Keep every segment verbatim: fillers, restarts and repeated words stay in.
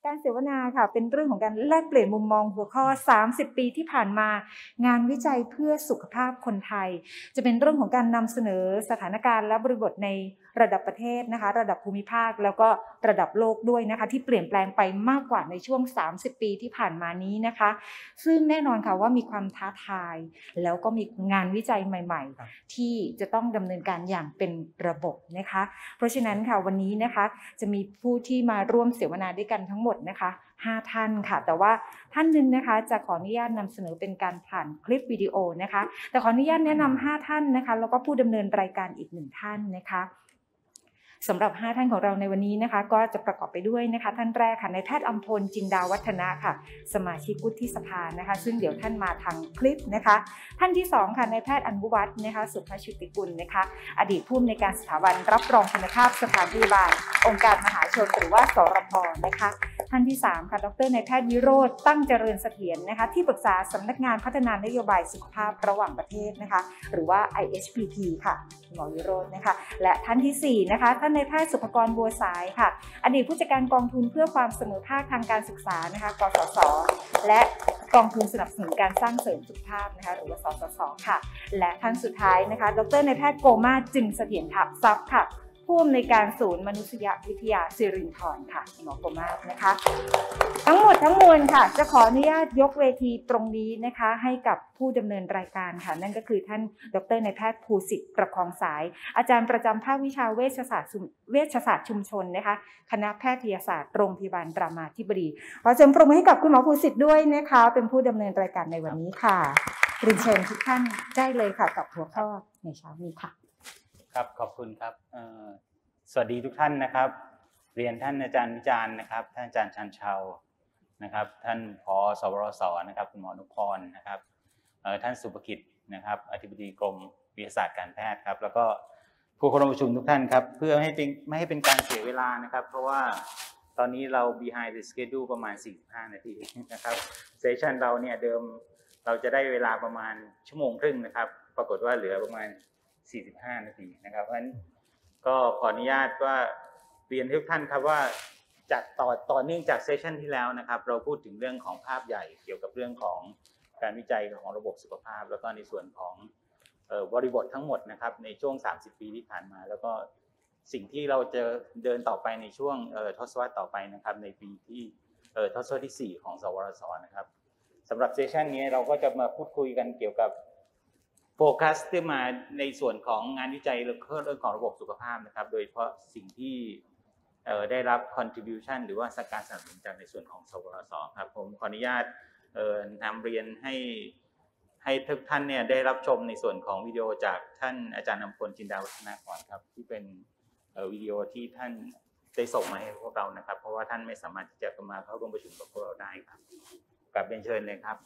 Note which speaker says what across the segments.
Speaker 1: การเสวนาค่ะเป็นเรื่องของการแลกเปลี่ยนมุมมองหัวข้อสามสิบปีที่ผ่านมางานวิจัยเพื่อสุขภาพคนไทยจะเป็นเรื่องของการนำเสนอสถานการณ์และบริบทในระดับประเทศนะคะระดับภูมิภาคแล้วก็ระดับโลกด้วยนะคะที่เปลี่ยนแปลงไปมากกว่าในช่วงสามสิบปีที่ผ่านมานี้นะคะซึ่งแน่นอนค่ะว่ามีความท้าทายแล้วก็มีงานวิจัยใหม่ๆที่จะต้องดำเนินการอย่างเป็นระบบนะคะเพราะฉะนั้นค่ะวันนี้นะคะจะมีผู้ที่มาร่วมเสวนาด้วยกันทั้งหมดนะคะห้าท่านค่ะแต่ว่าท่านหนึ่งนะคะจะขออนุญาตนำเสนอเป็นการผ่านคลิปวิดีโอนะคะแต่ขออนุญาตแนะนำห้าท่านนะคะแล้วก็ผู้ดำเนินรายการอีกหนึ่งท่านนะคะสำหรับห้าท่านของเราในวันนี้นะคะก็จะประกอบไปด้วยนะคะท่านแรกค่ะนายแพทย์อัมพลจินดาวัฒนะค่ะสมาชิกวุฒิสภานะคะซึ่งเดี๋ยวท่านมาทางคลิปนะคะท่านที่สองค่ะนายแพทย์อนุวัฒน์นะคะสุภชุติกุลนะคะอดีตผู้อำนวยการสถาบันรับรองคุณภาพสถานพยาบาลองค์การมหาชนหรือว่าสรพนะคะท่านที่สามค่ะดรนายแพทย์วิโรจน์ตั้งเจริญเสถียรนะคะที่ปรึกษาสำนักงานพัฒนานโยบายสุขภาพระหว่างประเทศนะคะหรือว่า ไอ เอช พี พี ค่ะหมอวิโรจน์นะคะและท่านที่สี่นะคะท่านนายแพทย์สุภกรบัวสายค่ะอดีตผู้จัดการกองทุนเพื่อความเสมอภาคทางการศึกษานะคะกสศและกองทุนสนับสนุนการสร้างเสริมสุขภาพนะคะหรือว่าสสสค่ะและท่านสุดท้ายนะคะดรนายแพทย์โกมาจึงเสถียรทัพทรัพย์ค่ะผู้อำนวยการศูนย์มนุษยวิทยาสิรินธรค่ะหมอโกมานะคะทั้งหมดทั้งมวลค่ะจะขออนุญาตยกเวทีตรงนี้นะคะให้กับผู้ดำเนินรายการค่ะนั่นก็คือท่านดรนายแพทย์ภูสิทธิ์ประคองสายอาจารย์ประจำภาควิชาเวชศาสตร์เวชศาสตร์ชุมชนนะคะคณะแพทยศาสตร์โรงพยาบาลรามาธิบดีขอเชิญปรบมือให้กับคุณหมอภูสิทธิ์ด้วยนะคะเป็นผู้ดำเนินรายการในวันนี้ค่ะเรียนเชิญทุกท่านได้เลยค่ะกับหัวข้อในเช้านี้ค่ะ
Speaker 2: ครับขอบคุณครับสวัสดีทุกท่านนะครับเรียนท่านอาจารย์วิจารณ์นะครับท่านอาจารย์ชันเชานะครับท่านผอ.สวรสนะครับคุณหมอนุพรนะครับท่านสุภกิจนะครับอธิบดีกรมวิทยาศาสตร์การแพทย์ครับแล้วก็ผู้เข้าร่วมประชุมทุกท่านครับเพื่อไม่ให้เป็นไม่ให้เป็นการเสียเวลานะครับเพราะว่าตอนนี้เรา behind the schedule ประมาณสี่สิบห้านาทีนะครับเซสชันเราเนี่ยเดิมเราจะได้เวลาประมาณชั่วโมงครึ่งนะครับปรากฏว่าเหลือประมาณสี่สิบห้านาทีนะครับเพราะฉะนั้นก็ขออนุญาตว่าเรียนทุกท่านครับว่าจากต่อต่อเนื่องจากเซสชันที่แล้วนะครับเราพูดถึงเรื่องของภาพใหญ่เกี่ยวกับเรื่องของการวิจัยของระบบสุขภาพแล้วก็ในส่วนของบริบททั้งหมดนะครับในช่วงสามสิบปีที่ผ่านมาแล้วก็สิ่งที่เราจะเดินต่อไปในช่วงทศวรรษต่อไปนะครับในปีที่ทศวรรษที่สี่ของสวรสนะครับสำหรับเซสชันนี้เราก็จะมาพูดคุยกันเกี่ยวกับโฟกัสที่มาในส่วนของงานวิจัยเรื่องของระบบสุขภาพนะครับโดยเฉพาะสิ่งที่ได้รับ contribution หรือว่าการสนับสนุนจากในส่วนของสวรสครับผมขออนุญาตนำเรียนให้ให้ทุกท่านเนี่ยได้รับชมในส่วนของวิดีโอจากท่านอาจารย์อำพลจินดาวัฒนะก่อนครับที่เป็นวิดีโอที่ท่านได้ส่งมาให้พวกเรานะครับเพราะว่าท่านไม่สามารถที่จะมาเข้าร่วมประชุมกับพวกเราได้ครับกลับเรียนเชิญเลยครับ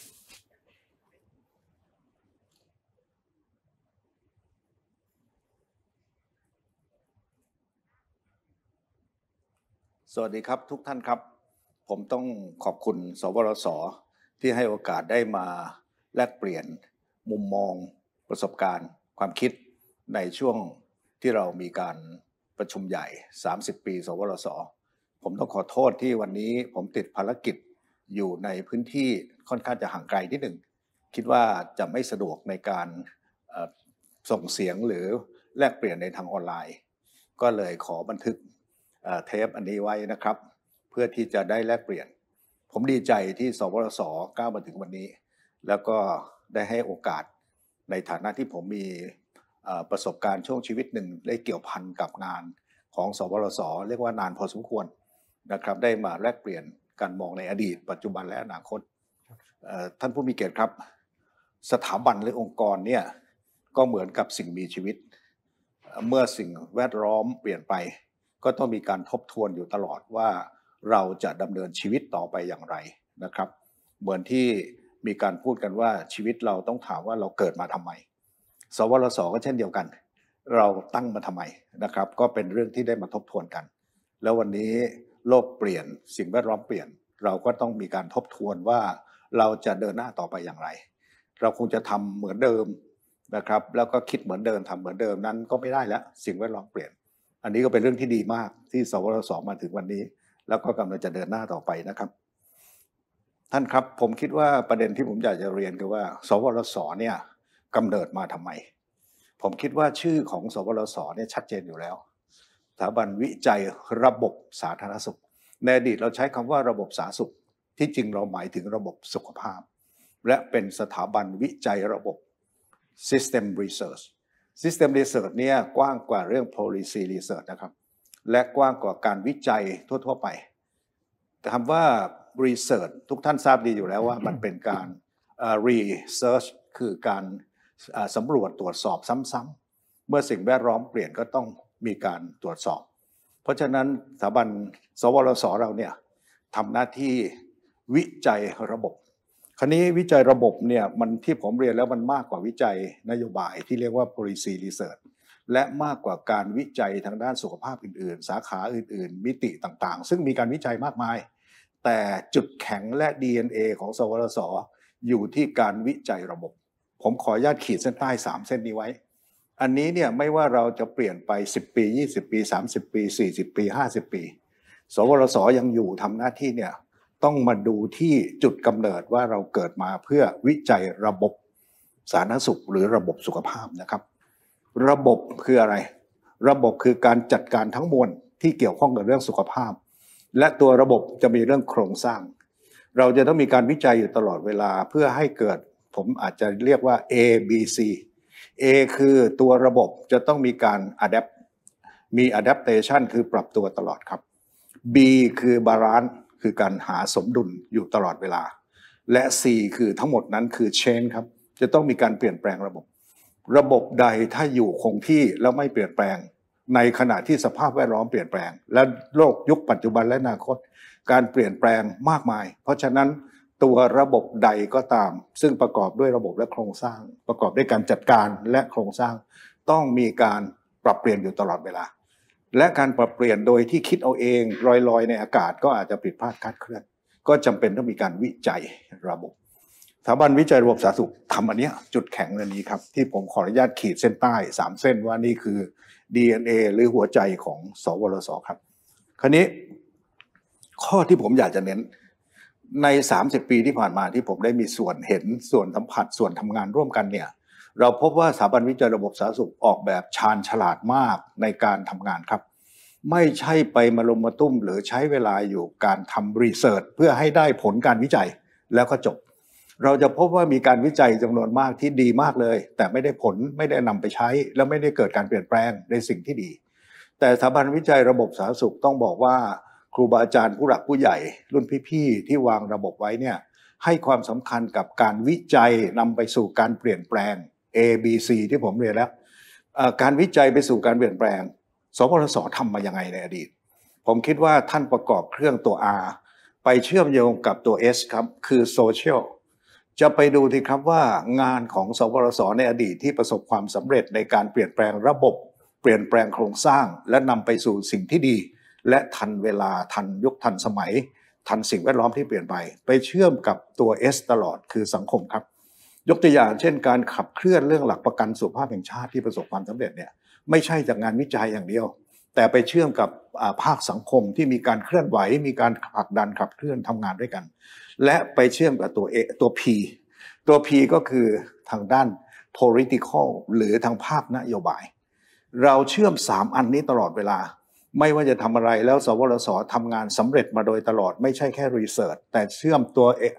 Speaker 3: สวัสดีครับทุกท่านครับผมต้องขอบคุณสวรสที่ให้โอกาสได้มาแลกเปลี่ยนมุมมองประสบการณ์ความคิดในช่วงที่เรามีการประชุมใหญ่สามสิบปีสวรสผมต้องขอโทษที่วันนี้ผมติดภารกิจอยู่ในพื้นที่ค่อนข้างจะห่างไกลนิดหนึ่งคิดว่าจะไม่สะดวกในการส่งเสียงหรือแลกเปลี่ยนในทางออนไลน์ก็เลยขอบันทึกเทปอันนี้ไว้นะครับเพื่อที่จะได้แลกเปลี่ยนผมดีใจที่สวรสก้าวมาถึงวันนี้แล้วก็ได้ให้โอกาสในฐานะที่ผมมีประสบการณ์ช่วงชีวิตหนึ่งได้เกี่ยวพันกับงานของสวรสเรียกว่านานพอสมควรนะครับได้มาแลกเปลี่ยนการมองในอดีตปัจจุบันและอนาคตท่านผู้มีเกียรติครับสถาบันหรือองค์กรเนี่ยก็เหมือนกับสิ่งมีชีวิตเมื่อสิ่งแวดล้อมเปลี่ยนไปก็ต้องมีการทบทวนอยู่ตลอดว่าเราจะดำเนินชีวิตต่อไปอย่างไรนะครับเหมือนที่มีการพูดกันว่าชีวิตเราต้องถามว่าเราเกิดมาทำไมสวรสก็เช่นเดียวกันเราตั้งมาทำไมนะครับก็เป็นเรื่องที่ได้มาทบทวนกันแล้ววันนี้โลกเปลี่ยนสิ่งแวดล้อมเปลี่ยนเราก็ต้องมีการทบทวนว่าเราจะเดินหน้าต่อไปอย่างไรเราคงจะทำเหมือนเดิมนะครับแล้วก็คิดเหมือนเดิมทำเหมือนเดิมนั้นก็ไม่ได้แล้วสิ่งแวดล้อมเปลี่ยนอันนี้ก็เป็นเรื่องที่ดีมากที่สวรสมาถึงวันนี้แล้วก็กำลังจะเดินหน้าต่อไปนะครับท่านครับผมคิดว่าประเด็นที่ผมอยากจะเรียนคือว่าสวรสเนี่ยกำเนิดมาทำไมผมคิดว่าชื่อของสวรสเนี่ยชัดเจนอยู่แล้วสถาบันวิจัยระบบสาธารณสุขในอดีตเราใช้คำว่าระบบสาธารณสุขที่จริงเราหมายถึงระบบสุขภาพและเป็นสถาบันวิจัยระบบ System Research System Research เนี่ยกว้างกว่าเรื่อง Policy Research นะครับและกว้างกว่าการวิจัยทั่วๆไปแต่คำว่า Research ทุกท่านทราบดีอยู่แล้วว่ามันเป็นการ uh, Research คือการuh, สำรวจตรวจสอบซ้ำๆเมื่อสิ่งแวดล้อมเปลี่ยนก็ต้องมีการตรวจสอบเพราะฉะนั้นสถาบันสวรสเราเนี่ยทำหน้าที่วิจัยระบบคราวนี้วิจัยระบบเนี่ยมันที่ผมเรียนแล้วมันมากกว่าวิจัยนโยบายที่เรียกว่า policy research และมากกว่าการวิจัยทางด้านสุขภาพอื่นๆสาขาอื่นๆมิติต่างๆซึ่งมีการวิจัยมากมายแต่จุดแข็งและ ดี เอ็น เอ ของสวรสอยู่ที่การวิจัยระบบผมขออนุญาตขีดเส้นใต้สามเส้นนี้ไว้อันนี้เนี่ยไม่ว่าเราจะเปลี่ยนไปสิบปียี่สิบปีสามสิบปีสี่สิบปีห้าสิบปีสวรสยังอยู่ทำหน้าที่เนี่ยต้องมาดูที่จุดกำเนิดว่าเราเกิดมาเพื่อวิจัยระบบสาธารณสุขหรือระบบสุขภาพนะครับระบบคืออะไรระบบคือการจัดการทั้งมวลที่เกี่ยวข้องกับเรื่องสุขภาพและตัวระบบจะมีเรื่องโครงสร้างเราจะต้องมีการวิจัยอยู่ตลอดเวลาเพื่อให้เกิดผมอาจจะเรียกว่า A B C A คือตัวระบบจะต้องมีการ adapt มี adaptation คือปรับตัวตลอดครับ B คือ balance คือการหาสมดุลอยู่ตลอดเวลาและ C คือทั้งหมดนั้นคือ change ครับจะต้องมีการเปลี่ยนแปลงระบบระบบใดถ้าอยู่คงที่แล้วไม่เปลี่ยนแปลงในขณะที่สภาพแวดล้อมเปลี่ยนแปลงและโลกยุคปัจจุบันและอนาคตการเปลี่ยนแปลงมากมายเพราะฉะนั้นตัวระบบใดก็ตามซึ่งประกอบด้วยระบบและโครงสร้างประกอบด้วยการจัดการและโครงสร้างต้องมีการปรับเปลี่ยนอยู่ตลอดเวลาและการปรับเปลี่ยนโดยที่คิดเอาเองลอยๆในอากาศก็อาจจะผิดพลาดคลาดเคลื่อนก็จำเป็นต้องมีการวิจัยระบบสถาบันวิจัยระบบสาธารณสุขทำอันนี้จุดแข็งอันนี้ครับที่ผมขออนุญาตขีดเส้นใต้สามเส้นว่านี่คือ ดี เอ็น เอ หรือหัวใจของสวรสครับคราวนี้ข้อที่ผมอยากจะเน้นในสามสิบปีที่ผ่านมาที่ผมได้มีส่วนเห็นส่วนสัมผัสส่วนทำงานร่วมกันเนี่ยเราพบว่าสถาบันวิจัยระบบสาธารณสุขออกแบบชาญฉลาดมากในการทำงานครับไม่ใช่ไปมาลมมาตุ้มหรือใช้เวลาอยู่การทำรีเสิร์ชเพื่อให้ได้ผลการวิจัยแล้วก็จบเราจะพบว่ามีการวิจัยจำนวนมากที่ดีมากเลยแต่ไม่ได้ผลไม่ได้นำไปใช้และไม่ได้เกิดการเปลี่ยนแปลงในสิ่งที่ดีแต่สถาบันวิจัยระบบสาธารณสุขต้องบอกว่าครูบาอาจารย์ผู้หลักผู้ใหญ่รุ่นพี่ๆที่วางระบบไว้เนี่ยให้ความสำคัญกับการวิจัยนำไปสู่การเปลี่ยนแปลง A B C ที่ผมเรียนแล้วการวิจัยไปสู่การเปลี่ยนแปลงสวรสทำมายังไงในอดีตผมคิดว่าท่านประกอบเครื่องตัว R ไปเชื่อมโยงกับตัว S ครับคือ Social จะไปดูทีครับว่างานของสวรสในอดีตที่ประสบความสำเร็จในการเปลี่ยนแปลงระบบเปลี่ยนแปลงโครงสร้างและนำไปสู่สิ่งที่ดีและทันเวลาทันยุคทันสมัยทันสิ่งแวดล้อมที่เปลี่ยนไปไปเชื่อมกับตัว S ตลอดคือสังคมครับยกตัวอย่างเช่นการขับเคลื่อนเรื่องหลักประกันสุขภาพแห่งชาติที่ประสบความสำเร็จเนี่ยไม่ใช่จากงานวิจัยอย่างเดียวแต่ไปเชื่อมกับภาคสังคมที่มีการเคลื่อนไหวมีการผลักดันขับเคลื่อนทำงานด้วยกันและไปเชื่อมกับตัว A ตัว P ตัว P ก็คือทางด้าน political หรือทางภาคนโยบายเราเชื่อมสามอันนี้ตลอดเวลาไม่ว่าจะทำอะไรแล้วสวรสทำงานสำเร็จมาโดยตลอดไม่ใช่แค่รีเสิร์ชแต่เชื่อมตัว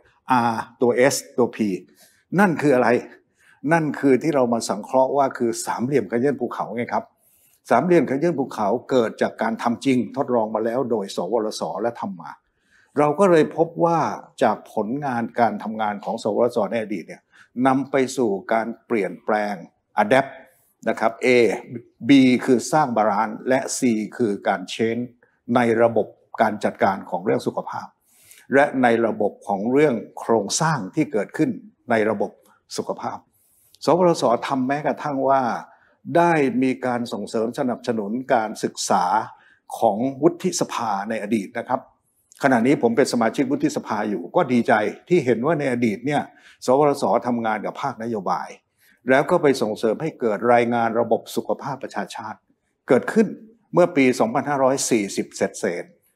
Speaker 3: R ตัว S ตัว P นั่นคืออะไรนั่นคือที่เรามาสังเคราะห์ว่าคือสามเหลี่ยมขยื่นภูเขาไงครับสามเหลี่ยมขยื่นภูเขาเกิดจากการทำจริงทดลองมาแล้วโดยสวรสและทำมาเราก็เลยพบว่าจากผลงานการทำงานของสวรสในอดีตเนี่ยนำไปสู่การเปลี่ยนแปลง adapt นะครับ A B คือสร้างบาลานซ์และ C คือการ change ในระบบการจัดการของเรื่องสุขภาพและในระบบของเรื่องโครงสร้างที่เกิดขึ้นในระบบสุขภาพสวรสทำแม้กระทั่งว่าได้มีการส่งเสริมสนับสนุนการศึกษาของวุฒิสภาในอดีตนะครับขณะนี้ผมเป็นสมาชิกวุฒิสภาอยู่ก็ดีใจที่เห็นว่าในอดีตเนี่ยสวรสทำงานกับภาคนโยบายแล้วก็ไปส่งเสริมให้เกิดรายงานระบบสุขภาพประชาชาติเกิดขึ้นเมื่อปี สองพันห้าร้อยสี่สิบ เศษ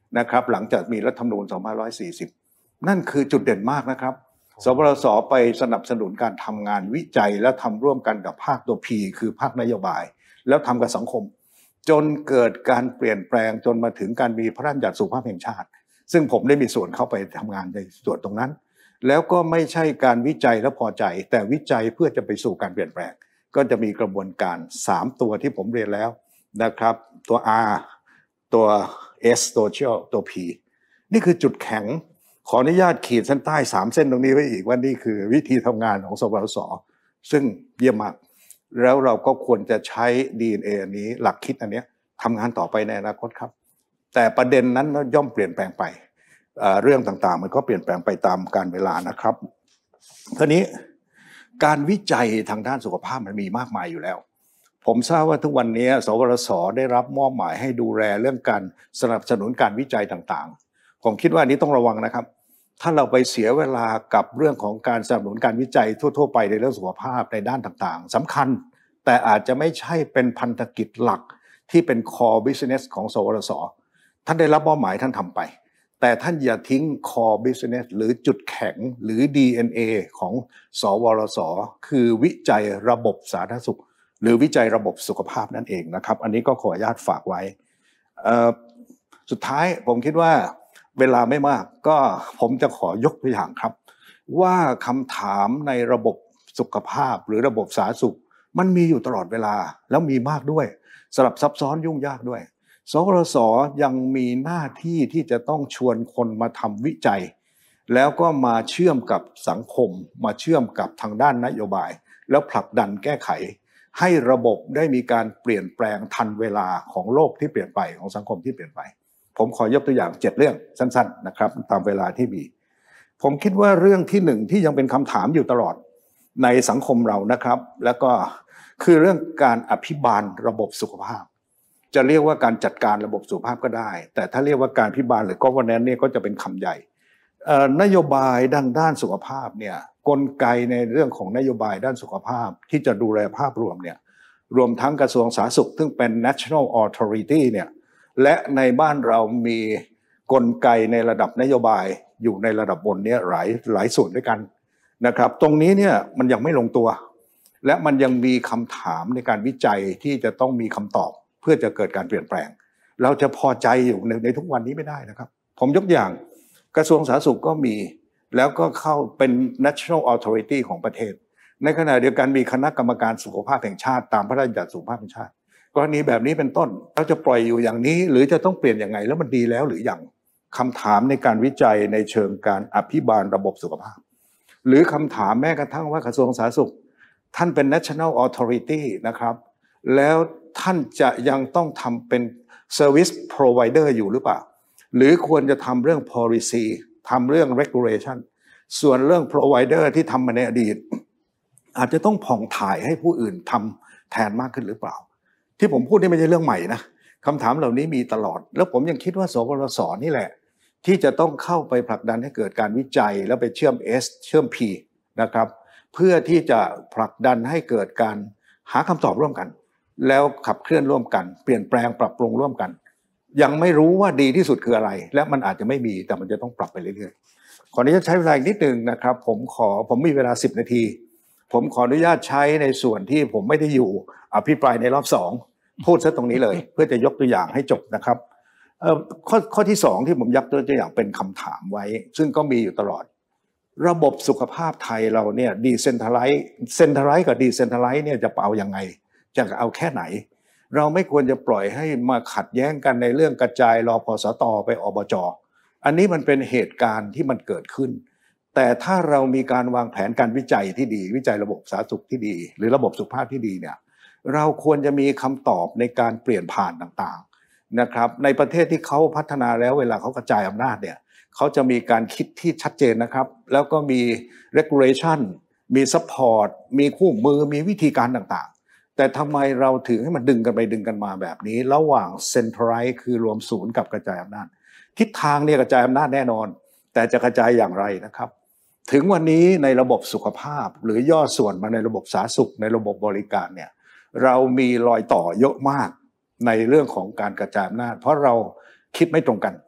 Speaker 3: นะครับหลังจากมีรัฐธรรมนูญสองพันห้าร้อยสี่สิบนั่นคือจุดเด่นมากนะครับสปส.ไปสนับสนุนการทำงานวิจัยและทำร่วมกันกับภาคตัว P คือภาคนโยบายแล้วทำกับสังคมจนเกิดการเปลี่ยนแปลงจนมาถึงการมีพระราชบัญญัติสุขภาพแห่งชาติซึ่งผมได้มีส่วนเข้าไปทำงานในส่วนตรงนั้นแล้วก็ไม่ใช่การวิจัยและพอใจแต่วิจัยเพื่อจะไปสู่การเปลี่ยนแปลงก็จะมีกระบวนการสามตัวที่ผมเรียนแล้วนะครับตัว R ตัว S ตัว Social ตัว P นี่คือจุดแข็งขออนุญาตขีดเส้นใต้สามเส้นตรงนี้ไว้อีกว่านี่คือวิธีทำงานของสปส.ซึ่งเยี่ยมมากแล้วเราก็ควรจะใช้ ดี เอ็น เอ อันนี้หลักคิดอันนี้ทำงานต่อไปในอนาคตครับแต่ประเด็นนั้นย่อมเปลี่ยนแปลงไปเอ่อเรื่องต่างๆมันก็เปลี่ยนแปลงไปตามกาลเวลานะครับทีนี้การวิจัยทางด้านสุขภาพมันมีมากมายอยู่แล้วผมทราบว่าทุกวันนี้สวรสได้รับมอบหมายให้ดูแลเรื่องการสนับสนุนการวิจัยต่างๆผมคิดว่านี้ต้องระวังนะครับถ้าเราไปเสียเวลากับเรื่องของการสนับสนุนการวิจัยทั่วๆไปในเรื่องสุขภาพในด้านต่างๆสำคัญแต่อาจจะไม่ใช่เป็นพันธกิจหลักที่เป็น core business ของสวรสท่านได้รับมอบหมายท่านทำไปแต่ท่านอย่าทิ้ง core business หรือจุดแข็งหรือ ดี เอ็น เอ ของสวรสคือวิจัยระบบสาธารณสุขหรือวิจัยระบบสุขภาพนั่นเองนะครับอันนี้ก็ขออนุญาตฝากไว้สุดท้ายผมคิดว่าเวลาไม่มากก็ผมจะขอยกตัวอย่างครับว่าคำถามในระบบสุขภาพหรือระบบสาธารณสุขมันมีอยู่ตลอดเวลาแล้วมีมากด้วยสลับซับซ้อนยุ่งยากด้วยสวรสยังมีหน้าที่ที่จะต้องชวนคนมาทำวิจัยแล้วก็มาเชื่อมกับสังคมมาเชื่อมกับทางด้านนโยบายแล้วผลักดันแก้ไขให้ระบบได้มีการเปลี่ยนแปลงทันเวลาของโลกที่เปลี่ยนไปของสังคมที่เปลี่ยนไปผมขอยกตัวอย่างเจ็ดเรื่องสั้นๆนะครับตามเวลาที่มีผมคิดว่าเรื่องที่หนึ่งที่ยังเป็นคำถามอยู่ตลอดในสังคมเรานะครับแล้วก็คือเรื่องการอภิบาลระบบสุขภาพจะเรียกว่าการจัดการระบบสุขภาพก็ได้แต่ถ้าเรียกว่าการอภิบาลหรือ governance เนี่ยก็จะเป็นคำใหญ่นโยบายด้านด้านสุขภาพเนี่ยกลไกในเรื่องของนโยบายด้านสุขภาพที่จะดูแลภาพรวมเนี่ยรวมทั้งกระทรวงสาธารณสุขซึ่งเป็น national authority เนี่ยและในบ้านเรามีกลไกในระดับนโยบายอยู่ในระดับบนนี้หลายหลายส่วนด้วยกันนะครับตรงนี้เนี่ยมันยังไม่ลงตัวและมันยังมีคำถามในการวิจัยที่จะต้องมีคำตอบเพื่อจะเกิดการเปลี่ยนแปลงเราจะพอใจอยู่ในในทุกวันนี้ไม่ได้นะครับผมยกอย่างกระทรวงสาธารณสุขก็มีแล้วก็เข้าเป็น national authority ของประเทศในขณะเดียวกันมีคณะกรรมการสุขภาพแห่งชาติตามพระราชบัญญัติสุขภาพแห่งชาติกรณีแบบนี้เป็นต้นเราจะปล่อยอยู่อย่างนี้หรือจะต้องเปลี่ยนยังไงแล้วมันดีแล้วหรือยังคำถามในการวิจัยในเชิงการอภิบาลระบบสุขภาพหรือคำถามแม้กระทั่งว่ากระทรวงสาธารณสุขท่านเป็น national authority นะครับแล้วท่านจะยังต้องทำเป็น service provider อยู่หรือเปล่าหรือควรจะทำเรื่อง policy ทำเรื่อง regulation ส่วนเรื่อง provider ที่ทำมาในอดีตอาจจะต้องผ่องถ่ายให้ผู้อื่นทำแทนมากขึ้นหรือเปล่าที่ผมพูดนี่ไม่ใช่เรื่องใหม่นะคำถามเหล่านี้มีตลอดแล้วผมยังคิดว่าสวรสนี่แหละที่จะต้องเข้าไปผลักดันให้เกิดการวิจัยแล้วไปเชื่อม S เชื่อม P นะครับเพื่อที่จะผลักดันให้เกิดการหาคำตอบร่วมกันแล้วขับเคลื่อนร่วมกันเปลี่ยนแปลงปรับปรุงร่วมกันยังไม่รู้ว่าดีที่สุดคืออะไรและมันอาจจะไม่มีแต่มันจะต้องปรับไปเรื่อยๆขออนุญาตใช้เวลาอีกนิดนึงนะครับผมขอผมมีเวลาสิบนาทีผมขออนุญาตใช้ในส่วนที่ผมไม่ได้อยู่อภิปรายในรอบสองพูดซะตรงนี้เลยเพื่อจะยกตัวอย่างให้จบนะครับข้อข้อที่สองที่ผมยักตัวอย่างเป็นคำถามไว้ซึ่งก็มีอยู่ตลอดระบบสุขภาพไทยเราเนี่ยดีเซนทรัลไลซ์เซนทรัลไลซ์กับดีเซนทรัลไลซ์เนี่ยจะเอายังไงจะเอาแค่ไหนเราไม่ควรจะปล่อยให้มาขัดแย้งกันในเรื่องกระจายรพสตไปอบจ.อันนี้มันเป็นเหตุการณ์ที่มันเกิดขึ้นแต่ถ้าเรามีการวางแผนการวิจัยที่ดีวิจัยระบบสาธารณสุขที่ดีหรือระบบสุขภาพที่ดีเนี่ยเราควรจะมีคำตอบในการเปลี่ยนผ่านต่างๆนะครับในประเทศที่เขาพัฒนาแล้วเวลาเขากระจายอำนาจเนี่ยเขาจะมีการคิดที่ชัดเจนนะครับแล้วก็มี regulation มี support มีคู่มือมีวิธีการต่างๆแต่ทำไมเราถึงให้มันดึงกันไปดึงกันมาแบบนี้ระหว่าง centralize คือรวมศูนย์กับกระจายอำนาจทิศทางเนี่ยกระจายอำนาจแน่นอนแต่จะกระจายอย่างไรนะครับถึงวันนี้ในระบบสุขภาพหรือย่อส่วนมาในระบบสาธารณสุขในระบบบริการเนี่ยเรามีรอยต่อเยอะมากในเรื่องของการกระจายอำนาจเพราะเราคิดไม่ตรงกัน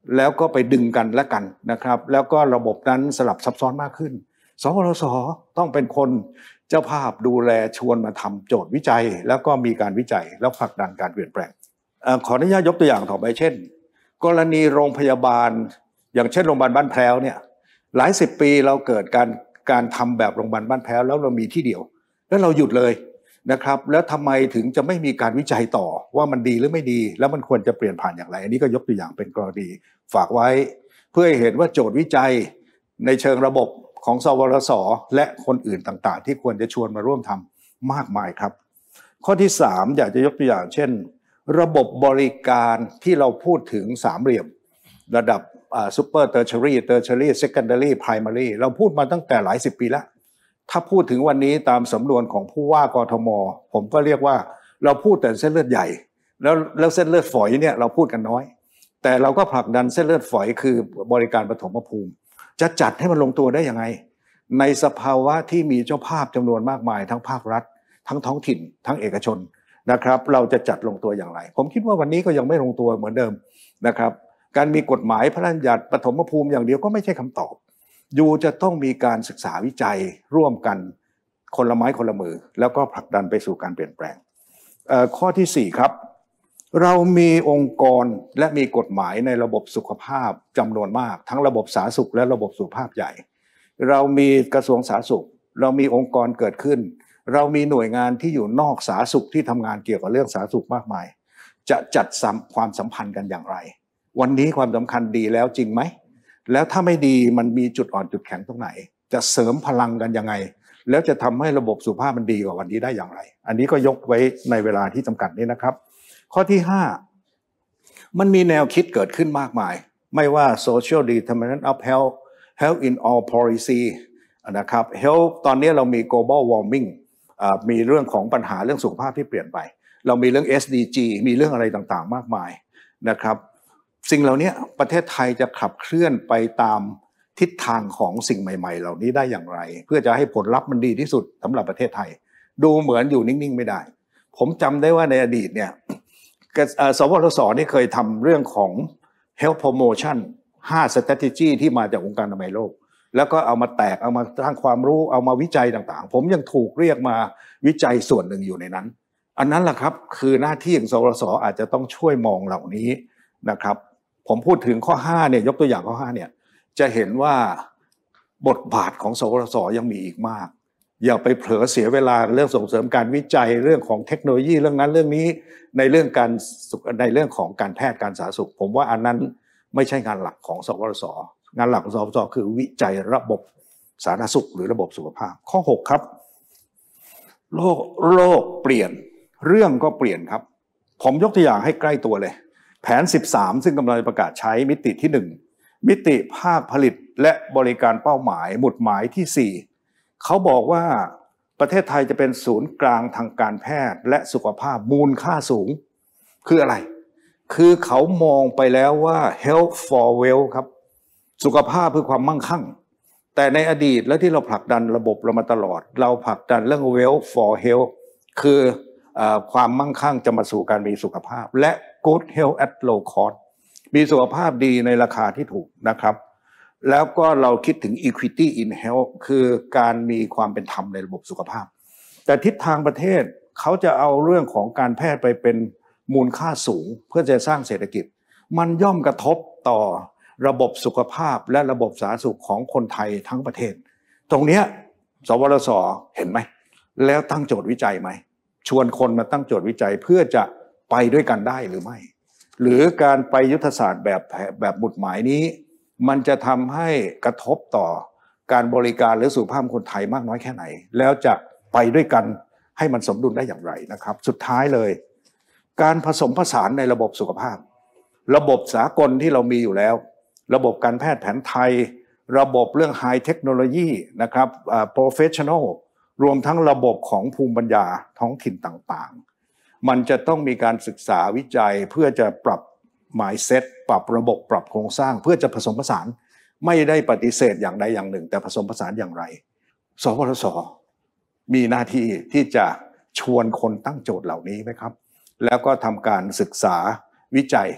Speaker 3: แล้วก็ไปดึงกันและกันนะครับแล้วก็ระบบนั้นสลับซับซ้อนมากขึ้นสวรสต้องเป็นคนเจ้าภาพดูแลชวนมาทำโจทย์วิจัยแล้วก็มีการวิจัยแล้วผลักดันการเปลี่ยนแปลงขออนุญาตยกตัวอย่างต่อไปเช่นกรณีโรงพยาบาลอย่างเช่นโรงพยาบาลบ้านแพร้วเนี่ยหลายสิบปีเราเกิดการการทำแบบโรงพยาบาลบ้านแพร้วแล้วเรามีที่เดียวแล้วเราหยุดเลยนะครับแล้วทำไมถึงจะไม่มีการวิจัยต่อว่ามันดีหรือไม่ดีแล้วมันควรจะเปลี่ยนผ่านอย่างไรอันนี้ก็ยกตัวอย่างเป็นกรณีฝากไว้เพื่อให้เห็นว่าโจทย์วิจัยในเชิงระบบของสวรสและคนอื่นต่างๆที่ควรจะชวนมาร่วมทำมากมายครับข้อที่สามอยากจะยกตัวอย่างเช่นระบบบริการที่เราพูดถึงสามเหลี่ยมระดับซูเปอร์เทอร์เชอรี่เทอร์เชอรี่เซคันดารีไพรมารีเราพูดมาตั้งแต่หลายสิบปีแล้วถ้าพูดถึงวันนี้ตามสำนวนของผู้ว่ากทมผมก็เรียกว่าเราพูดแต่เส้นเลือดใหญ่แล้วแล้วเส้นเลือดฝอยเนี่ยเราพูดกันน้อยแต่เราก็ผลักดันเส้นเลือดฝอยคือบริการปฐมภูมิจะจัดให้มันลงตัวได้ยังไงในสภาวะที่มีเจ้าภาพจำนวนมากมายทั้งภาครัฐทั้งท้องถิ่นทั้งเอกชนนะครับเราจะจัดลงตัวอย่างไรผมคิดว่าวันนี้ก็ยังไม่ลงตัวเหมือนเดิมนะครับการมีกฎหมายพระราชบัญญัติปฐมภูมิอย่างเดียวก็ไม่ใช่คำตอบอยู่จะต้องมีการศึกษาวิจัยร่วมกันคนละไม้คนละมือแล้วก็ผลักดันไปสู่การเปลี่ยนแปลงข้อที่สี่ครับเรามีองค์กรและมีกฎหมายในระบบสุขภาพจำนวนมากทั้งระบบสาธารณสุขและระบบสุขภาพใหญ่เรามีกระทรวงสาธารณสุขเรามีองค์กรเกิดขึ้นเรามีหน่วยงานที่อยู่นอกสาธารณสุขที่ทำงานเกี่ยวกับเรื่องสาธารณสุขมากมายจะจัดความสัมพันธ์กันอย่างไรวันนี้ความสำคัญดีแล้วจริงไหมแล้วถ้าไม่ดีมันมีจุดอ่อนจุดแข็งตรงไหนจะเสริมพลังกันยังไงแล้วจะทำให้ระบบสุขภาพมันดีกว่าวันนี้ได้อย่างไรอันนี้ก็ยกไว้ในเวลาที่จำกัดนี้นะครับข้อที่ห้ามันมีแนวคิดเกิดขึ้นมากมายไม่ว่า social determinant of health health in all policy นะครับ health ตอนนี้เรามี global warming มีเรื่องของปัญหาเรื่องสุขภาพที่เปลี่ยนไปเรามีเรื่อง เอส ดี จี มีเรื่องอะไรต่างๆมากมายนะครับสิ่งเหล่านี้ประเทศไทยจะขับเคลื่อนไปตามทิศทางของสิ่งใหม่ๆเหล่านี้ได้อย่างไรเพื่อจะให้ผลลัพธ์มันดีที่สุดสำหรับประเทศไทยดูเหมือนอยู่นิ่งๆไม่ได้ผมจำได้ว่าในอดีตเนี่ยสวทศนี่เคยทำเรื่องของ health promotion ห้า strategy ที่มาจากองค์การอนามัยโลกแล้วก็เอามาแตกเอามาสร้างความรู้เอามาวิจัยต่างๆผมยังถูกเรียกมาวิจัยส่วนหนึ่งอยู่ในนั้นอันนั้นแหละครับคือหน้าที่ของสวทศอาจจะต้องช่วยมองเหล่านี้นะครับผมพูดถึงข้อห้าเนี่ยยกตัวอย่างข้อห้าเนี่ยจะเห็นว่าบทบาทของสวทศยังมีอีกมากอย่าไปเผลอเสียเวลาเรื่องส่งเสริมการวิจัยเรื่องของเทคโนโลยีเรื่องนั้นเรื่องนี้ในเรื่องการในเรื่องของการแพทย์การสาธารณสุขผมว่าอันนั้นไม่ใช่งานหลักของสวทศงานหลักของสวทศคือวิจัยระบบสาธารณสุขหรือระบบสุขภาพข้อหกครับโลกโลกเปลี่ยนเรื่องก็เปลี่ยนครับผมยกตัวอย่างให้ใกล้ตัวเลยแผนสิบสามซึ่งกำลังประกาศใช้มิติที่หนึ่งมิติภาคผลิตและบริการเป้าหมายหมุดหมายที่สี่เขาบอกว่าประเทศไทยจะเป็นศูนย์กลางทางการแพทย์และสุขภาพมูลค่าสูงคืออะไรคือเขามองไปแล้วว่า health for wealth ครับสุขภาพเพื่อความมั่งคั่งแต่ในอดีตและที่เราผลักดันระบบเรามาตลอดเราผลักดันเรื่อง wealth for health คือความมั่งคั่งจะมาสู่การมีสุขภาพและ good health at low cost มีสุขภาพดีในราคาที่ถูกนะครับแล้วก็เราคิดถึง equity in health คือการมีความเป็นธรรมในระบบสุขภาพแต่ทิศทางประเทศเขาจะเอาเรื่องของการแพทย์ไปเป็นมูลค่าสูงเพื่อจะสร้างเศรษฐกิจมันย่อมกระทบต่อระบบสุขภาพและระบบสาธารณสุขของคนไทยทั้งประเทศตรงนี้สวทศเห็นไหมแล้วตั้งโจทย์วิจัยไหมชวนคนมาตั้งโจทย์วิจัยเพื่อจะไปด้วยกันได้หรือไม่หรือการไปยุทธศาสตร์แบบแบบหมุดหมายนี้มันจะทำให้กระทบต่อการบริการหรือสุขภาพคนไทยมากน้อยแค่ไหนแล้วจะไปด้วยกันให้มันสมดุลได้อย่างไรนะครับสุดท้ายเลยการผสมผสานในระบบสุขภาพระบบสากลที่เรามีอยู่แล้วระบบการแพทย์แผนไทยระบบเรื่อง High Technology นะครับ Professional รวมทั้งระบบของภูมิปัญญาท้องถิ่นต่างๆมันจะต้องมีการศึกษาวิจัยเพื่อจะปรับ mindset ปรับระบบปรับโครงสร้างเพื่อจะผสมผสานไม่ได้ปฏิเสธอย่างใดอย่างหนึ่งแต่ผสมผสานอย่างไรสวทศมีหน้าที่ที่จะชวนคนตั้งโจทย์เหล่านี้ไหมครับแล้วก็ทำการศึกษาวิจัย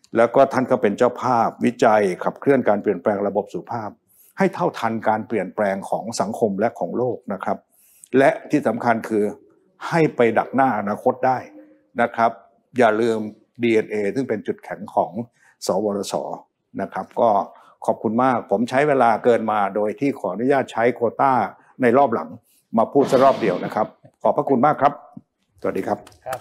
Speaker 3: แล้วก็ท่านก็เป็นเจ้าภาพวิจัยขับเคลื่อนการเปลี่ยนแปลงระบบสุขภาพให้เท่าทันการเปลี่ยนแปลงของสังคมและของโลกนะครับและที่สำคัญคือให้ไปดักหน้าอนาคตได้นะครับอย่าลืม ดี เอ็น เอ ซึ่งเป็นจุดแข็งของสวรสนะครับก็ขอบคุณมากผมใช้เวลาเกินมาโดยที่ขออนุญาตใช้โควต้าในรอบหลังมาพูดสักรอบเดียวนะครับขอบพระคุณมากครับสวัสดีครับ
Speaker 2: ครับ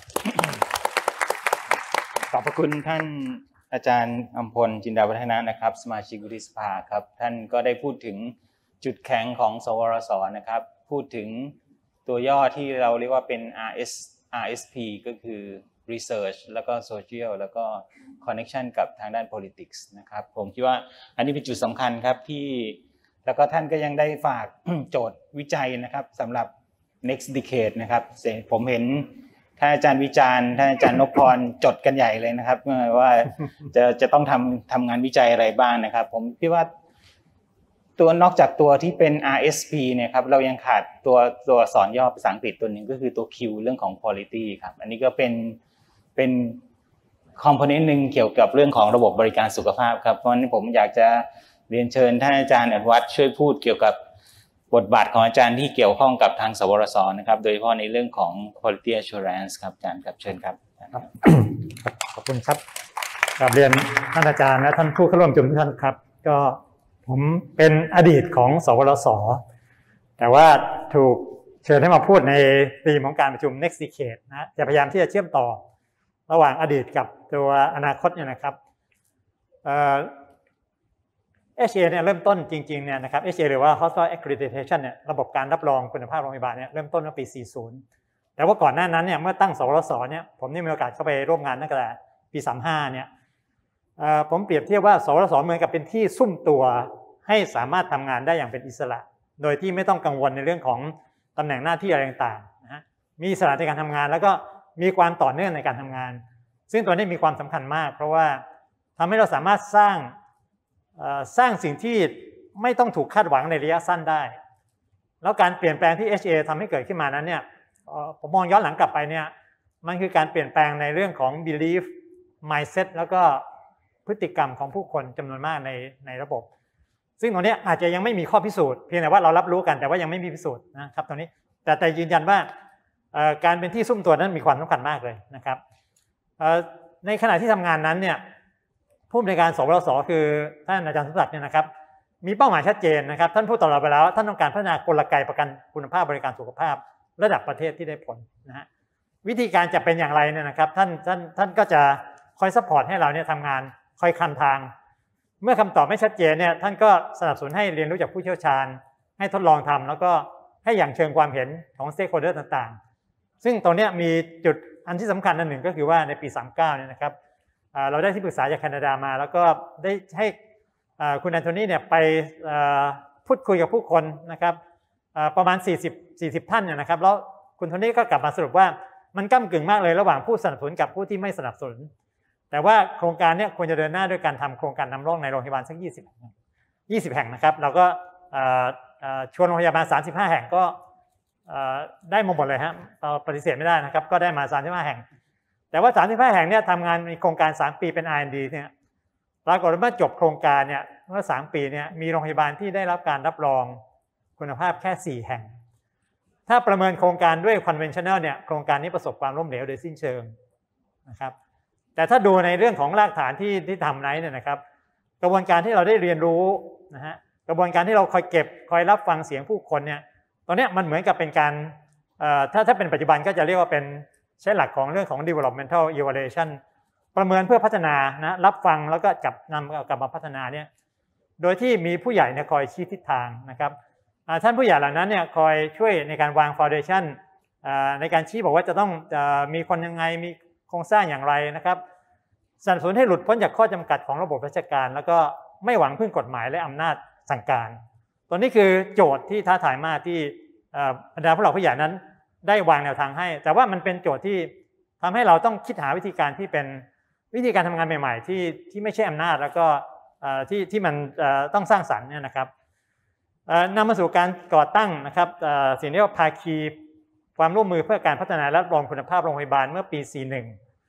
Speaker 2: ขอบพระคุณท่านอาจารย์อำพลจินดาวัฒนะนะครับสมาชิกวุฒิสภาครับท่านก็ได้พูดถึงจุดแข็งของสวรสนะครับพูดถึงตัวย่อที่เราเรียกว่าเป็น อาร์ เอส อาร์ เอส พี ก็คือ Research แล้วก็ Social แล้วก็ Connection กับทางด้าน Politics นะครับผมคิดว่าอันนี้เป็นจุดสำคัญครับที่แล้วก็ท่านก็ยังได้ฝาก โจทย์วิจัยนะครับสำหรับ next decade นะครับผมเห็นท่านอาจารย์วิจารณ์ท่านอาจารย์นพพรจดกันใหญ่เลยนะครับว่าจะจะต้องทำทำงานวิจัยอะไรบ้างนะครับผมคิดว่าตัวนอกจากตัวที่เป็น อาร์ เอส พี เนี่ยครับเรายังขาดตัวตัวสอนย่อภาษาอังกฤษตัวหนึ่งก็คือตัว Q เรื่องของ quality ครับอันนี้ก็เป็นเป็นคอมโพเนนต์หนึ่งเกี่ยวกับเรื่องของระบบบริการสุขภาพครับเพราะฉะนั้นผมอยากจะเรียนเชิญท่านอาจารย์อนุวัฒน์ช่วยพูดเกี่ยวกับบทบาทของอาจารย์ที่เกี่ยวข้องกับทางสวรสนะครับโดยเฉพาะในเรื่องของ quality assurance ครับอาจารย์ครับเชิญครับ
Speaker 4: ครับขอบคุณครับกราบเรียนท่านอาจารย์และท่านผู้เข้าร่วมประชุมทุกท่านครับก็ผมเป็นอดีตของสวรสแต่ว่าถูกเชิญให้มาพูดในธีมของการประชุม next decade นะจะพยายามที่จะเชื่อมต่อระหว่างอดีตกับตัวอนาคตเนี่ยนะครับเอ่อ เอช เอ เนี่ยเริ่มต้นจริงๆเนี่ยนะครับ เอช เอ หรือว่า Hospital Accreditation เนี่ยระบบการรับรองคุณภาพโรงพยาบาลเนี่ยเริ่มต้นเมื่อปีสี่สิบแต่ว่าก่อนหน้านั้นเนี่ยเมื่อตั้งสวรสเนี่ยผมได้มีโอกาสเข้าไปร่วมงานตั้งแต่ปีสามสิบห้าเนี่ยผมเปรียบเทียบว่าสวรสเหมือนกับเป็นที่ซุ่มตัวให้สามารถทำงานได้อย่างเป็นอิสระโดยที่ไม่ต้องกังวลในเรื่องของตำแหน่งหน้าที่อะไรต่างๆนะฮะมีอิสระในการทำงานแล้วก็มีความต่อเนื่องในการทำงานซึ่งตัวนี้มีความสำคัญมากเพราะว่าทำให้เราสามารถสร้างสร้างสิ่งที่ไม่ต้องถูกคาดหวังในระยะสั้นได้แล้วการเปลี่ยนแปลงที่ เอช เอ ทำให้เกิดขึ้นมานั้นเนี่ยผมมองย้อนหลังกลับไปเนี่ยมันคือการเปลี่ยนแปลงในเรื่องของ belief mindset แล้วก็พฤติกรรมของผู้คนจำนวนมากในในระบบซึ่งตรงนี้อาจจะยังไม่มีข้อพิสูจน์เพียงแต่ว่าเรารับรู้กันแต่ว่ายังไม่มีพิสูจน์นะครับตรงนี้แต่แต่ยืนยันว่าการเป็นที่ซุ่มตัวนั้นมีความสำคัญมากเลยนะครับในขณะที่ทำงานนั้นเนี่ยผู้บริการสวรสคือท่านอาจารย์สมศักดิ์เนี่ยนะครับมีเป้าหมายชัดเจนนะครับท่านพูดต่อเราไปแล้วท่านต้องการพัฒนากลไกประกันคุณภาพบริการสุขภาพระดับประเทศที่ได้ผลนะฮะวิธีการจะเป็นอย่างไรเนี่ยนะครับท่านท่านท่านก็จะคอยซัพพอร์ตให้เราเนี่ยทำงานคอยคันทางเมื่อคำตอบไม่ชัดเจนเนี่ยท่านก็สนับสนุนให้เรียนรู้จากผู้เชี่ยวชาญให้ทดลองทำแล้วก็ให้อย่างเชิงความเห็นของสเต็กโฮลเดอร์ต่างๆซึ่งตรงนี้มีจุดอันที่สำคัญอันหนึ่งก็คือว่าในปีสามสิบเก้าเนี่ยนะครับเราได้ที่ปรึกษาจากแคนาดามาแล้วก็ได้ให้คุณแอนโทนีเนี่ยไปพูดคุยกับผู้คนนะครับประมาณสี่สิบ สี่สิบท่านเนี่ยนะครับแล้วคุณโทนี่ก็กลับมาสรุปว่ามันก้ำกึ่งมากเลยระหว่างผู้สนับสนุนกับผู้ที่ไม่สนับสนุนแต่ว่าโครงการเนี่ยควรจะเดินหน้าด้วยการทำโครงการนำร่องในโรงพยาบาลสักยี่สิบ ยี่สิบแห่งนะครับเราก็ชวนโรงพยาบาลสามสิบห้าแห่งก็ได้มาหมดเลยฮะเราปฏิเสธไม่ได้นะครับก็ได้มาสามสิบห้าแห่งแต่ว่าสามสิบห้าแห่งเนี่ยทำงานมีโครงการสามปีเป็น อาร์ แอนด์ ดี เนี่ยปรากฏว่าจบโครงการเนี่ยเมื่อสามปีเนี่ยมีโรงพยาบาลที่ได้รับการรับรองคุณภาพแค่สี่แห่งถ้าประเมินโครงการด้วย conventional เนี่ยโครงการนี้ประสบความล้มเหลวโดยสิ้นเชิงนะครับแต่ถ้าดูในเรื่องของรากฐานที่ที่ทำไว้เนี่ยนะครับกระบวนการที่เราได้เรียนรู้นะฮะกระบวนการที่เราคอยเก็บคอยรับฟังเสียงผู้คนเนี่ยตอนนี้มันเหมือนกับเป็นการถ้าถ้าเป็นปัจจุบันก็จะเรียกว่าเป็นใช้หลักของเรื่องของ developmental evaluation ประเมินเพื่อพัฒนานะรับฟังแล้วก็จับนำกลับมาพัฒนาเนี่ยโดยที่มีผู้ใหญ่เนี่ยคอยชี้ทิศทางนะครับท่านผู้ใหญ่เหล่านั้นเนี่ยคอยช่วยในการวาง foundation ในการชี้บอกว่าจะต้องมีคนยังไงมีโครงสร้างอย่างไรนะครับสนับสนุนให้หลุดพ้นจากข้อจำกัดของระบบราชการแล้วก็ไม่หวังพึ่งกฎหมายและอำนาจสั่งการตัวนี้คือโจทย์ที่ท้าทายมากที่บรรดาผู้หลักผู้ใหญ่นั้นได้วางแนวทางให้แต่ว่ามันเป็นโจทย์ที่ทำให้เราต้องคิดหาวิธีการที่เป็นวิธีการทำงานใหม่ๆที่ที่ไม่ใช่อำนาจแล้วก็ที่ที่มันต้องสร้างสรรค์เนี่ยนะครับนำมาสู่การก่อตั้งนะครับสิ่งที่เรียกว่าภาคีความร่วมมือเพื่อการพัฒนาและรับรองคุณภาพโรงพยาบาลเมื่อปีสี่สิบเอ็ด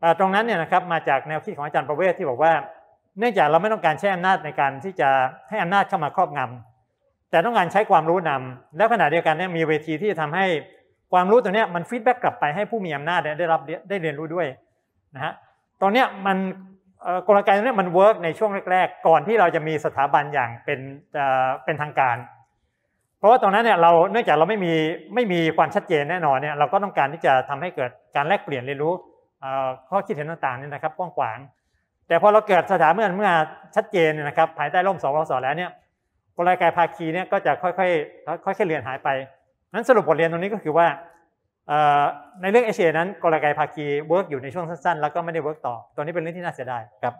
Speaker 4: ตรงนั้นเนี่ยนะครับมาจากแนวคิดของอาจารย์ประเวศที่บอกว่าเนื่องจากเราไม่ต้องการใช้อำนาจในการที่จะให้อำนาจเข้ามาครอบงำแต่ต้องการใช้ความรู้นำแล้วขณะเดียวกันเนี่ยมีเวทีที่จะทำให้ความรู้ตัวนี้มันฟีดแบ็กกลับไปให้ผู้มีอำนาจได้รับได้เรียนรู้ด้วยนะฮะตอนนี้มันกลไกตรงนี้มันเวิร์กในช่วงแรกๆก่อนที่เราจะมีสถาบันอย่างเป็นเป็นทางการเพราะว่าตอนนั้นเนี่ยเราเนื่องจากเราไม่มีไม่มีความชัดเจนแน่นอนเนี่ยเราก็ต้องการที่จะทำให้เกิดการแลกเปลี่ยนเรียนรู้ข้อคิดเห็นต่างๆนี่นะครับกว้างขวางแต่พอเราเกิดสถาบันเมื่อชัดเจนนะครับภายใต้ร่มสวสแล้วเนี่ยกลไกภาคีเนี่ยก็จะค่อยๆค่อยๆเลือนหายไปนั้นสรุปบทเรียนตรงนี้ก็คือว่าในเรื่อง เอช เอ นั้นกลไกภาคีเวิร์กอยู่ในช่วงสั้นๆแล้วก็ไม่ได้เวิร์กต่อตัวนี้เป็นเรื่องที่น่าเสียดายครับ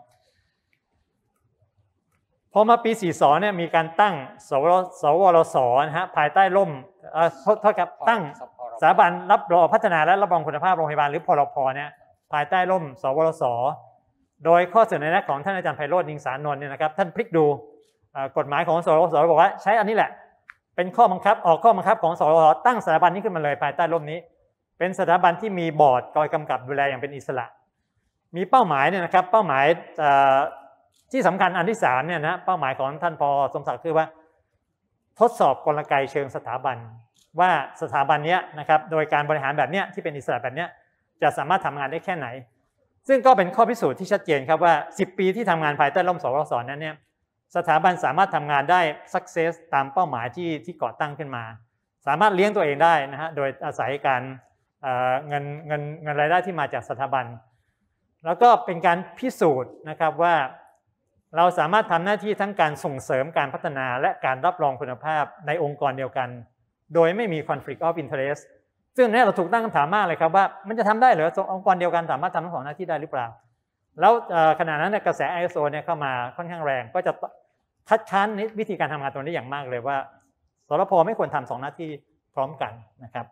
Speaker 4: พอมาปีสี่สิบสองเนี่ยมีการตั้งสวสวรสนะฮะภายใต้ร่มเท่ากับตั้งสถาบันรับรองพัฒนาและรับรองคุณภาพโรงพยาบาลหรือพรพเนี่ยภายใต้ร่มสวรสโดยข้อเสนอแนะของท่านอาจารย์ไพโรจน์นิงสานนท์เนี่ยนะครับท่านพลิกดูกฎหมายของสวรสบอกว่าใช้อันนี้แหละเป็นข้อบังคับออกข้อบังคับของสวรสตั้งสถาบันนี้ขึ้นมาเลยภายใต้ร่มนี้เป็นสถาบันที่มีบอร์ดคอยกำกับดูแลอย่างเป็นอิสระมีเป้าหมายเนี่ยนะครับเป้าหมายที่สำคัญอันที่สามเนี่ยนะเป้าหมายของท่านพอสมศักดิ์คือว่าทดสอบกลไกเชิงสถาบันว่าสถาบันนี้นะครับโดยการบริหารแบบนี้ที่เป็นอิสระแบบนี้จะสามารถทำงานได้แค่ไหนซึ่งก็เป็นข้อพิสูจน์ที่ชัดเจนครับว่าสิบปีที่ทำงานภายใต้ร่มสวสนั้นเนี่ยสถาบันสามารถทำงานได้ success ตามเป้าหมายที่ที่ก่อตั้งขึ้นมาสามารถเลี้ยงตัวเองได้นะฮะโดยอาศัยการเอ่อเงินเงินเงินรายได้ที่มาจากสถาบันแล้วก็เป็นการพิสูจน์นะครับว่าเราสามารถทำหน้าที่ทั้งการส่งเสริมการพัฒนาและการรับรองคุณภาพในองค์กรเดียวกันโดยไม่มี conflict of interest ซึ่งเนี่ยเราถูกตั้งคำถามมากเลยครับว่ามันจะทำได้หรือองค์กรเดียวกันสามารถทำทั้งสองหน้าที่ได้หรือเปล่าแล้วขณะนั้นเนี่ยกระแส ไอ เอส โอ เนี่ยเข้ามาค่อนข้างแรงก็จะคัดค้านวิธีการทำงานตัวนี้อย่างมากเลยว่าสรพไม่ควรทำสองหน้าที่พร้อมกันนะครับ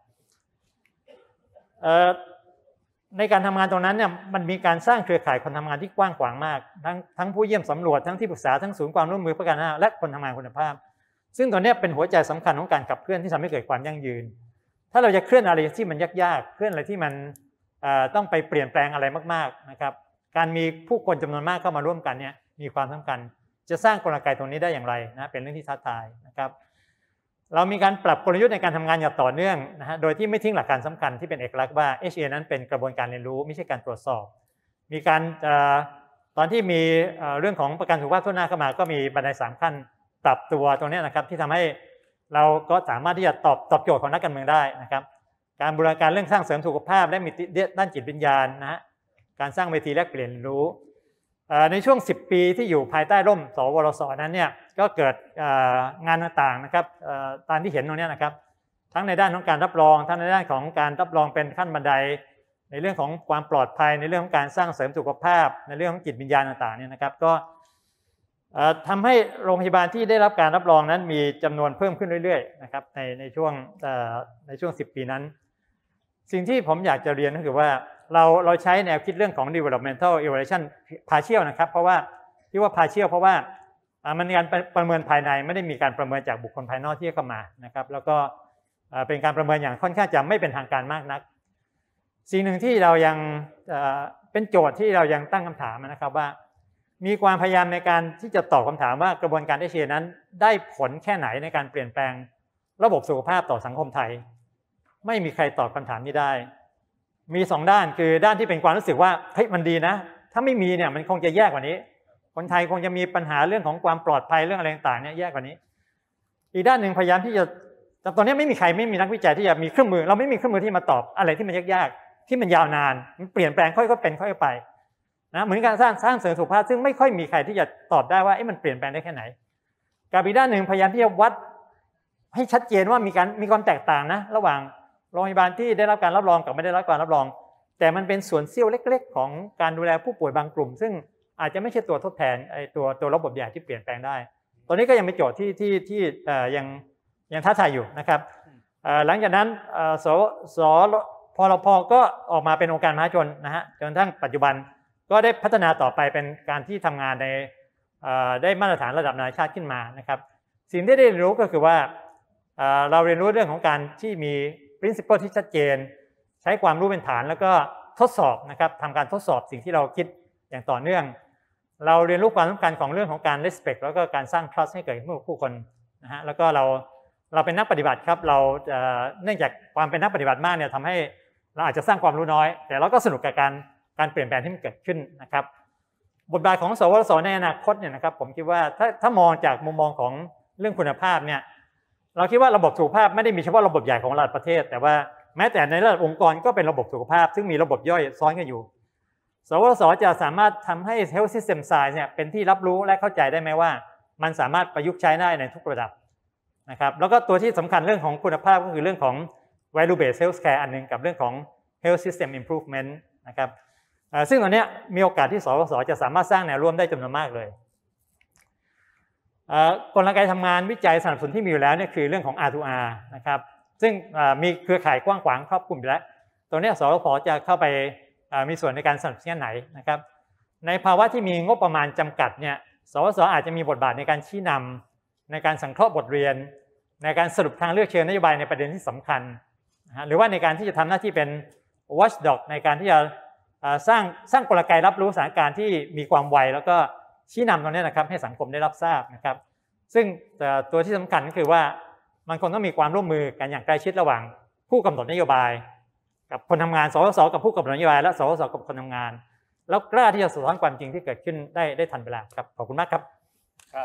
Speaker 4: ในการทำงานตรงนั้นเนี่ยมันมีการสร้างเครือข่ายคนทำงานที่กว้างขวางมากทั้งทั้งผู้เยี่ยมสำรวจทั้งที่ปรึกษาทั้งศูนย์ความร่วมมือเพื่อการพัฒนาและคนทำงานคุณภาพซึ่งตัวนี้เป็นหัวใจสำคัญของการขับเคลื่อนที่ทำให้เกิดความยั่งยืนถ้าเราจะเคลื่อนอะไรที่มันยากๆเคลื่อนอะไรที่มันต้องไปเปลี่ยนแปลงอะไรมากๆนะครับการมีผู้คนจำนวนมากเข้ามาร่วมกันเนี่ยมีความสำคัญจะสร้างกลไกตรงนี้ได้อย่างไรนะเป็นเรื่องที่ท้าทายนะครับเรามีการปรับกลยุทธ์ในการทำงานอย่างต่อเนื่องนะฮะโดยที่ไม่ทิ้งหลักการสำคัญที่เป็นเอกลักษณ์ว่า เอช เอ นั้นเป็นกระบวนการเรียนรู้ไม่ใช่การตรวจสอบมีการตอนที่มีเรื่องของประกันสุขภาพทั่วหน้าเข้ามาก็มีบันไดสามขั้นปรับตัวตรงนี้นะครับที่ทำให้เราก็สามารถที่จะตอบตอบโจทย์ของนักการเมืองได้นะครับการบูรณาการเรื่องสร้างเสริมสุขภาพและมีด้านจิตวิญญาณนะฮะการสร้างเวทีแลกเปลี่ยนรู้ในช่วงสิบปีที่อยู่ภายใต้ร่มสวรสนั้นเนี่ยก็เกิดงานต่างๆนะครับตามที่เห็นตรงนี้นะครับทั้งในด้านของการรับรองทั้งในด้านของการรับรองเป็นขั้นบันไดในเรื่องของความปลอดภัยในเรื่องของการสร้างเสริมสุขภาพในเรื่องของจิตวิญญาณต่างๆเนี่ยนะครับก็ทำให้โรงพยาบาลที่ได้รับการรับรองนั้นมีจำนวนเพิ่มขึ้นเรื่อยๆนะครับในในช่วงในช่วงสิบปีนั้นสิ่งที่ผมอยากจะเรียนก็คือว่าเราเราใช้แนวคิดเรื่องของ developmental evaluation partial นะครับเพราะว่าที่ว่า partial เพราะว่ามันมีการประเมินภายในไม่ได้มีการประเมินจากบุคคลภายนอกที่เข้ามานะครับแล้วก็เป็นการประเมินอย่างค่อนข้างจะไม่เป็นทางการมากนักสิ่งหนึ่งที่เรายังเป็นโจทย์ที่เรายังตั้งคำถามนะครับว่ามีความพยายามในการที่จะตอบคำถามว่ากระบวนการ เอช เอ นั้นได้ผลแค่ไหนในการเปลี่ยนแปลงระบบสุขภาพต่อสังคมไทยไม่มีใครตอบคำถามนี้ได้มีสองด้านคือด้านที่เป็นความรู้สึกว่าเฮ้ยมันดีนะถ้าไม่มีเนี่ยมันคงจะแย่กว่านี้คนไทยคงจะมีปัญหาเรื่องของความปลอดภัยเรื่องอะไรต่างๆเนี่ยแย่กว่านี้อีกด้านหนึ่งพยายามที่จะแต่ตอนนี้ไม่มีใครไม่มีนักวิจัยที่จะมีเครื่องมือเราไม่มีเครื่องมือที่มาตอบอะไรที่มันยากๆที่มันยาวนานมันเปลี่ยนแปลงค่อยๆเป็นค่อยๆไปนะเหมือนการสร้างสร้างเสริมสุขภาพซึ่งไม่ค่อยมีใครที่จะตอบได้ว่ามันเปลี่ยนแปลงได้แค่ไหนกับอีกด้านหนึ่งพยายามที่จะวัดให้ชัดเจนว่ามีการมีความแตกต่างนะระหว่างโรงพยาบาลที่ได้รับการรับรองกับไม่ได้รับการรับรองแต่มันเป็นส่วนเสี้ยวเล็กๆของการดูแลผู้ป่วยบางกลุ่มซึ่งอาจจะไม่ใช่ตัวทดแทนไอ้ตัวตัวระบบใหญ่ที่เปลี่ยนแปลงได้ตัวนี้ก็ยังเป็นโจทย์ที่ที่ที่ยังยังท้าทายอยู่นะครับหลังจากนั้นสสพรพก็ออกมาเป็นองค์การมหาชนนะฮะจนกระทั่งปัจจุบันก็ได้พัฒนาต่อไปเป็นการที่ทำงานในได้มาตรฐานระดับนานาชาติขึ้นมานะครับสิ่งที่ได้เรียนรู้ก็คือว่าเราเรียนรู้เรื่องของการที่มี principle ที่ชัดเจนใช้ความรู้เป็นฐานแล้วก็ทดสอบนะครับทำการทดสอบสิ่งที่เราคิดอย่างต่อเนื่องเราเรียนรู้ความสำคัญของเรื่องของการ respect แล้วก็การสร้าง trust ให้เกิดขึ้นกับผู้คนนะฮะแล้วก็เราเราเป็นนักปฏิบัติครับเราเนื่องจากความเป็นนักปฏิบัติมากเนี่ยทำให้เราอาจจะสร้างความรู้น้อยแต่เราก็สนุกกับการการเปลี่ยนแปลงที่มันเกิดขึ้นนะครับบทบาทของสวสในอนาคตเนี่ยนะครับผมคิดว่าถ้าถ้ามองจากมุมมองของเรื่องคุณภาพเนี่ยเราคิดว่าระบบสุขภาพไม่ได้มีเฉพาะระบบใหญ่ของระดับประเทศแต่ว่าแม้แต่ในระดับองค์กรก็เป็นระบบสุขภาพซึ่งมีระบบย่อยซ้อนกันอยู่สวสจะสามารถทำให้ Health System Science เนี่ยเป็นที่รับรู้และเข้าใจได้ไหมว่ามันสามารถประยุกต์ใช้ได้ในทุกระดับนะครับแล้วก็ตัวที่สำคัญเรื่องของคุณภาพก็คือเรื่องของ Value Based Healthcare อันนึงกับเรื่องของ Health System Improvement นะครับซึ่งตอนนี้มีโอกาสที่สวสจะสามารถสร้างแนวร่วมได้จำนวนมากเลยกลไกทำงานวิจัยสนับสนุนที่มีอยู่แล้วเนี่ยคือเรื่องของ อาร์ ทู อาร์ นะครับซึ่งมีเครือข่ายกว้างขวางครอบคลุมอยู่แล้วตัวนี้สวสจะเข้าไปมีส่วนในการสนับสนุนไหนนะครับในภาวะที่มีงบประมาณจำกัดเนี่ยสวสอาจจะมีบทบาทในการชี้นำในการสังเคราะห์บทเรียนในการสรุปทางเลือกเชิงนโยบายในประเด็นที่สำคัญนะหรือว่าในการที่จะทำหน้าที่เป็น watchdog ในการที่จะสร้างสร้างกลไกรับรู้สถานการณ์ที่มีความไวแล้วก็ชี้นำตรงนี้นะครับให้สังคมได้รับทราบนะครับซึ่งตัวที่สำคัญก็คือว่ามันคงต้องมีความร่วมมือกันอย่างใกล้ชิดระหว่างผู้กำหนดนโยบายกับคนทำงานสวสกับผู้กำหนดนโยบายและสวสกับคนทำงานแล้วกล้าที่จะสะท้อนความจริงที่เกิดขึ้นได้ได้ทันเวลาครับขอบคุณมากครับ
Speaker 2: ครับ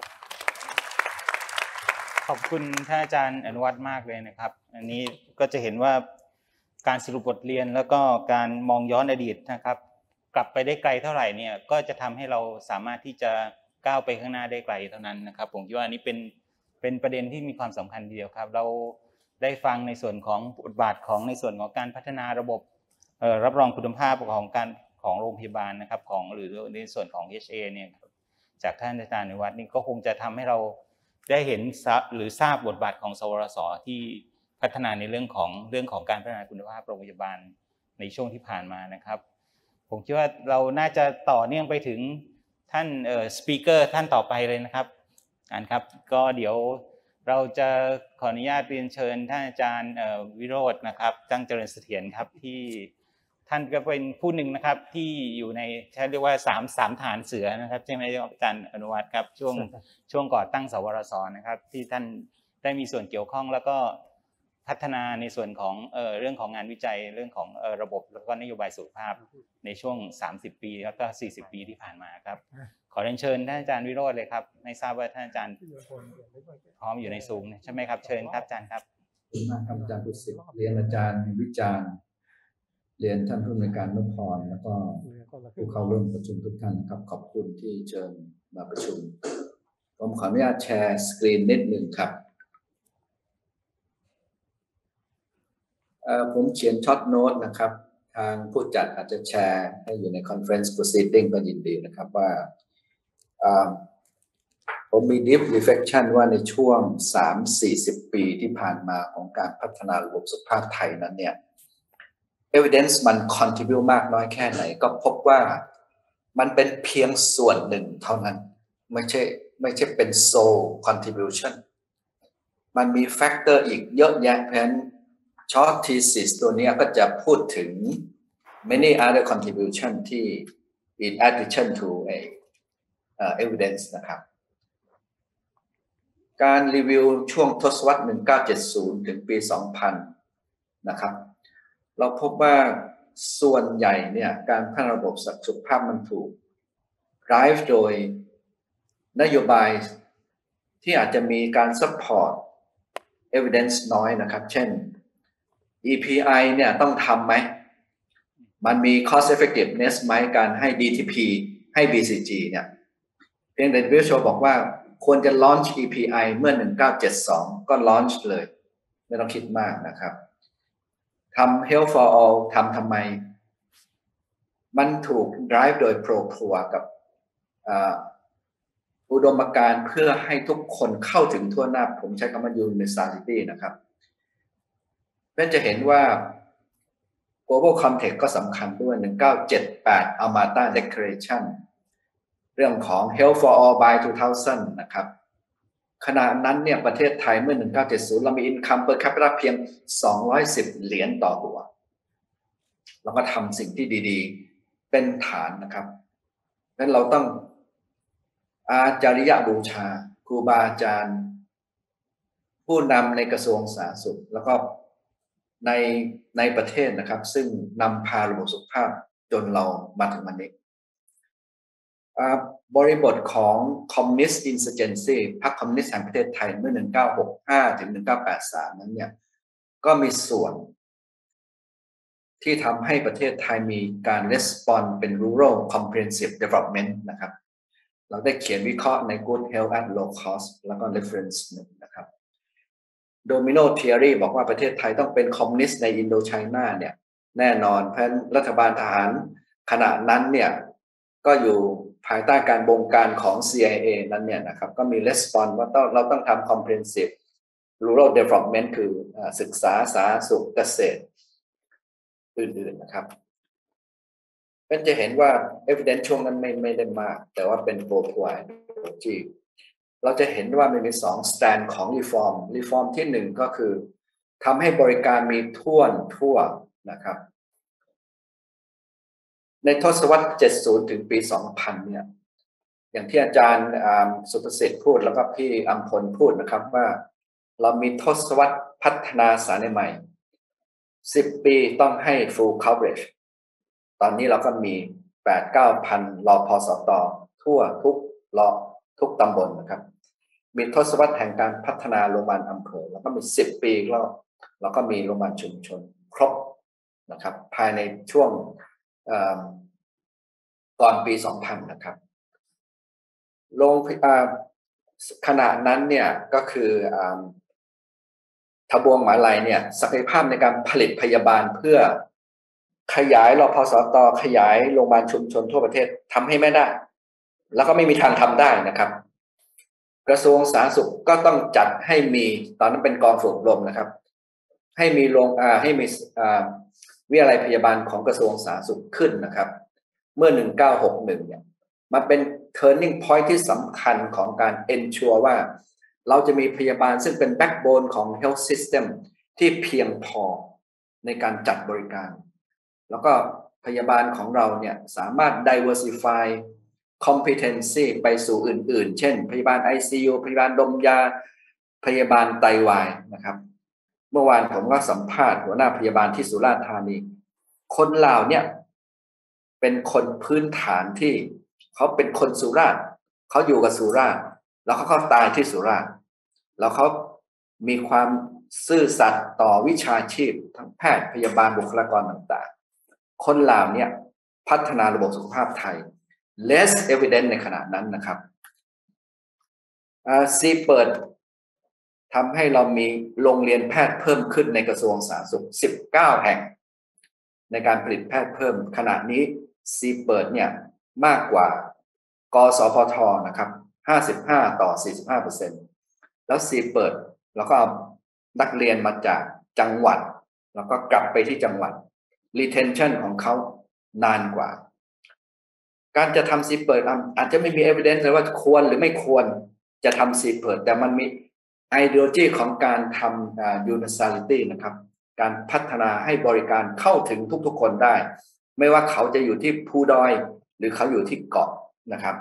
Speaker 2: ขอบคุณท่านอาจารย์อนุวัฒน์มากเลยนะครับอันนี้ก็จะเห็นว่าการสรุปบทเรียนแล้วก็การมองย้อนอดีตนะครับกลับไปได้ไกลเท่าไหร่เนี่ยก็จะทำให้เราสามารถที่จะก้าวไปข้างหน้าได้ไกลเท่านั้นนะครับผมคิดว่าอันนี้เป็นเป็นประเด็นที่มีความสำคัญทีเดียวครับเราได้ฟังในส่วนของบทบาทของในส่วนของการพัฒนาระบบรับรองคุณภาพของการของโรงพยาบาลนะครับของหรือในส่วนของ เอช เอ เนี่ยจากท่านอาจารย์อนุวัฒน์นี่ก็คงจะทำให้เราได้เห็นหรือทราบบทบาทของสวสที่พัฒนาในเรื่องของเรื่องของการพัฒนาคุณภาพโรงพยาบาลในช่วงที่ผ่านมานะครับผมคิดว่าเราน่าจะต่อเนื่องไปถึงท่านเอ่อสปีกเกอร์ท่านต่อไปเลยนะครับอ่านครับก็เดี๋ยวเราจะขออนุญาตเรียนเชิญท่านอาจารย์วิโรจน์นะครับตั้งเจริญเสถียรครับที่ท่านก็เป็นผู้หนึ่งนะครับที่อยู่ในใช้เรียกว่าสามสามฐานเสือนะครับใช่ไหมอาจารย์อนุวัฒน์ครับช่วงช่วงก่อตั้งสวสนะครับที่ท่านได้มีส่วนเกี่ยวข้องแล้วก็พัฒนาในส่วนของเอ่อเรื่องของงานวิจัยเรื่องของเอ่อระบบแล้วก็นโยบายสุขภาพในช่วงสามสิบปีแล้วก็สี่สิบปีที่ผ่านมาครับขอเรียนเชิญท่านอาจารย์วิโรจน์เลยครับไม่ทราบว่าท่านอาจารย์พร้อมอยู่ในซูมใช่ไหมครับเชิญครับอาจารย์ครับ
Speaker 5: ขอบคุณมากครับอาจารย์ดุสิตเรียนอาจารย์วิจารณ์เรียนท่านผู้อำนวยการนพพรแล้วก็ผู้เข้าร่วมประชุมทุกท่านครับขอบคุณที่เชิญมาประชุมผมขออนุญาตแชร์สกรีนนิดหนึ่งครับผมเขียนช็อตโน้ตนะครับทางผู้จัดอาจจะแชร์ให้อยู่ใน Conference Proceeding ก็ยินดีนะครับว่าผมมี Deep Reflection ว่าในช่วง สามถึงสี่สิบ ปีที่ผ่านมาของการพัฒนาระบบสุขภาพไทยนั้นเนี่ย Evidence มัน contribute มากน้อยแค่ไหนก็พบว่ามันเป็นเพียงส่วนหนึ่งเท่านั้นไม่ใช่ไม่ใช่เป็น sole contribution มันมี factor อีกเยอะแยะเพราะฉะนั้นshort thesis ตัวนี้ก็จะพูดถึง many other contribution ที่ in addition to a uh, evidence นะครับการรีวิวช่วงทศวรรษหนึ่งพันเก้าร้อยเจ็ดสิบถึงปีสองพันนะครับเราพบว่าส่วนใหญ่เนี่ยการพัฒนาระบบสุขภาพมันถูก drive โดยนโยบายที่อาจจะมีการ support evidence น้อยนะครับเช่นอี พี ไอ เนี่ยต้องทำไหมมันมี cost effectiveness ไหมการให้ ดี ที พี ให้ บี ซี จี เนี่ยเพียงแต่ ดับเบิลยู เอช โอ บอกว่าควรจะ launch อี พี ไอ เมื่อหนึ่งพันเก้าร้อยเจ็ดสิบสองก็ launch เลยไม่ต้องคิดมากนะครับทำ Health for All ทำทำไมมันถูก drive โดย pro ครัวกับอุดมการณ์เพื่อให้ทุกคนเข้าถึงทั่วหน้าผมใช้คำว่า universality นะครับเพื่อจะเห็นว่า global context ก็สำคัญด้วยหนึ่งพันเก้าร้อยเจ็ดสิบแปด Almata Declaration เรื่องของ Health for All by สองพันนะครับขณะนั้นเนี่ยประเทศไทยเมื่อหนึ่งพันเก้าร้อยเจ็ดสิบเรามี income per capita เพียงสองร้อยสิบเหรียญต่อหัวแล้วก็ทำสิ่งที่ดีๆเป็นฐานนะครับดังนั้นเราต้องอาจาริยบูชาครูบาอาจารย์ผู้นำในกระทรวงสาธารณสุขแล้วก็ในในประเทศนะครับซึ่งนำพาระบบสุขภาพจนเรามาถึงวันนี้บริบทของ Communist Insurgency พรรคคอมมิวนิสต์แห่งประเทศไทยเมื่อหนึ่งพันเก้าร้อยหกสิบห้าถึงหนึ่งพันเก้าร้อยแปดสิบสามนั้นเนี่ยก็มีส่วนที่ทำให้ประเทศไทยมีการ respond เป็น rural comprehensive development นะครับเราได้เขียนวิเคราะห์ใน Good Health at Low Cost แล้วก็ reference หนึ่งนะครับ Domino Theory บอกว่าประเทศไทยต้องเป็นคอมมิวนิสต์ในอินโดไชน่าเนี่ยแน่นอนเพราะรัฐบาลทหารขณะนั้นเนี่ยก็อยู่ภายใต้การบงการของ ซี ไอ เอ นั้นเนี่ยนะครับก็มี response ว่าต้องเราต้องทำ comprehensive rural development คือศึกษาสาธารณสุขเกษตรอื่นๆนะครับก็จะเห็นว่า evidence ช่วงนั้นไม่ไม่ได้มากแต่ว่าเป็น worldwide ที่เราจะเห็นว่ามันมีสอง stand ของ reform reform ที่หนึ่งก็คือทำให้บริการมีทั่วทั่วนะครับในทศวรรษเจ็ดสิบถึงปีสองพันเนี่ยอย่างที่อาจารย์สุประสิทธิ์พูดแล้วก็พี่อัมพลพูดนะครับว่าเรามีทศวรรษพัฒนาสารใหม่สิบปีต้องให้ full coverage ตอนนี้เราก็มี แปดถึงเก้าพัน รพสตทั่วทุกรอทุกตำบลนะครับมีทศวรรษแห่งการพัฒนาโรงพยาบาลอำเภอแล้วก็มีสิบปีแล้วเราก็มีโรงพยาบาลชุมชนครบนะครับภายในช่วงก่อนปีสองพันนะครับโรงขณะนั้นเนี่ยก็คือทบวงหมหาลัยเนี่ยศักยภาพในการผลิตพยาบาลเพื่อขยายรพสตขยายโรงพยาบาลชุมชนทั่วประเทศทำให้ไม่ได้แล้วก็ไม่มีทางทำได้นะครับกระทรวงสาธารณสุขก็ต้องจัดให้มีตอนนั้นเป็นกองฝึกอบรมนะครับให้มีโรงอ่าให้มีอ่าวิทยาลัยพยาบาลของกระทรวงสาธารณสุขขึ้นนะครับเมื่อหนึ่งพันเก้าร้อยหกสิบเอ็ดเนี่ยมันเป็น turning point ที่สำคัญของการ ensure ว่าเราจะมีพยาบาลซึ่งเป็น backbone ของ health system ที่เพียงพอในการจัดบริการแล้วก็พยาบาลของเราเนี่ยสามารถ diversify competency ไปสู่อื่นๆเช่นพยาบาล ไอ ซี ยู พยาบาลดมยาพยาบาลไตวายนะครับเมื่อวานผมก็สัมภาษณ์หัวหน้าพยาบาลที่สุราษฎร์ธานีคนลาวเนี่ยเป็นคนพื้นฐานที่เขาเป็นคนสุราษฎร์เขาอยู่กับสุราษฎร์แล้วเขาเขาตายที่สุราษฎร์แล้วเขามีความซื่อสัตย์ต่อวิชาชีพทั้งแพทย์พยาบาลบุคลากรต่างๆคนลาวเนี่ยพัฒนาระบบสุขภาพไทย less evidence ในขณะนั้นนะครับซีเปิดทำให้เรามีโรงเรียนแพทย์เพิ่มขึ้นในกระทรวงสาธารณสุขสิบเก้าแห่งในการผลิตแพทย์เพิ่มขณะนี้ซีเปิดเนี่ยมากกว่ากสพทนะครับห้าสิบห้าต่อสี่สิบห้าเปอร์เซ็นต์แล้วซีเปิดแล้วก็เอานักเรียนมาจากจังหวัดแล้วก็กลับไปที่จังหวัด retention ของเขานานกว่าการจะทำซีเปิดอาจจะไม่มี evidence เลยว่าควรหรือไม่ควรจะทำซีเปิดแต่มันมี ideology ของการทำ universality นะครับการพัฒนาให้บริการเข้าถึงทุกๆคนได้ไม่ว่าเขาจะอยู่ที่ภูดอยหรือเขาอยู่ที่เกาะนะครับ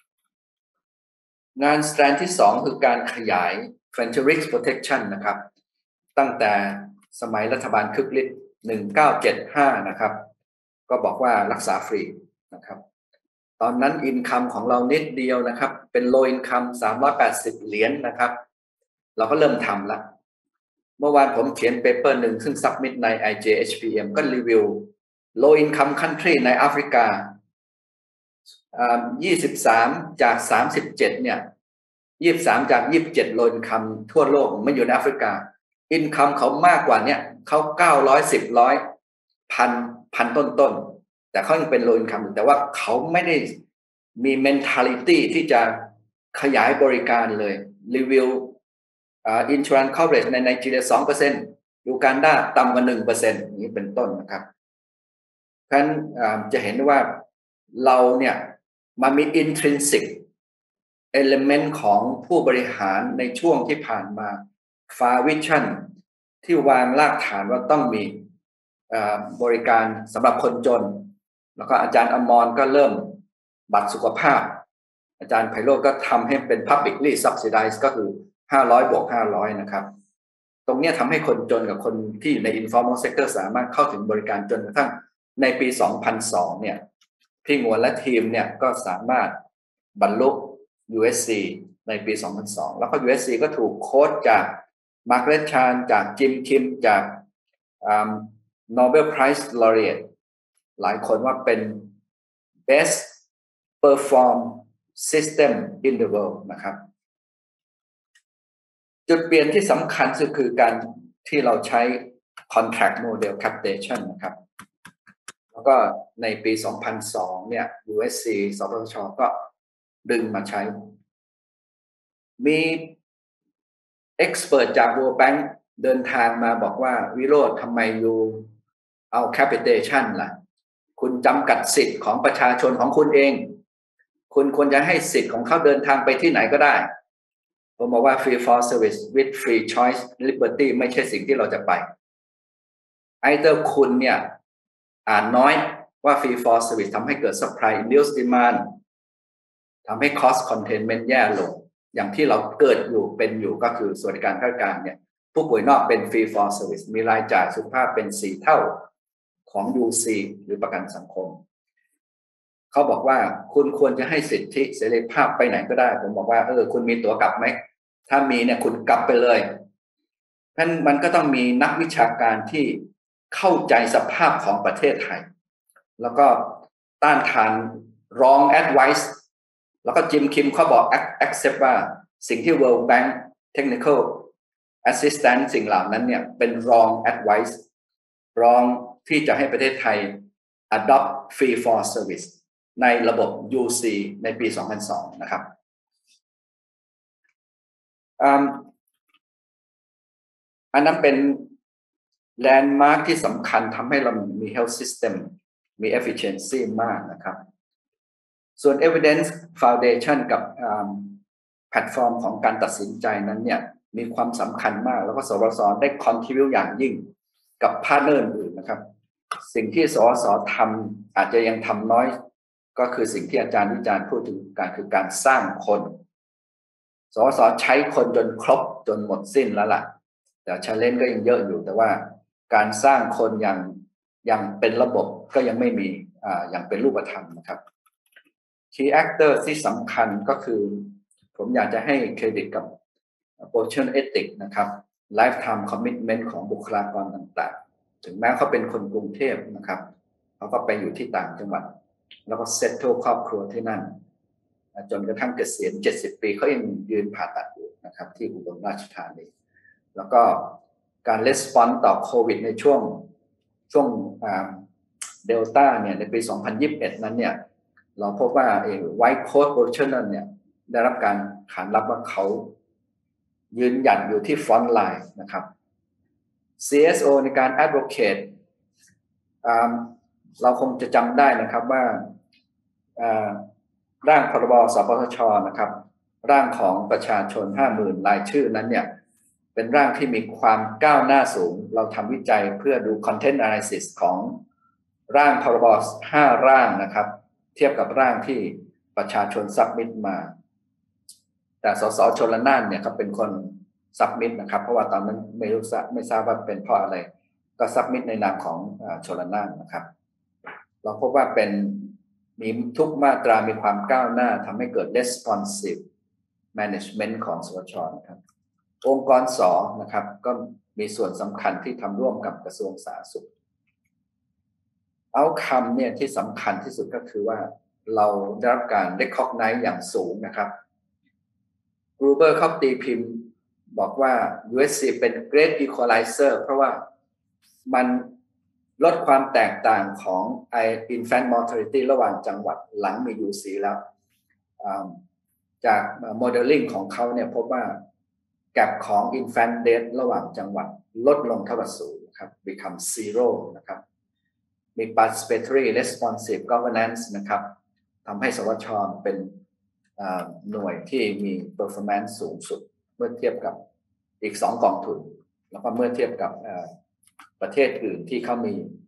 Speaker 5: งานสแตนที่สองคือการขยาย Frontier Risk Protection นะครับตั้งแต่สมัยรัฐบาลคึกฤทธิ์หนึ่งพันเก้าร้อยเจ็ดสิบห้านะครับก็บอกว่ารักษาฟรีนะครับตอนนั้นอินคัมของเรานิดเดียวนะครับเป็น low income สามร้อยแปดสิบเหรียญ น, นะครับเราก็เริ่มทำแล้วเมื่อวานผมเขียนเปเปอร์หนึ่งซึ่ง submit ใน ไอ เจ เอช พี เอ็ม ก็รีวิว low income country ในแอฟริกายี่สิบสามจากสามสิบเจ็ดเนี่ยยี่สิบสามจากยี่สิบเจ็ด low income ทั่วโลกไม่อยู่ในแอฟริกาอินคัมเขามากกว่าเนี่ยเขาเก้าร้อยสิบร้อยพันพันต้นๆแต่เขายังเป็น low income แต่ว่าเขาไม่ได้มี mentality ที่จะขยายบริการเลยรีวิวอ่า insurance coverage ในไนจีเรีย สองเปอร์เซ็นต์ ยูกันดาต่ำกว่า หนึ่งเปอร์เซ็นต์ นี้เป็นต้นนะครับเพราะฉะนั้นจะเห็นว่าเราเนี่ยมันมี intrinsic element ของผู้บริหารในช่วงที่ผ่านมา Far Vision ที่วางรากฐานว่าต้องมีบริการสำหรับคนจนแล้วก็อาจารย์อมรก็เริ่มบัตรสุขภาพอาจารย์ไพโรจน์ก็ทำให้เป็น publicly subsidized ก็คือห้าร้อยบวกห้าร้อยนะครับตรงนี้ทำให้คนจนกับคนที่อยู่ใน informal sector สามารถเข้าถึงบริการจนกระทั่งในปีสองพันสองเนี่ยพี่งวนและทีมเนี่ยก็สามารถบรรลุ ยู เอส ซี ในปีสองพันสองแล้วก็ ยู เอส ซี ก็ถูกโค้ชจากมาร์กาเร็ตชานจากจิมคิมจาก Nobel Prize Laureate หลายคนว่าเป็น best perform system in the world นะครับจุดเปลี่ยนที่สำคัญก็คือการที่เราใช้ contract model capitation นะครับแล้วก็ในปีสองพันสองเนี่ย ยู เอส ซี สปสช.ก็ดึงมาใช้มี expert จาก World Bank เดินทางมาบอกว่าวิโรจน์ทำไมอยู่เอา capitation ล่ะคุณจำกัดสิทธิ์ของประชาชนของคุณเองคุณควรจะให้สิทธิ์ของเขาเดินทางไปที่ไหนก็ได้ผมบอกว่า free for service with free choice liberty ไม่ใช่สิ่งที่เราจะไปไอเตอร์คุณเนี่ยอ่านน้อยว่า free for service ทำให้เกิด supply induce demand ทำให้ cost containment แย่ลงอย่างที่เราเกิดอยู่เป็นอยู่ก็คือสวัสดิการข้าราชการเนี่ยผู้ป่วยนอกเป็น free for service มีรายจ่ายสุขภาพเป็นสี่เท่าของ ยู ซี หรือประกันสังคมเขาบอกว่าคุณควรจะให้สิทธิเสรีภาพไปไหนก็ได้ผมบอกว่าเออคุณมีตั๋วกลับไหมถ้ามีเนี่ยคุณกลับไปเลยเพราะฉะนั้นมันก็ต้องมีนักวิชาการที่เข้าใจสภาพของประเทศไทยแล้วก็ต้านทาน wrong advice แล้วก็จิมคิมเขาบอก accept ว่าสิ่งที่ World Bank Technical Assistance สิ่งเหล่านั้นเนี่ยเป็น wrong advice wrong ที่จะให้ประเทศไทย adopt free for service ในระบบ ยู ซี ในปีสองพันสองนะครับอันนั้นเป็นแลนด์มาร์คที่สำคัญทำให้เรามี health system มี efficiency มากนะครับส่วน evidence foundation กับแพลตฟอร์มของการตัดสินใจนั้นเนี่ยมีความสำคัญมากแล้วก็สวสได้ contribute อย่างยิ่งกับพาร์ทเนอร์อื่นนะครับสิ่งที่สวสทำอาจจะยังทำน้อยก็คือสิ่งที่อาจารย์วิจารณ์พูดถึงการคือการสร้างคนสวสใช้คนจนครบจนหมดสิ้นแล้วล่ะแต่ challenge ก็ยังเยอะอยู่แต่ว่าการสร้างคนอย่างอย่างเป็นระบบก็ยังไม่มีอ่าอย่างเป็นรูปธรรมนะครับ key actor ที่สำคัญก็คือผมอยากจะให้เครดิตกับ professional ethics นะครับ lifetime commitment ของบุคลากรต่างๆถึงแม้เขาเป็นคนกรุงเทพนะครับเขาก็ไปอยู่ที่ต่างจังหวัดแล้วก็ settle ครอบครัวที่นั่นจนกระทั่งเกษียณเจ็ดสิบปีเขายังยืนผ่าตัดอยู่นะครับที่อุบลราชธานีแล้วก็การ response ต่อโควิดในช่วงช่วงเดลต้าเนี่ยในปีสองพันยี่สิบเอ็ดนั้นเนี่ยเราพบว่าเอง White Coat Professional เนี่ยได้รับการขานรับว่าเขายืนหยัดอยู่ที่ front line นะครับ ซี เอส โอ ในการ advocate เราคงจะจำได้นะครับว่าร่างพรบสปสช.นะครับร่างของประชาชน ห้าหมื่น รายชื่อนั้นเนี่ยเป็นร่างที่มีความก้าวหน้าสูงเราทำวิจัยเพื่อดู content analysis ของร่างพรบห้าร่างนะครับเทียบกับร่างที่ประชาชนซับมิตมาแต่สสชลน่านเนี่ยเขาเป็นคนซับมิตนะครับเพราะว่าตอนนั้นไม่รู้ไม่ทราบว่าเป็นเพราะอะไรก็ซับมิตในนามของชลน่านนะครับเราพบว่าเป็นมีทุกมาตรามีความก้าวหน้าทำให้เกิด responsive management ของสวชนะครับองค์กรสอนะครับก็มีส่วนสำคัญที่ทำร่วมกับกระทรวงสาธารณสุขเอาคำเนี่ยที่สำคัญที่สุดก็คือว่าเราได้รับการ recognize อย่างสูงนะครับ Gruber เขาตีพิมพ์บอกว่า ยู เอส ซี เป็น Great Equalizer เพราะว่ามันลดความแตกต่างของ infant mortality ระหว่างจังหวัดหลังมี ยู ซี แล้วจาก modeling ของเขาเนี่ยพบว่าแกปของ infant death ระหว่างจังหวัดลดลงเท่ากับศูนย์นะครับ become zero นะครับมี participatory responsive governance นะครับทำให้สวช.เป็นหน่วยที่มี performance สูงสุดเมื่อเทียบกับอีกสองกองทุนแล้วก็เมื่อเทียบกับประเทศอื่นที่เขามี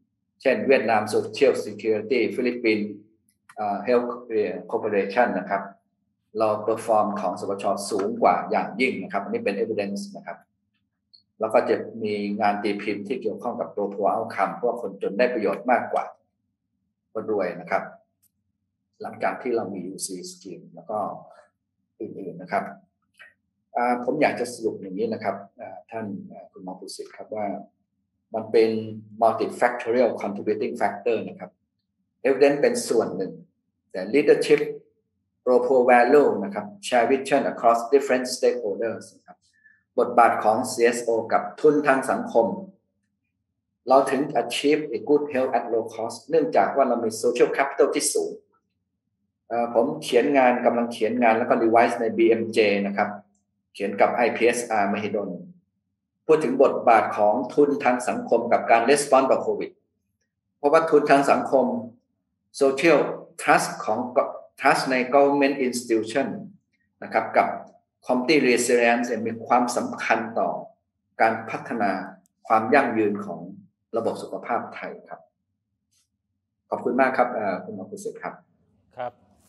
Speaker 5: ช่นเวียดนาม Social Security ฟิลิปปินส์ Health Corporation นะครับเราเปอร์ฟอร์มของสปช.สูงกว่าอย่างยิ่งนะครับอันนี้เป็น evidence นะครับแล้วก็จะมีงานตีพิมพ์ที่เกี่ยวข้องกับตัว poor outcome เพราะว่าคนจนได้ประโยชน์มากกว่าคนรวยนะครับหลังจากที่เรามี ยู ซี scheme แล้วก็อื่นๆนะครับผมอยากจะสรุปอย่างนี้นะครับท่านคุณหมอภูสิทธิ์ครับว่ามันเป็น multifactorial contributing factor นะครับ evidence เป็นส่วนหนึ่งแต่ leadership propose value นะครับ share vision across different stakeholders นะครับบทบาทของ ซี เอส โอ กับทุนทางสังคมเราถึง achieve a good health at low cost เนื่องจากว่าเรามี social capital ที่สูงผมเขียนงานกำลังเขียนงานแล้วก็ revise ใน บี เอ็ม เจ นะครับเขียนกับ ไอ พี เอส อาร์ มหิดลพูดถึงบทบาทของทุนทางสังคมกับการ response ต่อโควิดเพราะว่าทุนทางสังคม social trust ของ trust ใน government institution นะครับกับ community resilience มีความสำคัญต่อการพัฒนาความยั่งยืนของระบบสุขภาพไทยครับขอบคุณมากครับคุณหมอภูสิทธิ์ครับ
Speaker 2: ครับ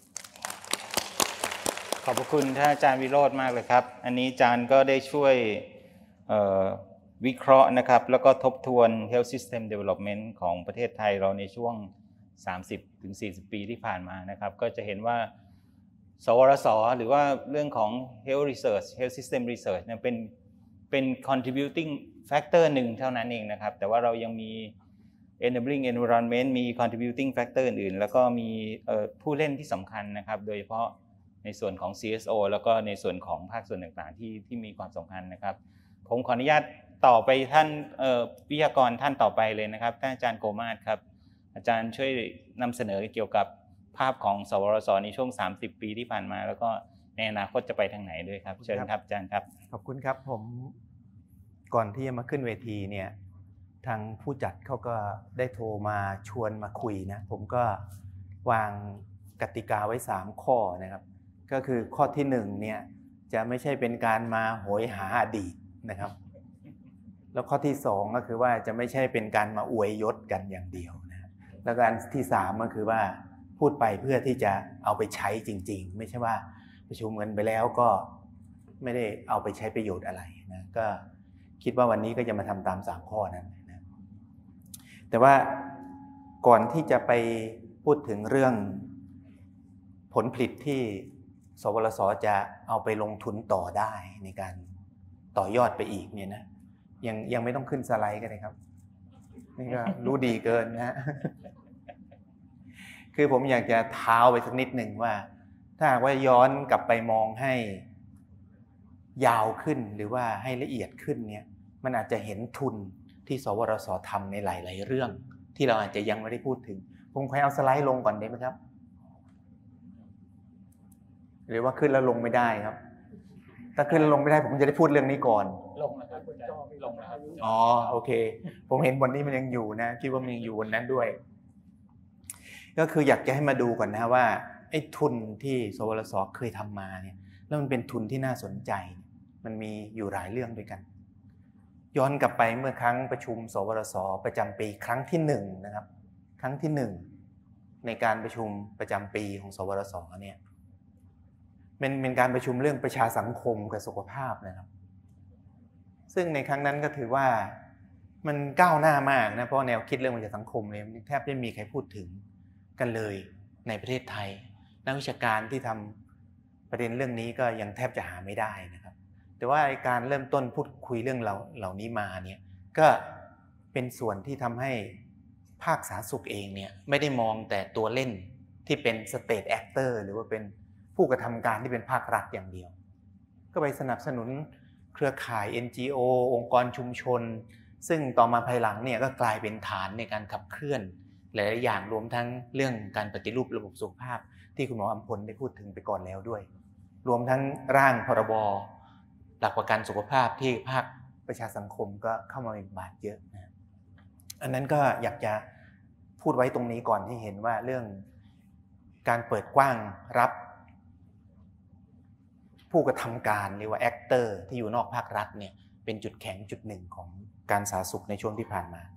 Speaker 2: ขอบพระคุณท่านอาจารย์วิโรจน์มากเลยครับอันนี้อาจารย์ก็ได้ช่วยวิเคราะห์นะครับแล้วก็ทบทวน Health System Development ของประเทศไทยเราในช่วง สามสิบถึงสี่สิบ ปีที่ผ่านมานะครับก็จะเห็นว่าสวรสหรือว่าเรื่องของ Health Research Health System Research เนี่ยเป็นเป็น contributing factor หนึ่งเท่านั้นเองนะครับแต่ว่าเรายังมี enabling environment มี contributing factor อื่นๆแล้วก็มีผู้เล่นที่สำคัญนะครับโดยเฉพาะในส่วนของ ซี เอส โอ แล้วก็ในส่วนของภาคส่วนต่างๆที่ที่มีความสำคัญนะครับผมขออนุญาตต่อไปท่านวิทยากรท่านต่อไปเลยนะครับท่านอาจารย์โกมาศครับอาจารย์ช่วยนำเสนอเกี่ยวกับภาพของสวรสในช่วงสามสิบปีที่ผ่านมาแล้วก็ในอนาคตจะไปทางไหนด้วยครับเชิญครับอาจารย์ครับ
Speaker 6: ขอบคุณครับผมก่อนที่จะมาขึ้นเวทีเนี่ยทางผู้จัดเขาก็ได้โทรมาชวนมาคุยนะผมก็วางกติกาไว้สามข้อนะครับก็คือข้อที่หนึ่งเนี่ยจะไม่ใช่เป็นการมาโหยหาอดีตนะครับแล้วข้อที่สองก็คือว่าจะไม่ใช่เป็นการมาอวยยศกันอย่างเดียวนะแล้วการที่สามก็คือว่าพูดไปเพื่อที่จะเอาไปใช้จริงๆไม่ใช่ว่าประชุมกันไปแล้วก็ไม่ได้เอาไปใช้ประโยชน์อะไรนะก็คิดว่าวันนี้ก็จะมาทำตามสามข้อนั้นนะแต่ว่าก่อนที่จะไปพูดถึงเรื่องผลผลิตที่สวรสจะเอาไปลงทุนต่อได้ในการต่อยอดไปอีกเนี่ยนะยังยังไม่ต้องขึ้นสไลด์กันเลยครับนี่ก็รู้ดีเกินนะคือผมอยากจะเท้าไปสักนิดหนึ่งว่าถ้าหากว่าย้อนกลับไปมองให้ยาวขึ้นหรือว่าให้ละเอียดขึ้นเนี่ยมันอาจจะเห็นทุนที่สวรสทำในหลายๆเรื่องที่เราอาจจะยังไม่ได้พูดถึงผมขอเอาสไลด์ลงก่อนได้ไหมครับหรือว่าขึ้นแล้วลงไม่ได้ครับถ้าขึ้นแล้วลงไม่ได้ผมจะได้พูดเรื่องนี้ก่อน
Speaker 2: ลงนะครับลงนะครับ
Speaker 6: อ๋อโอเคผมเห็นบนนี้มันยังอยู่นะคิดว่ามันยังอยู่บนนั้นด้วยก็คืออยากจะให้มาดูก่อนนะว่าไอ้ทุนที่สวรสเคยทำมาเนี่ยแล้วมันเป็นทุนที่น่าสนใจมันมีอยู่หลายเรื่องด้วยกันย้อนกลับไปเมื่อครั้งประชุมสวรสประจำปีครั้งที่หนึ่งนะครับครั้งที่หนึ่งในการประชุมประจำปีของสวรสเนี่ยเป็นเป็นการประชุมเรื่องประชาสังคมกับสุขภาพนะครับซึ่งในครั้งนั้นก็ถือว่ามันก้าวหน้ามากนะเพราะแนวคิดเรื่องประชาสังคมเนี่ยแทบไม่มีใครพูดถึงกันเลยในประเทศไทยนักวิชาการที่ทำประเด็นเรื่องนี้ก็ยังแทบจะหาไม่ได้นะครับแต่ว่าการเริ่มต้นพูดคุยเรื่องเหล่าเหล่านี้มาเนี่ยก็เป็นส่วนที่ทำให้ภาคสาธารณสุขเองเนี่ยไม่ได้มองแต่ตัวเล่นที่เป็นสเตทแอคเตอร์หรือว่าเป็นผู้กระทำการที่เป็นภาครัฐอย่างเดียวก็ไปสนับสนุนเครือข่าย เอ็น จี โอ องค์กรชุมชนซึ่งต่อมาภายหลังเนี่ยก็กลายเป็นฐานในการขับเคลื่อนหลายๆอย่างรวมทั้งเรื่องการปฏิรูประบบสุขภาพที่คุณหมออัมพลได้พูดถึงไปก่อนแล้วด้วยรวมทั้งร่างพรบหลักประกันสุขภาพที่ภาคประชาสังคมก็เข้ามามีบทบาทเยอะนะอันนั้นก็อยากจะพูดไว้ตรงนี้ก่อนให้เห็นว่าเรื่องการเปิดกว้างรับผู้กระทำการเรียกว่าแอคเตอร์ที่อยู่นอกภาครัฐเนี่ยเป็นจุดแข็งจุดหนึ่งของการสาธารณสุขในช่วงที่ผ่านมา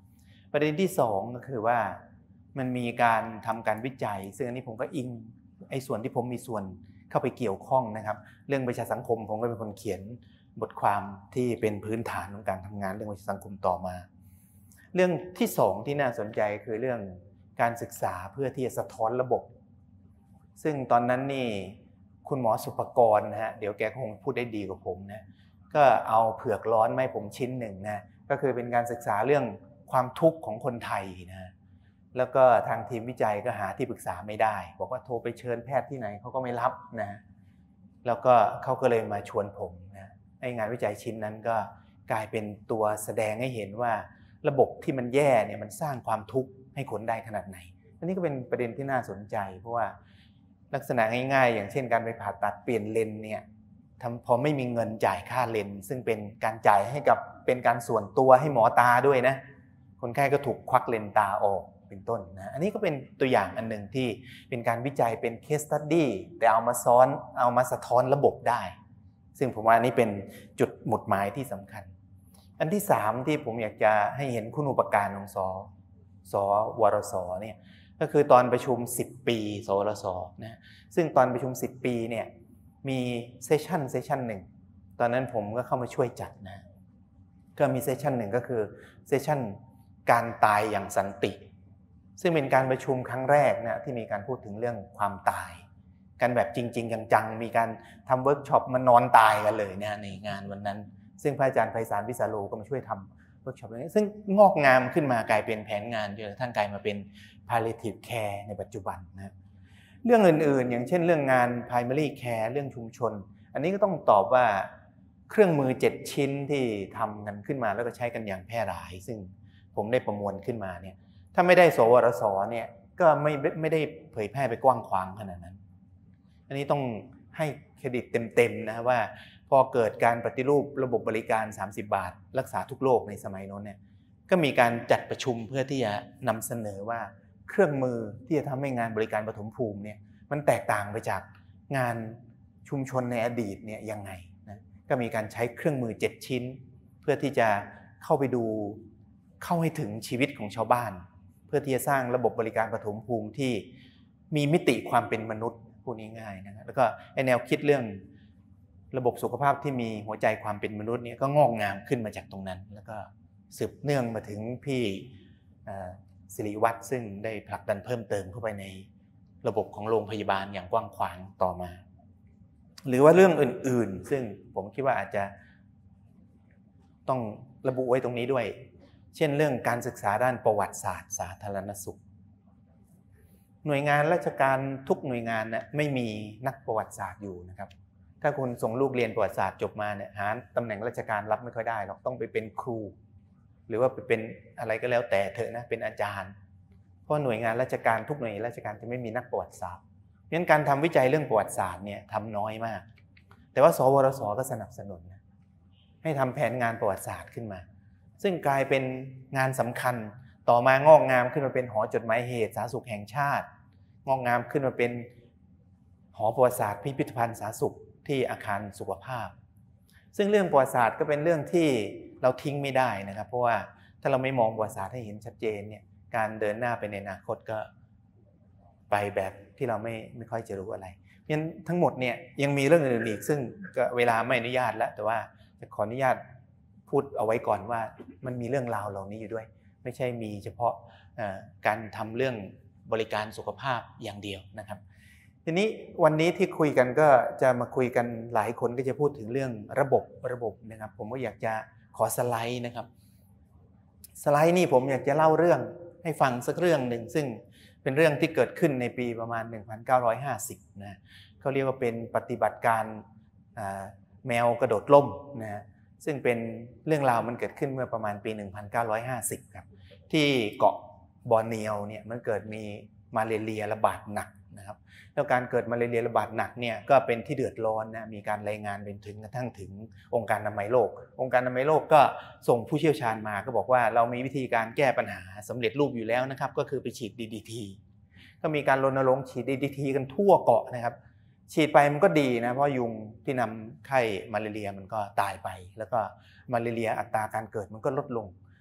Speaker 6: ประเด็นที่สองก็คือว่ามันมีการทำการวิจัยซึ่งอันนี้ผมก็อิงไอ้ส่วนที่ผมมีส่วนเข้าไปเกี่ยวข้องนะครับเรื่องประชาสังคมผมก็เป็นคนเขียนบทความที่เป็นพื้นฐานของการทำงานเรื่องประชาสังคมต่อมาเรื่องที่สองที่น่าสนใจคือเรื่องการศึกษาเพื่อที่จะสะท้อนระบบซึ่งตอนนั้นนี่คุณหมอสุภกรนะฮะเดี๋ยวแกคงพูดได้ดีกว่าผมนะก็เอาเผือกร้อนมาให้ผมชิ้นหนึ่งนะก็คือเป็นการศึกษาเรื่องความทุกข์ของคนไทยนะแล้วก็ทางทีมวิจัยก็หาที่ปรึกษาไม่ได้บอกว่าโทรไปเชิญแพทย์ที่ไหนเขาก็ไม่รับนะแล้วก็เขาก็เลยมาชวนผมนะไอ้งานวิจัยชิ้นนั้นก็กลายเป็นตัวแสดงให้เห็นว่าระบบที่มันแย่เนี่ยมันสร้างความทุกข์ให้คนได้ขนาดไหนอันนี้ก็เป็นประเด็นที่น่าสนใจเพราะว่าลักษณะง่ายๆอย่างเช่นการไปผ่าตัดเปลี่ยนเลนเนี่ยทำพอไม่มีเงินจ่ายค่าเลนซึ่งเป็นการจ่ายให้กับเป็นการส่วนตัวให้หมอตาด้วยนะคนไข้ก็ถูกควักเลนตาออกเป็นต้นนะอันนี้ก็เป็นตัวอย่างอันหนึ่งที่เป็นการวิจัยเป็น case study แต่เอามาซ้อนเอามาสะท้อนระบบได้ซึ่งผมว่านี่เป็นจุดหมุดหมายที่สำคัญอันที่สามที่ผมอยากจะให้เห็นคุณูปการของสสวรสเนี่ยก็คือตอนประชุมสิบปีสวรสนะซึ่งตอนประชุมสิบปีเนี่ยมีเซสชั่นเซสชั่นหนึ่งตอนนั้นผมก็เข้ามาช่วยจัดนะก็มีเซสชั่นหนึ่งก็คือเซสชั่นการตายอย่างสันติซึ่งเป็นการประชุมครั้งแรกนะที่มีการพูดถึงเรื่องความตายกันแบบจริงๆจังๆมีการทำเวิร์กช็อปมานอนตายกันเลยนะในงานวันนั้นซึ่งพระอาจารย์ไพศาลวิสาโลก็มาช่วยทำเวิร์กช็อปนี้ซึ่งงอกงามขึ้นมากลายเป็นแผนงานจนกระทั่งกลายมาเป็น palliative care ในปัจจุบันนะเรื่องอื่นๆอย่างเช่นเรื่องงาน primary care เรื่องชุมชนอันนี้ก็ต้องตอบว่าเครื่องมือเจ็ดชิ้นที่ทำกันขึ้นมาแล้วก็ใช้กันอย่างแพร่หลายซึ่งผมได้ประมวลขึ้นมาเนี่ยถ้าไม่ได้สวรสเนี่ยก็ไม่ไม่ได้เผยแพร่ไปกว้างขวางขนาดนั้นอันนี้ต้องให้เครดิตเต็มๆนะว่าพอเกิดการปฏิรูประบบบริการสามสิบบาทรักษาทุกโรคในสมัยโน้นเนี่ยก็มีการจัดประชุมเพื่อที่จะนำเสนอว่าเครื่องมือที่จะทำให้งานบริการปฐมภูมิเนี่ยมันแตกต่างไปจากงานชุมชนในอดีตเนี่ยยังไงนะก็มีการใช้เครื่องมือเจ็ดชิ้นเพื่อที่จะเข้าไปดูเข้าให้ถึงชีวิตของชาวบ้านเพื่อที่จะสร้างระบบบริการปฐมภูมิที่มีมิติความเป็นมนุษย์พูดง่ายๆนะครับแล้วก็แนวคิดเรื่องระบบสุขภาพที่มีหัวใจความเป็นมนุษย์เนี่ยก็งอกงามขึ้นมาจากตรงนั้นแล้วก็สืบเนื่องมาถึงพี่ศิริวัฒน์ซึ่งได้ผลักดันเพิ่มเติมเข้าไปในระบบของโรงพยาบาลอย่างกว้างขวางต่อมาหรือว่าเรื่องอื่นๆซึ่งผมคิดว่าอาจจะต้องระบุไว้ตรงนี้ด้วยเช่นเรื่องการศึกษาด้านประวัติศาสตร์สาธารณสุขหน่วยงานราชการทุกหน่วยงานนะไม่มีนักประวัติศาสตร์อยู่นะครับถ้าคุณส่งลูกเรียนประวัติศาสตร์จบมาเนี่ยหาตำแหน่งราชการรับไม่ค่อยได้หรอกต้องไปเป็นครูหรือว่าไปเป็นอะไรก็แล้วแต่เถอะนะเป็นอาจารย์เพราะหน่วยงานราชการทุกหน่วยราชการจะไม่มีนักประวัติศาสตร์เพราะฉะนั้นการทำวิจัยเรื่องประวัติศาสตร์เนี่ยทำน้อยมากแต่ว่าสวรสก็สนับสนุนนะให้ทำแผนงานประวัติศาสตร์ขึ้นมาซึ่งกลายเป็นงานสำคัญต่อมางอกงามขึ้นมาเป็นหอจดหมายเหตุสาธารณสุขแห่งชาติงอกงามขึ้นมาเป็นหอประวัติศาสตร์พิพิธภัณฑ์สาธารณสุขที่อาคารสุขภาพซึ่งเรื่องประวัติศาสตร์ก็เป็นเรื่องที่เราทิ้งไม่ได้นะครับเพราะว่าถ้าเราไม่มองประวัติศาสตร์ให้เห็นชัดเจนเนี่ยการเดินหน้าไปในอนาคตก็ไปแบบที่เราไม่ไม่ค่อยจะรู้อะไรเพราะฉะนั้นทั้งหมดเนี่ยยังมีเรื่องอื่นอีกซึ่งก็เวลาไม่อนุญาตแล้วแต่ว่าจะขออนุญาตพูดเอาไว้ก่อนว่ามันมีเรื่องราวเหล่านี้อยู่ด้วยไม่ใช่มีเฉพาะการทำเรื่องบริการสุขภาพอย่างเดียวนะครับทีนี้วันนี้ที่คุยกันก็จะมาคุยกันหลายคนก็จะพูดถึงเรื่องระบบระบบนะครับผมก็อยากจะขอสไลด์นะครับสไลด์นี่ผมอยากจะเล่าเรื่องให้ฟังสักเรื่องหนึ่งซึ่งเป็นเรื่องที่เกิดขึ้นในปีประมาณหนึ่งพันเก้าร้อยห้าสิบนะเขาเรียกว่าเป็นปฏิบัติการแมวกระโดดร่มนะซึ่งเป็นเรื่องราวมันเกิดขึ้นเมื่อประมาณปีหนึ่งพันเก้าร้อยห้าสิบครับที่เกาะบอร์เนียวเนี่ยมันเกิดมีมาเลเรียระบาดหนักนะครับแล้วการเกิดมาเลเรียระบาดหนักเนี่ยก็เป็นที่เดือดร้อนนะมีการรายงานเป็นถึงกระทั่งถึงองค์การอนามัยโลกองค์การอนามัยโลกก็ส่งผู้เชี่ยวชาญมาก็บอกว่าเรามีวิธีการแก้ปัญหาสำเร็จรูปอยู่แล้วนะครับก็คือไปฉีด ดี ดี ที ก็มีการรณรงค์ฉีด ดี ดี ที กันทั่วเกาะนะครับฉีดไปมันก็ดีนะเพราะยุงที่นำไข้มาเลเรียมันก็ตายไปแล้วก็มาเลเรียอัตราการเกิดมันก็ลดลง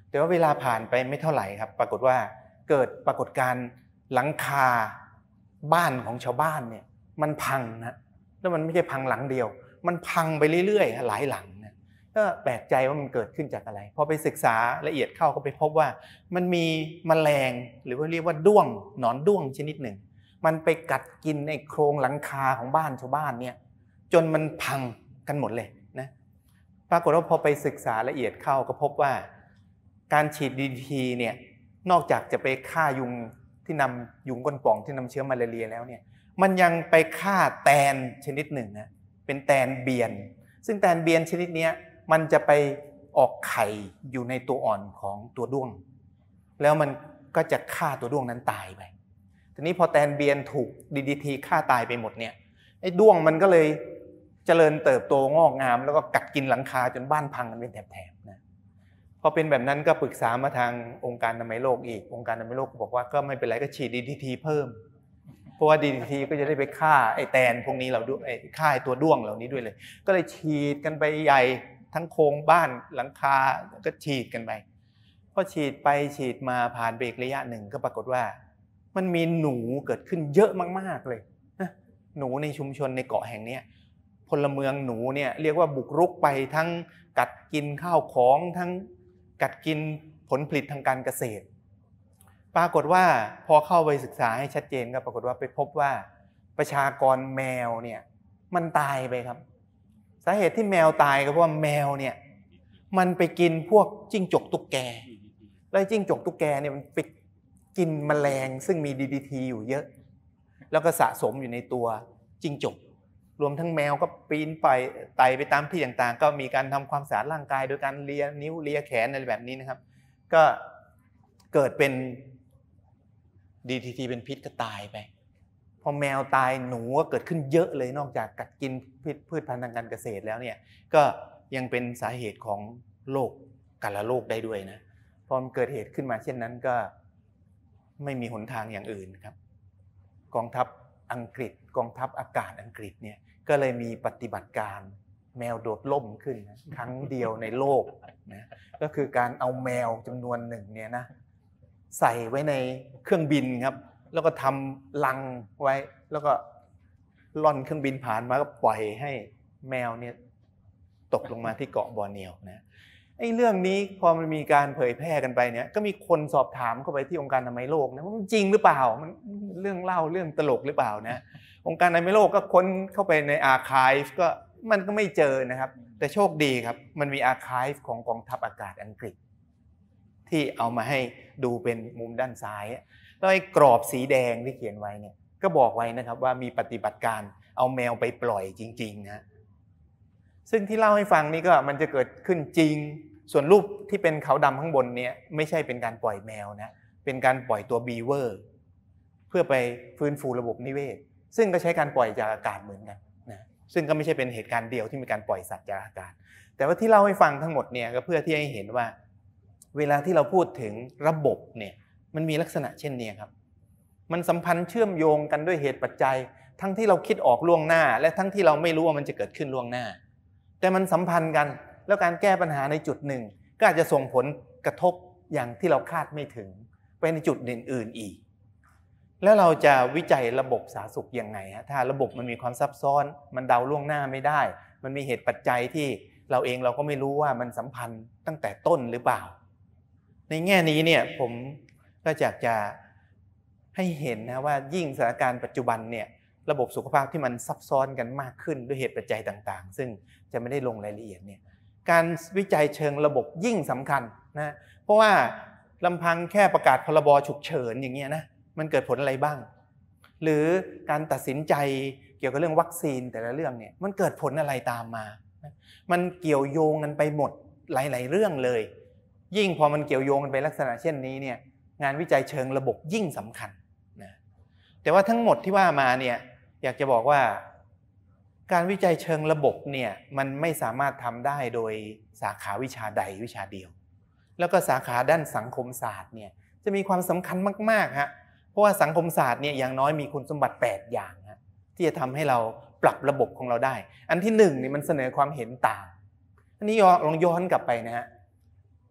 Speaker 6: แต่ว่าเวลาผ่านไปไม่เท่าไหร่ครับปรากฏว่าเกิดปรากฏการณ์หลังคาบ้านของชาวบ้านเนี่ยมันพังนะแล้วมันไม่ใช่พังหลังเดียวมันพังไปเรื่อยๆหลายหลังนะก็แปลกใจว่ามันเกิดขึ้นจากอะไรพอไปศึกษาละเอียดเข้าก็ไปพบว่ามันมีแมลงหรือว่าเรียกว่าด้วงหนอนด้วงชนิดหนึ่งมันไปกัดกินไอ้โครงหลังคาของบ้านชาวบ้านเนี่ยจนมันพังกันหมดเลยนะปรากฏว่าพอไปศึกษาละเอียดเข้าก็พบว่าการฉีด ดี ดี ที เนี่ยนอกจากจะไปฆ่ายุงที่นำยุงก้นป่องที่นำเชื้อมาลาเรียแล้วเนี่ยมันยังไปฆ่าแตนชนิดหนึ่งนะเป็นแตนเบียนซึ่งแตนเบียนชนิดนี้มันจะไปออกไข่อยู่ในตัวอ่อนของตัวด้วงแล้วมันก็จะฆ่าตัวด้วงนั้นตายไปทีนี้พอแตนเบียนถูก ดี ดี ที ฆ่าตายไปหมดเนี่ยไอ้ด้วงมันก็เลยเจริญเติบโตงอกงามแล้วก็กัดกินหลังคาจนบ้านพังกันเป็นแถบๆนะพอเป็นแบบนั้นก็ปรึกษามาทางองค์การอนามัยโลกอีกองค์การอนามัยโลกบอกว่าก็ไม่เป็นไรก็ฉีด ดี ดี ที เพิ่มเพราะว่า ดี ดี ที ก็จะได้ไปฆ่าไอ้แตนพวกนี้เราด้วยไอ้ฆ่าไอ้ตัวด้วงเหล่านี้ด้วยเลยก็เลยฉีดกันไปใหญ่ทั้งโครงบ้านหลังคาก็ฉีดกันไปพอฉีดไปฉีดมาผ่านไปอีกระยะหนึ่งก็ปรากฏว่ามันมีหนูเกิดขึ้นเยอะมากๆเลยนะหนูในชุมชนในเกาะแห่งนี้พลเมืองหนูเนี่ยเรียกว่าบุกรุกไปทั้งกัดกินข้าวของทั้งกัดกินผลผลิตทางการเกษตรปรากฏว่าพอเข้าไปศึกษาให้ชัดเจนก็ปรากฏว่าไปพบว่าประชากรแมวเนี่ยมันตายไปครับสาเหตุที่แมวตายก็เพราะว่าแมวเนี่ยมันไปกินพวกจิ้งจกตุ๊กแกแล้วจิ้งจกตุ๊กแกเนี่ยมันไปกินแมลงซึ่งมี ดี ดี ที อยู่เยอะแล้วก็สะสมอยู่ในตัวจิ้งจกรวมทั้งแมวก็ปีนไปไต่ไปตามที่ต่างๆก็มีการทำความสะอาดร่างกายโดยการเลียนิ้วเลียแขนอะไรแบบนี้นะครับก็เกิดเป็น ดี ดี ที เป็นพิษก็ตายไปพอแมวตายหนูก็เกิดขึ้นเยอะเลยนอกจากกัดกินพืชพันธุ์ทางการเกษตรแล้วเนี่ยก็ยังเป็นสาเหตุของโรคกาฬโรคได้ด้วยนะพอมันเกิดเหตุขึ้นมาเช่นนั้นก็ไม่มีหนทางอย่างอื่นครับกองทัพอังกฤษกองทัพอากาศอังกฤษเนี่ยก็เลยมีปฏิบัติการแมวโดดล่มขึ้นนะครั้งเดียวในโลกนะก็คือการเอาแมวจำนวนหนึ่งเนี่ยนะใส่ไว้ในเครื่องบินครับแล้วก็ทำรังไว้แล้วก็ล่อนเครื่องบินผ่านมาก็ปล่อยให้แมวเนี่ยตกลงมาที่เกาะบอร์เนียวนะไอ้เรื่องนี้พอมันมีการเผยแพร่กันไปเนี่ยก็มีคนสอบถามเข้าไปที่องค์การอนามัยโลกนะว่ามันจริงหรือเปล่ามันเรื่องเล่าเรื่องตลกหรือเปล่านะองค์การอนามัยโลกก็ค้นเข้าไปในอาร์ไคฟ์ก็มันก็ไม่เจอนะครับแต่โชคดีครับมันมีอาร์ไคฟ์ของกองทัพอากาศอังกฤษที่เอามาให้ดูเป็นมุมด้านซ้ายแล้วไอ้กรอบสีแดงที่เขียนไว้เนี่ยก็บอกไว้นะครับว่ามีปฏิบัติการเอาแมวไปปล่อยจริงๆนะซึ่งที่เล่าให้ฟังนี่ก็มันจะเกิดขึ้นจริงส่วนรูปที่เป็นขาวดำข้างบนเนี่ยไม่ใช่เป็นการปล่อยแมวนะเป็นการปล่อยตัวบีเวอร์เพื่อไปฟื้นฟูระบบนิเวศซึ่งก็ใช้การปล่อยจากอากาศเหมือนกันนะซึ่งก็ไม่ใช่เป็นเหตุการณ์เดียวที่มีการปล่อยสัตว์จากอากาศแต่ว่าที่เล่าให้ฟังทั้งหมดเนี่ยก็เพื่อที่ให้เห็นว่าเวลาที่เราพูดถึงระบบเนี่ยมันมีลักษณะเช่นนี้ครับมันสัมพันธ์เชื่อมโยงกันด้วยเหตุปัจจัยทั้งที่เราคิดออกล่วงหน้าและทั้งที่เราไม่รู้ว่ามันจะเกิดขึ้นล่วงหน้าแต่มันสัมพันธ์กันแล้วการแก้ปัญหาในจุดหนึ่งก็อาจจะส่งผลกระทบอย่างที่เราคาดไม่ถึงไปในจุดอื่นๆอีกแล้วเราจะวิจัยระบบสาธารณสุขยังไงฮะถ้าระบบมันมีความซับซ้อนมันเดาล่วงหน้าไม่ได้มันมีเหตุปัจจัยที่เราเองเราก็ไม่รู้ว่ามันสัมพันธ์ตั้งแต่ต้นหรือเปล่าในแง่นี้เนี่ยผมก็อยากจะให้เห็นนะว่ายิ่งสถานการณ์ปัจจุบันเนี่ยระบบสุขภาพที่มันซับซ้อนกันมากขึ้นด้วยเหตุปัจจัยต่างๆซึ่งจะไม่ได้ลงรายละเอียดเนี่ยการวิจัยเชิงระบบยิ่งสำคัญนะเพราะว่าลำพังแค่ประกาศพรบฉุกเฉินอย่างเงี้ยนะมันเกิดผลอะไรบ้างหรือการตัดสินใจเกี่ยวกับเรื่องวัคซีนแต่ละเรื่องเนี่ยมันเกิดผลอะไรตามมามันเกี่ยวโยงกันไปหมดหลายๆเรื่องเลยยิ่งพอมันเกี่ยวโยงกันไปลักษณะเช่นนี้เนี่ยงานวิจัยเชิงระบบยิ่งสำคัญนะแต่ว่าทั้งหมดที่ว่ามาเนี่ยอยากจะบอกว่าการวิจัยเชิงระบบเนี่ยมันไม่สามารถทำได้โดยสาขาวิชาใดวิชาเดียวแล้วก็สาขาด้านสังคมศาสตร์เนี่ยจะมีความสำคัญมากๆฮะเพราะว่าสังคมศาสตร์เนี่ยอย่างน้อยมีคุณสมบัติแปดอย่างฮะที่จะทำให้เราปรับระบบของเราได้อันที่หนึ่งนี่มันเสนอความเห็นต่างอันนี้ลองย้อนกลับไปนะฮะ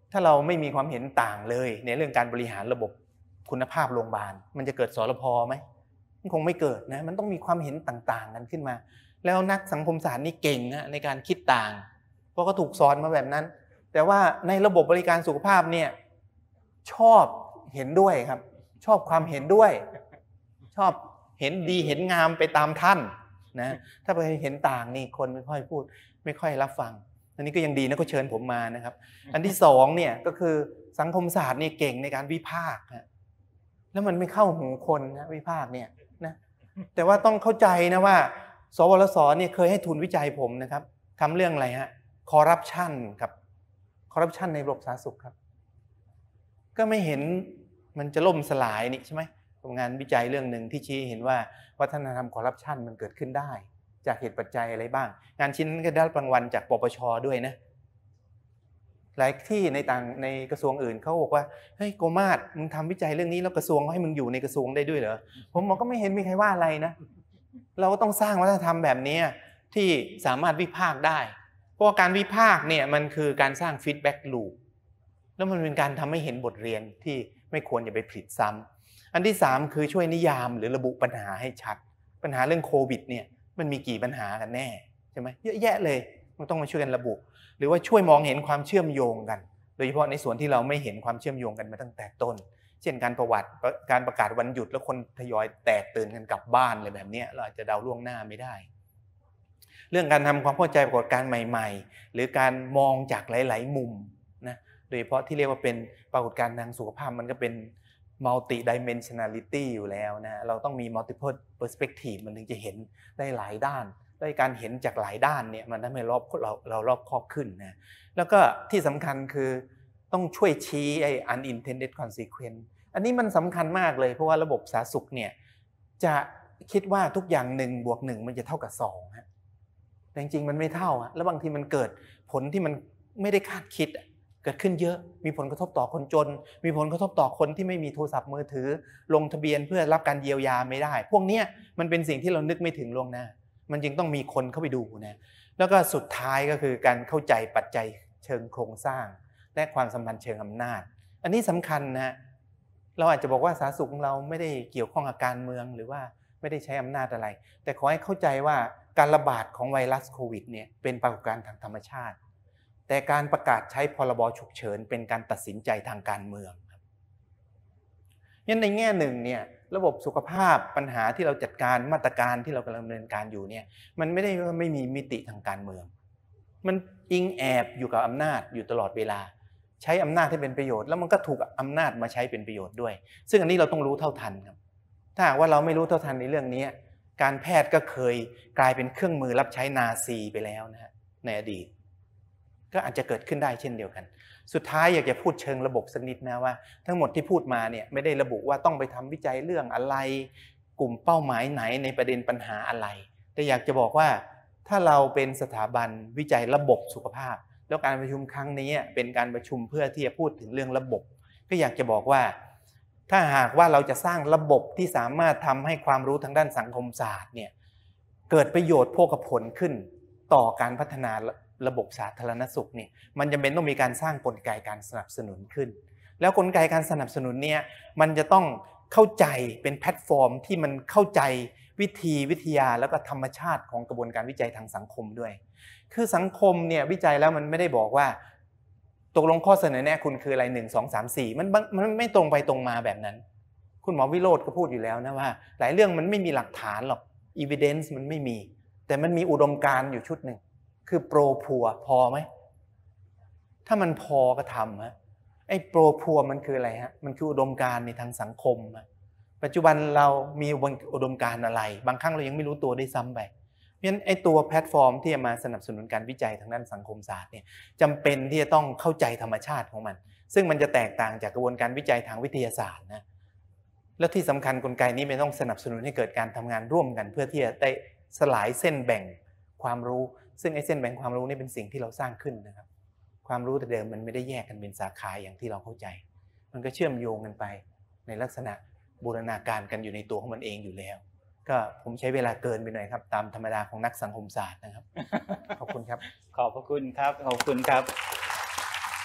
Speaker 6: ถ้าเราไม่มีความเห็นต่างเลยในเรื่องการบริหารระบบคุณภาพโรงพยาบาลมันจะเกิดสรพไหมมันคงไม่เกิดนะมันต้องมีความเห็นต่างๆกันขึ้นมาแล้วนักสังคมศาสตร์นี่เก่งนะในการคิดต่างเพราะก็ถูกสอนมาแบบนั้นแต่ว่าในระบบบริการสุขภาพเนี่ยชอบเห็นด้วยครับชอบความเห็นด้วยชอบเห็นดีเห็นงามไปตามท่านนะถ้าไปเห็นต่างนี่คนไม่ค่อยพูดไม่ค่อยรับฟังอันนี้ก็ยังดีนะก็เชิญผมมานะครับอันที่สองเนี่ยก็คือสังคมศาสตร์นี่เก่งในการวิพากษ์นะแล้วมันไม่เข้าหูคนนะวิพากษ์เนี่ยนะแต่ว่าต้องเข้าใจนะว่าสวรสเนี่ยเคยให้ทุนวิจัยผมนะครับทำเรื่องอะไรฮะคอร์รัปชันครับคอร์รัปชันในระบบสาธารณสุขครับก็ไม่เห็นมันจะล่มสลายนี่ใช่ไหมงานวิจัยเรื่องหนึ่งที่ชี้เห็นว่าวัฒนธรรมคอร์รัปชันมันเกิดขึ้นได้จากเหตุปัจจัยอะไรบ้างงานชิ้นนั้นก็ได้รางวัลจากปปช.ด้วยนะหลายที่ในต่างในกระทรวงอื่นเขาบอกว่าเฮ้ยโกมาศมึงทำวิจัยเรื่องนี้แล้วกระทรวงให้มึงอยู่ในกระทรวงได้ด้วยเหรอผมบอกก็ไม่เห็นมีใครว่าอะไรนะเราก็ต้องสร้างวัฒนธรรมแบบนี้ที่สามารถวิพากษ์ได้เพราะการวิพากษ์เนี่ยมันคือการสร้างฟีดแบ็กลูปแล้วมันเป็นการทำให้เห็นบทเรียนที่ไม่ควรจะไปผลิตซ้ำอันที่สามคือช่วยนิยามหรือระบุปัญหาให้ชัดปัญหาเรื่องโควิดเนี่ยมันมีกี่ปัญหากันแน่ใช่ไหมเยอะแยะเลยมันต้องมาช่วยกันระบุหรือว่าช่วยมองเห็นความเชื่อมโยงกันโดยเฉพาะในส่วนที่เราไม่เห็นความเชื่อมโยงกันมาตั้งแต่ต้นเช่นการประวัติการประกาศวันหยุดแล้วคนทยอยแตกตื่นกันกลับบ้านอะไรแบบนี้เราอาจจะเดาล่วงหน้าไม่ได้เรื่องการทำความเข้าใจปรากฏการณ์ใหม่ๆหรือการมองจากหลายๆมุมนะโดยเฉพาะที่เรียกว่าเป็นปรากฏการณ์ทางสุขภาพมันก็เป็น multi dimensionality อยู่แล้วนะเราต้องมี multiple perspective มันถึงจะเห็นได้หลายด้านได้การเห็นจากหลายด้านเนี่ยมันทำให้รอบเราเรารอบคอบขึ้นนะแล้วก็ที่สำคัญคือต้องช่วยชี้ไอ้ unintended consequence อันนี้มันสำคัญมากเลยเพราะว่าระบบสาธารณสุขเนี่ยจะคิดว่าทุกอย่างหนึ่งบวกหนึ่งมันจะเท่ากับสองฮะแต่จริงๆมันไม่เท่าอะแล้วบางทีมันเกิดผลที่มันไม่ได้คาดคิดเกิดขึ้นเยอะมีผลกระทบต่อคนจนมีผลกระทบต่อคนที่ไม่มีโทรศัพท์มือถือลงทะเบียนเพื่อรับการเยียวยาไม่ได้พวกนี้มันเป็นสิ่งที่เรานึกไม่ถึงล่วงหน้ามันจึงต้องมีคนเข้าไปดูนะแล้วก็สุดท้ายก็คือการเข้าใจปัจจัยเชิงโครงสร้างและความสัมพันธ์เชิงอำนาจอันนี้สำคัญนะเราอาจจะบอกว่าสาธารณสุขของเราไม่ได้เกี่ยวข้องกับการเมืองหรือว่าไม่ได้ใช้อำนาจอะไรแต่ขอให้เข้าใจว่าการระบาดของไวรัสโควิดเนี่ยเป็นปรากฏการณ์ทางธรรมชาติแต่การประกาศใช้พรบฉุกเฉินเป็นการตัดสินใจทางการเมืองครับงั้นในแง่หนึ่งเนี่ยระบบสุขภาพปัญหาที่เราจัดการมาตรการที่เรากำลังดำเนินการอยู่เนี่ยมันไม่ได้ว่าไม่มีมิติทางการเมืองมันอิงแอบอยู่กับอำนาจอยู่ตลอดเวลาใช้อำนาจให้เป็นประโยชน์แล้วมันก็ถูกอำนาจมาใช้เป็นประโยชน์ด้วยซึ่งอันนี้เราต้องรู้เท่าทันครับถ้าหากว่าเราไม่รู้เท่าทันในเรื่องนี้การแพทย์ก็เคยกลายเป็นเครื่องมือรับใช้นาซีไปแล้วนะฮะในอดีตก็อาจจะเกิดขึ้นได้เช่นเดียวกันสุดท้ายอยากจะพูดเชิงระบบสักนิดนะว่าทั้งหมดที่พูดมาเนี่ยไม่ได้ระบุว่าต้องไปทำวิจัยเรื่องอะไรกลุ่มเป้าหมายไหนในประเด็นปัญหาอะไรแต่อยากจะบอกว่าถ้าเราเป็นสถาบันวิจัยระบบสุขภาพแล้วการประชุมครั้งนี้เป็นการประชุมเพื่อที่จะพูดถึงเรื่องระบบก็อยากจะบอกว่าถ้าหากว่าเราจะสร้างระบบที่สามารถทำให้ความรู้ทางด้านสังคมศาสตร์เนี่ยเกิดประโยชน์โภคผลขึ้นต่อการพัฒนาระบบสาธารณสุขเนี่ยมันจำเป็นต้องมีการสร้างกลไกการสนับสนุนขึ้นแล้วกลไกการสนับสนุนเนี่ยมันจะต้องเข้าใจเป็นแพลตฟอร์มที่มันเข้าใจวิธีวิทยาแล้วก็ธรรมชาติของกระบวนการวิจัยทางสังคมด้วยคือสังคมเนี่ยวิจัยแล้วมันไม่ได้บอกว่าตกลงข้อเสนอแนะคุณคืออะไรหนึ่ง สอง สาม สี่มันมันไม่ตรงไปตรงมาแบบนั้นคุณหมอวิโรจน์ก็พูดอยู่แล้วนะว่าหลายเรื่องมันไม่มีหลักฐานหรอก evidence มันไม่มีแต่มันมีอุดมการณ์อยู่ชุดหนึ่งคือโปรพัวพอไหมถ้ามันพอก็ทำฮะไอ้โปรพัวมันคืออะไรฮะมันคืออุดมการณ์ในทางสังคมปัจจุบันเรามีอุดมการณ์อะไรบางครั้งเรายังไม่รู้ตัวได้ซ้ำไปเพราะฉะนั้นไอ้ตัวแพลตฟอร์มที่จะมาสนับสนุนการวิจัยทางด้านสังคมศาสตร์เนี่ยจำเป็นที่จะต้องเข้าใจธรรมชาติของมันซึ่งมันจะแตกต่างจากกระบวนการวิจัยทางวิทยาศาสตร์นะและที่สำคัญกลไกนี้มันต้องสนับสนุนให้เกิดการทำงานร่วมกันเพื่อที่จะได้สลายเส้นแบ่งความรู้ซึ่งไอ้เส้นแบ่งความรู้นี่เป็นสิ่งที่เราสร้างขึ้นนะครับความรู้แต่เดิมมันไม่ได้แยกกันเป็นสาขาอย่างที่เราเข้าใจมันก็เชื่อมโยงกันไปในลักษณะบูรณาการกันอยู่ในตัวของมันเองอยู่แล้วก็ผมใช้เวลาเกินไปหน่อยครับตามธรรมดาของนักสังคมศาสตร์นะครับขอบคุณครับ
Speaker 2: ขอบพระคุณครับขอบคุณครับ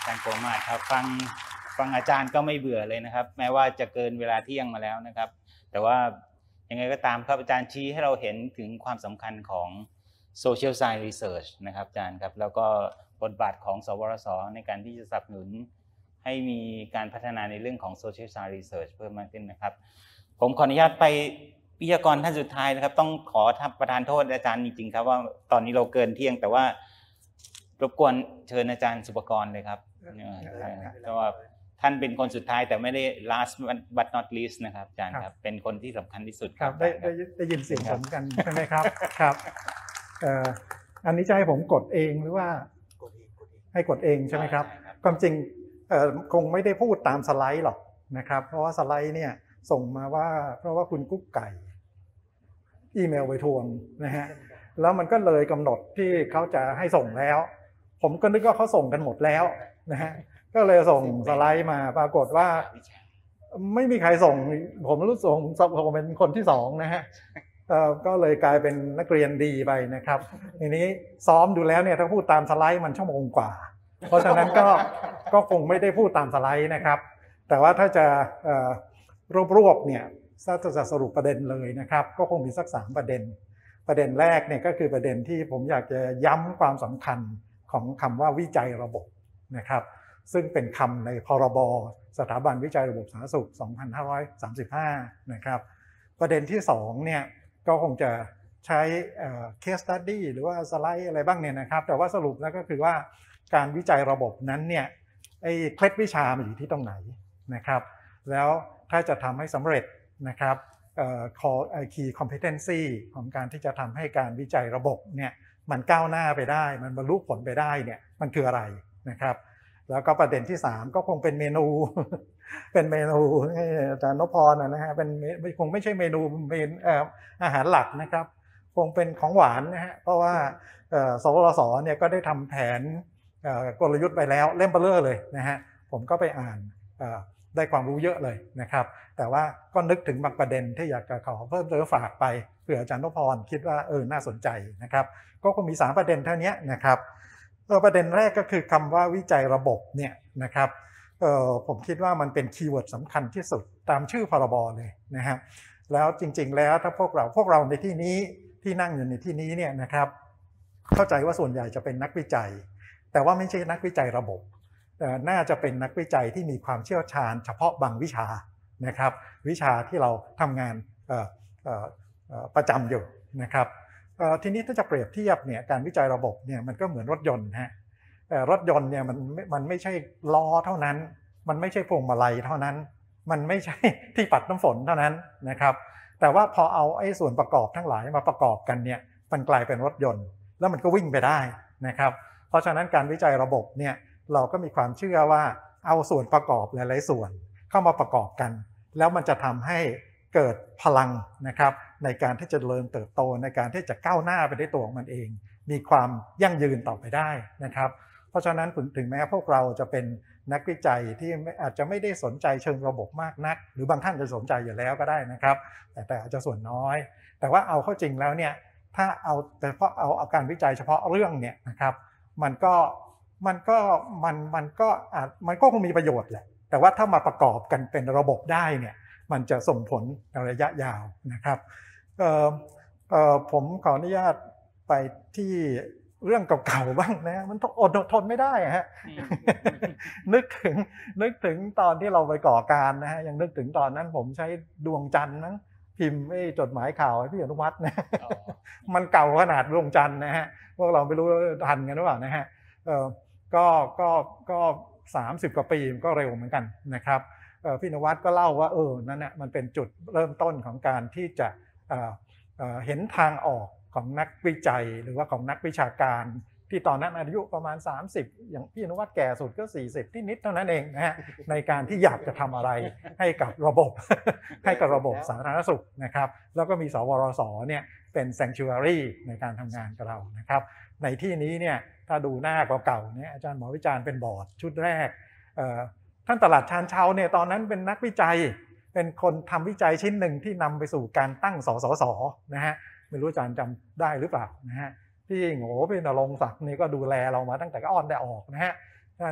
Speaker 2: อาจารย์โกมาศครับฟังฟังอาจารย์ก็ไม่เบื่อเลยนะครับแม้ว่าจะเกินเวลาเที่ยงมาแล้วนะครับแต่ว่ายังไงก็ตามครับอาจารย์ชี้ให้เราเห็นถึงความสำคัญของ Social Science Research นะครับอาจารย์ครับแล้วก็บทบาทของสวรสในการที่จะสนับสนุนให้มีการพัฒนาในเรื่องของ Social Science Research เพิ่มมากขึ้นนะครับผมขออนุญาตไปวิทยากรท่านสุดท้ายนะครับต้องขอประทานโทษอาจารย์จริงๆครับว่าตอนนี้เราเกินเที่ยงแต่ว่ารบกวนเชิญอาจารย์สุปกรณ์เลยครับเพราะว่าท่านเป็นคนสุดท้ายแต่ไม่ได้ last but not least นะครับอาจารย์ครับเป็นคนที่สำคัญที่สุด
Speaker 7: ครับได้ได้ได้ยินเสียงผมกันใช่ไหมครับครับเอ่ออันนี้จะให้ผมกดเองหรือว่าให้กดเองใช่ไหมครับความจริงเอ่อคงไม่ได้พูดตามสไลด์หรอกนะครับเพราะว่าสไลด์เนี่ยส่งมาว่าเพราะว่าคุณกุ๊กไก่อีเมลไปทวงนะฮะแล้วมันก็เลยกำหนดที่เขาจะให้ส่งแล้วผมก็นึกว่าเขาส่งกันหมดแล้วนะฮะก็เลยส่งสไลด์มาปรากฏว่าไม่มีใครส่งผมรู้ส่งผมเป็นคนที่สองนะฮะก็เลยกลายเป็นนักเรียนดีไปนะครับทีนี้ซ้อมดูแล้วเนี่ยถ้าพูดตามสไลด์มันชั่วโมงกว่าเพราะฉะนั้นก็ก็คงไม่ได้พูดตามสไลด์นะครับแต่ว่าถ้าจะรวบรวบเนี่ยถ้าจะสรุปประเด็นเลยนะครับก็คงมีสักสามประเด็นประเด็นแรกเนี่ยก็คือประเด็นที่ผมอยากจะย้ำความสำคัญของคำว่าวิจัยระบบนะครับซึ่งเป็นคำในพรบสถาบันวิจัยระบบสาธารณสุขสองพันห้าร้อยสามสิบห้านะครับประเด็นที่สองเนี่ยก็คงจะใช้ case study หรือว่าสไลด์อะไรบ้างเนี่ยนะครับแต่ว่าสรุปแล้วก็คือว่าการวิจัยระบบนั้นเนี่ยไอ้เคล็ดวิชามันอยู่ที่ตรงไหนนะครับแล้วถ้าจะทำให้สำเร็จนะครับเอ่อ key competency ของการที่จะทำให้การวิจัยระบบเนี่ยมันก้าวหน้าไปได้มันบรรลุผลไปได้เนี่ยมันคืออะไรนะครับแล้วก็ประเด็นที่สามก็คงเป็นเมนูเป็นเมนูอาจารย์นพพรนะฮะเป็นคงไม่ใช่เมนูเมนอาหารหลักนะครับคงเป็นของหวานนะฮะเพราะว่าสวรสเนี่ยก็ได้ทำแผนกลยุทธ์ไปแล้วเล่มเบลอเลยนะฮะผมก็ไปอ่านได้ความรู้เยอะเลยนะครับแต่ว่าก็นึกถึงบางประเด็นที่อยากจะขอเพิ่มเติมฝากไปเผื่ออาจารย์นพพรคิดว่าเออน่าสนใจนะครับก็คงมีสามประเด็นเท่านี้นะครับประเด็นแรกก็คือคำว่าวิจัยระบบเนี่ยนะครับผมคิดว่ามันเป็นคีย์เวิร์ดสำคัญที่สุดตามชื่อพรบเลยนะฮะแล้วจริงๆแล้วถ้าพวกเราพวกเราในที่นี้ที่นั่งอยู่ในที่นี้เนี่ยนะครับเข้าใจว่าส่วนใหญ่จะเป็นนักวิจัยแต่ว่าไม่ใช่นักวิจัยระบบน่าจะเป็นนักวิจัยที่มีความเชี่ยวชาญเฉพาะบางวิชานะครับวิชาที่เราทำงานประจำอยู่นะครับทีนี้ถ้าจะเปรียบเทียบเนี่ยการวิจัยระบบเนี่ยมันก็เหมือนรถยนต์ฮะรถยนต์เนี่ยมันมันไม่ใช่ล้อเท่านั้นมันไม่ใช่พวงมาลัยเท่านั้นมันไม่ใช่ที่ปัดน้ำฝนเท่านั้นนะครับแต่ว่าพอเอาไอ้ส่วนประกอบทั้งหลายมาประกอบกันเนี่ยมันกลายเป็นรถยนต์แล้วมันก็วิ่งไปได้นะครับเพราะฉะนั้นการวิจัยระบบเนี่ยเราก็มีความเชื่อว่าเอาส่วนประกอบหลายๆส่วนเข้ามาประกอบกันแล้วมันจะทำให้เกิดพลังนะครับในการที่จะเจริญเติบโตในการที่จะก้าวหน้าไปด้วยตัวของมันเองมีความยั่งยืนต่อไปได้นะครับเพราะฉะนั้นถึงแม้พวกเราจะเป็นนักวิจัยที่อาจจะไม่ได้สนใจเชิงระบบมากนักหรือบางท่านจะสนใจอยู่แล้วก็ได้นะครับแต่แต่อาจจะส่วนน้อยแต่ว่าเอาเข้าจริงแล้วเนี่ยถ้าเอาแต่เพราะเอาเอาการวิจัยเฉพาะเรื่องเนี่ยนะครับมันก็มันก็มันมันก็อาจมันก็คงมีประโยชน์แหละแต่ว่าถ้ามาประกอบกันเป็นระบบได้เนี่ยมันจะส่งผลในระยะยาวนะครับเอ่อเอ่อผมขออนุญาตไปที่เรื่องเก่าๆบ้างนะมันอดทนไม่ได้ฮะ นึกถึงนึกถึงตอนที่เราไปก่อการนะฮะยังนึกถึงตอนนั้นผมใช้ดวงจันทร์นะพิมพ์ไอ้จดหมายข่าวให้พี่อนุวัฒน์นะ มันเก่าขนาดดวงจันทร์นะฮะพวกเราไม่รู้ทันกันหรือเปล่านะฮะเอ่อก็ก็ก็สามสิบกว่าปีก็เร็วเหมือนกันนะครับพี่อนุวัฒน์ก็เล่าว่าเออนั่นน่ะมันเป็นจุดเริ่มต้นของการที่จะเห็นทางออกของนักวิจัยหรือว่าของนักวิชาการที่ตอนนั้นอายุประมาณสามสิบอย่างพี่อนุวัฒน์แก่สุดก็สี่สิบที่นิดเท่านั้นเองนะฮะในการที่อยากจะทำอะไรให้กับระบบให้กับระบบสาธารณสุขนะครับแล้วก็มีสวรสเนี่ยเป็น sanctuary ในการทำงานกับเรานะครับในที่นี้เนี่ยถ้าดูหน้าเก่าๆเนี่ยอาจารย์หมอวิจารณ์เป็นบอร์ดชุดแรกท่านตลาดชานเชาเนี่ยตอนนั้นเป็นนักวิจัยเป็นคนทำวิจัยชิ้นหนึ่งที่นำไปสู่การตั้งสสสนะฮะไม่รู้อาจารย์จำได้หรือเปล่านะฮะพี่โง่พี่นรงค์ศักดิ์นี่ก็ดูแลเรามาตั้งแต่ก็อ่อนแต่ออกนะฮะท่าน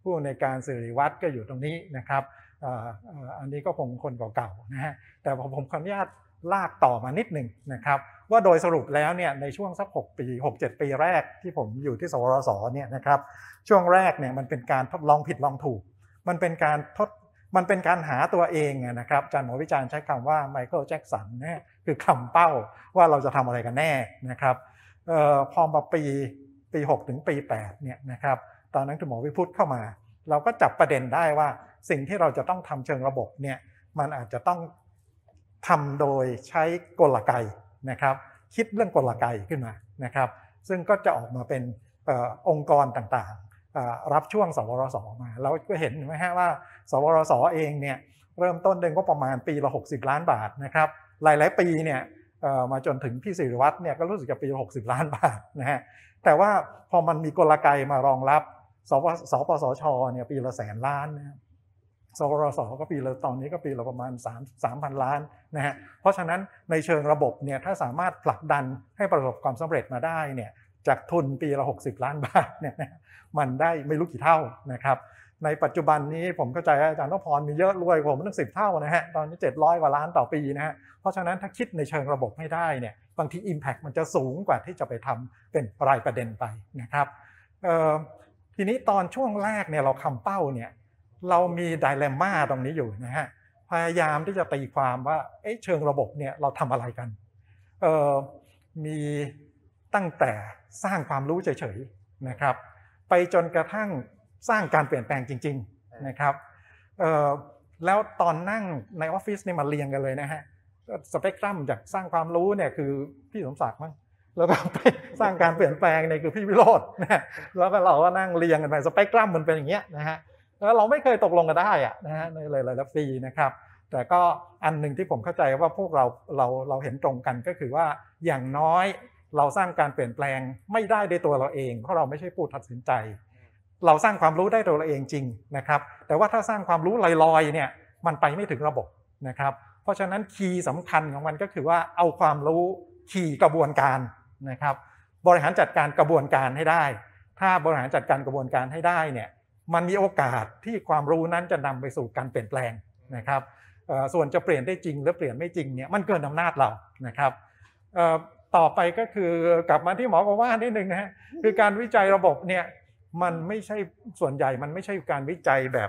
Speaker 7: ผู้ในการสิริวัฒน์ก็อยู่ตรงนี้นะครับอันนี้ก็คงคนเก่าๆนะฮะแต่ผมขออนุญาตลากต่อมานิดหนึ่งนะครับว่าโดยสรุปแล้วเนี่ยในช่วงสักหกปีหกเจ็ดปีแรกที่ผมอยู่ที่สวรสเนี่ยนะครับช่วงแรกเนี่ยมันเป็นการทดลองผิดลองถูกมันเป็นการทดมันเป็นการหาตัวเองนะครับอาจารย์หมอวิจารณ์ใช้คำว่าไมเคิลแจ็คสันเนี่ยคือคำเป้าว่าเราจะทำอะไรกันแน่นะครับออพอมาปีปีหกถึงปีแปดเนี่ยนะครับตอนนั้นคุณหมอวิพุทธเข้ามาเราก็จับประเด็นได้ว่าสิ่งที่เราจะต้องทำเชิงระบบเนี่ยมันอาจจะต้องทำโดยใช้กลไกนะครับคิดเรื่องกลไกขึ้นมานะครับซึ่งก็จะออกมาเป็นอองค์กรต่างๆรับช่วงสวรสมาเราก็เห็นไหมฮะว่าสวรสเองเนี่ยเริ่มต้นเดือนก็ประมาณปีละหกสิบล้านบาทนะครับหลายๆปีเนี่ยมาจนถึงพี่ศิริวัฒน์เนี่ยก็รู้สึกจะปีละหกสิบล้านบาทนะฮะแต่ว่าพอมันมีกลไกมารองรับสปสปสชเนี่ยปีละแสนล้านนะสวรสก็ปีละตอนนี้ก็ปีละประมาณสามพันล้านนะฮะเพราะฉะนั้นในเชิงระบบเนี่ยถ้าสามารถผลักดันให้ประสบความสำเร็จมาได้เนี่ยจากทุนปีละหกสิบล้านบาทเนี่ยมันได้ไม่รู้กี่เท่านะครับในปัจจุบันนี้ผมเข้าใจอาจารย์นพพรมีเยอะรวยกว่าผมตั้งสิบเท่านะฮะตอนนี้เจ็ดร้อยกว่าล้านต่อปีนะฮะเพราะฉะนั้นถ้าคิดในเชิงระบบไม่ได้เนี่ยบางที impact มันจะสูงกว่าที่จะไปทำเป็นรายประเด็นไปนะครับทีนี้ตอนช่วงแรกเนี่ยเราคำเป้าเนี่ยเรามีไดเลมม่าตรงนี้อยู่นะฮะพยายามที่จะตีความว่าเอ๊ะเชิงระบบเนี่ยเราทำอะไรกันมีตั้งแต่สร้างความรู้เฉยๆนะครับไปจนกระทั่งสร้างการเปลี่ยนแปลงจริงๆนะครับแล้วตอนนั่งในออฟฟิศนี่มาเรียงกันเลยนะฮะสเปกตรัมจากสร้างความรู้เนี่ยคือพี่สมศักดิ์มั้งแล้วก็ไปสร้างการเปลี่ยนแปลงเนี่ยคือพี่วิโรจน์นะแล้วก็เราก็นั่งเรียงกันไปสเปกตรัมมันเป็นอย่างเงี้ยนะฮะแล้วเราไม่เคยตกลงกันได้อะนะฮะในหลายๆปีนะครับแต่ก็อันหนึ่งที่ผมเข้าใจว่าพวกเราเราเราเห็นตรงกันก็คือว่าอย่างน้อยเราสร้างการเปลี่ยนแปลงไม่ได้ด้วยตัวเราเองเพราะเราไม่ใช่ผู้ตัดสินใจเราสร้างความรู้ได้ตัวเราเองจริงนะครับแต่ว่าถ้าสร้างความรู้ลอยๆเนี่ยมันไปไม่ถึงระบบนะครับเพราะฉะนั้นคีย์สำคัญของมันก็คือว่าเอาความรู้คีย์กระบวนการนะครับบริหารจัดการกระบวนการให้ได้ถ้าบริหารจัดการกระบวนการให้ได้เนี่ยมันมีโอกาสที่ความรู้นั้นจะนำไปสู่การเปลี่ยนแปลงนะครับส่วนจะเปลี่ยนได้จริงหรือเปลี่ยนไม่จริงเนี่ยมันเกินอำนาจเรานะครับต่อไปก็คือกลับมาที่หมอบอกว่านิดนึงนะฮะคือการวิจัยระบบเนี่ยมันไม่ใช่ส่วนใหญ่มันไม่ใช่การวิจัยแบบ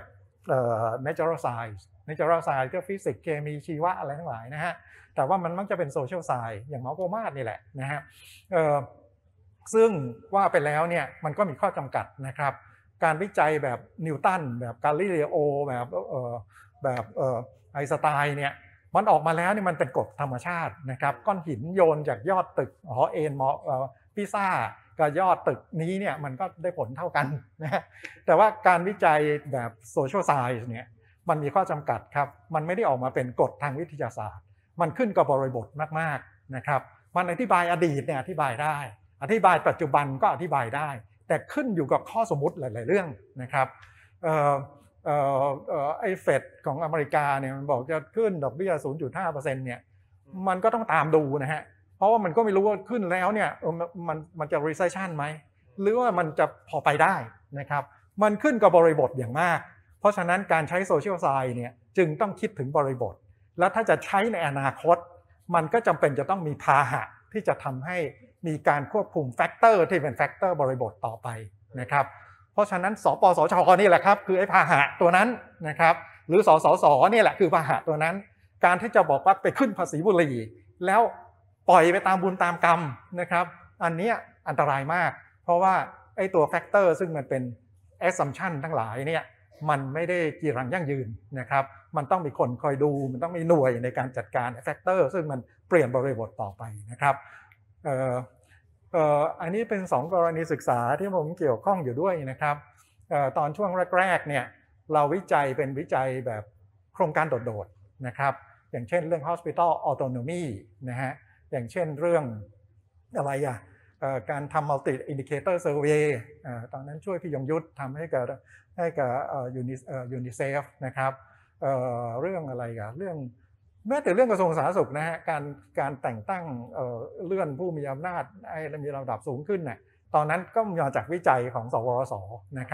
Speaker 7: natural science natural science ก็ฟิสิกส์เคมีชีวะอะไรทั้งหลายนะฮะแต่ว่ามันมักจะเป็น social science อย่างหมอโกมาศนี่แหละนะฮะซึ่งว่าไปแล้วเนี่ยมันก็มีข้อจำกัดนะครับการวิจัยแบบนิวตันแบบกาลิเลโอแบบแบบไอน์สไตน์เนี่ยมันออกมาแล้วนี่มันเป็นกฎธรรมชาตินะครับก้อนหินโยนจากยอดตึกหอเอ็นมอพิซ่ากับยอดตึกนี้เนี่ยมันก็ได้ผลเท่ากันนะแต่ว่าการวิจัยแบบโซเชียลไซน์เนี่ยมันมีข้อจำกัดครับมันไม่ได้ออกมาเป็นกฎทางวิทยาศาสตร์มันขึ้นกับบริบทมากๆนะครับมันอธิบายอดีตเนี่ยอธิบายได้อธิบายปัจจุบันก็อธิบายได้แต่ขึ้นอยู่กับข้อสมมุติหลายๆเรื่องนะครับเอ่อเอ่อเอ่อไอ้เฟดของอเมริกาเนี่ยมันบอกจะขึ้นดอกเบี้ย ศูนย์จุดห้าเปอร์เซ็นต์ เนี่ยมันก็ต้องตามดูนะฮะเพราะว่ามันก็ไม่รู้ว่าขึ้นแล้วเนี่ยมันมันจะ recession ไหมหรือว่ามันจะพอไปได้นะครับมันขึ้นกับบริบทอย่างมากเพราะฉะนั้นการใช้ social science เนี่ยจึงต้องคิดถึงบริบทและถ้าจะใช้ในอนาคตมันก็จำเป็นจะต้องมีพาหะที่จะทำให้มีการควบคุมแฟกเตอร์ที่เป็นแฟกเตอร์บริบทต่อไปนะครับเพราะฉะนั้นสปสชนี่แหละครับคือไอ้พาหะตัวนั้นนะครับหรือสสสนี่แหละคือพาหะตัวนั้นการที่จะบอกว่าไปขึ้นภาษีบุหรี่แล้วปล่อยไปตามบุญตามกรรมนะครับอันนี้อันตรายมากเพราะว่าไอ้ตัวแฟกเตอร์ซึ่งมันเป็น assumption ทั้งหลายเนี่ยมันไม่ได้จีรังยั่งยืนนะครับมันต้องมีคนคอยดูมันต้องมีหน่วยในการจัดการแฟกเตอร์ซึ่งมันเปลี่ยนบริบทต่อไปนะครับเอ่อเอ่ออันนี้เป็นสองกรณีศึกษาที่ผมเกี่ยวข้องอยู่ด้วยนะครับเอ่อตอนช่วงแรกๆเนี่ยเราวิจัยเป็นวิจัยแบบโครงการโดดๆนะครับอย่างเช่นเรื่อง hospital autonomy นะฮะอย่างเช่นเรื่องอะไรอ่ะการทำ multi indicator survey ตอนนั้นช่วยพี่ยงยุทธทำให้กับให้กับยูนิเซฟนะครับเอ่อเรื่องอะไรอ่ะเรื่องแม้แต่เรื่องกระทรวงสาธารณสุขนะฮะการการแต่งตั้งเอ่อเลื่อนผู้มีอำนาจให้มีระดับสูงขึ้นเนี่ยตอนนั้นก็มาจากวิจัยของสวรสนะครับ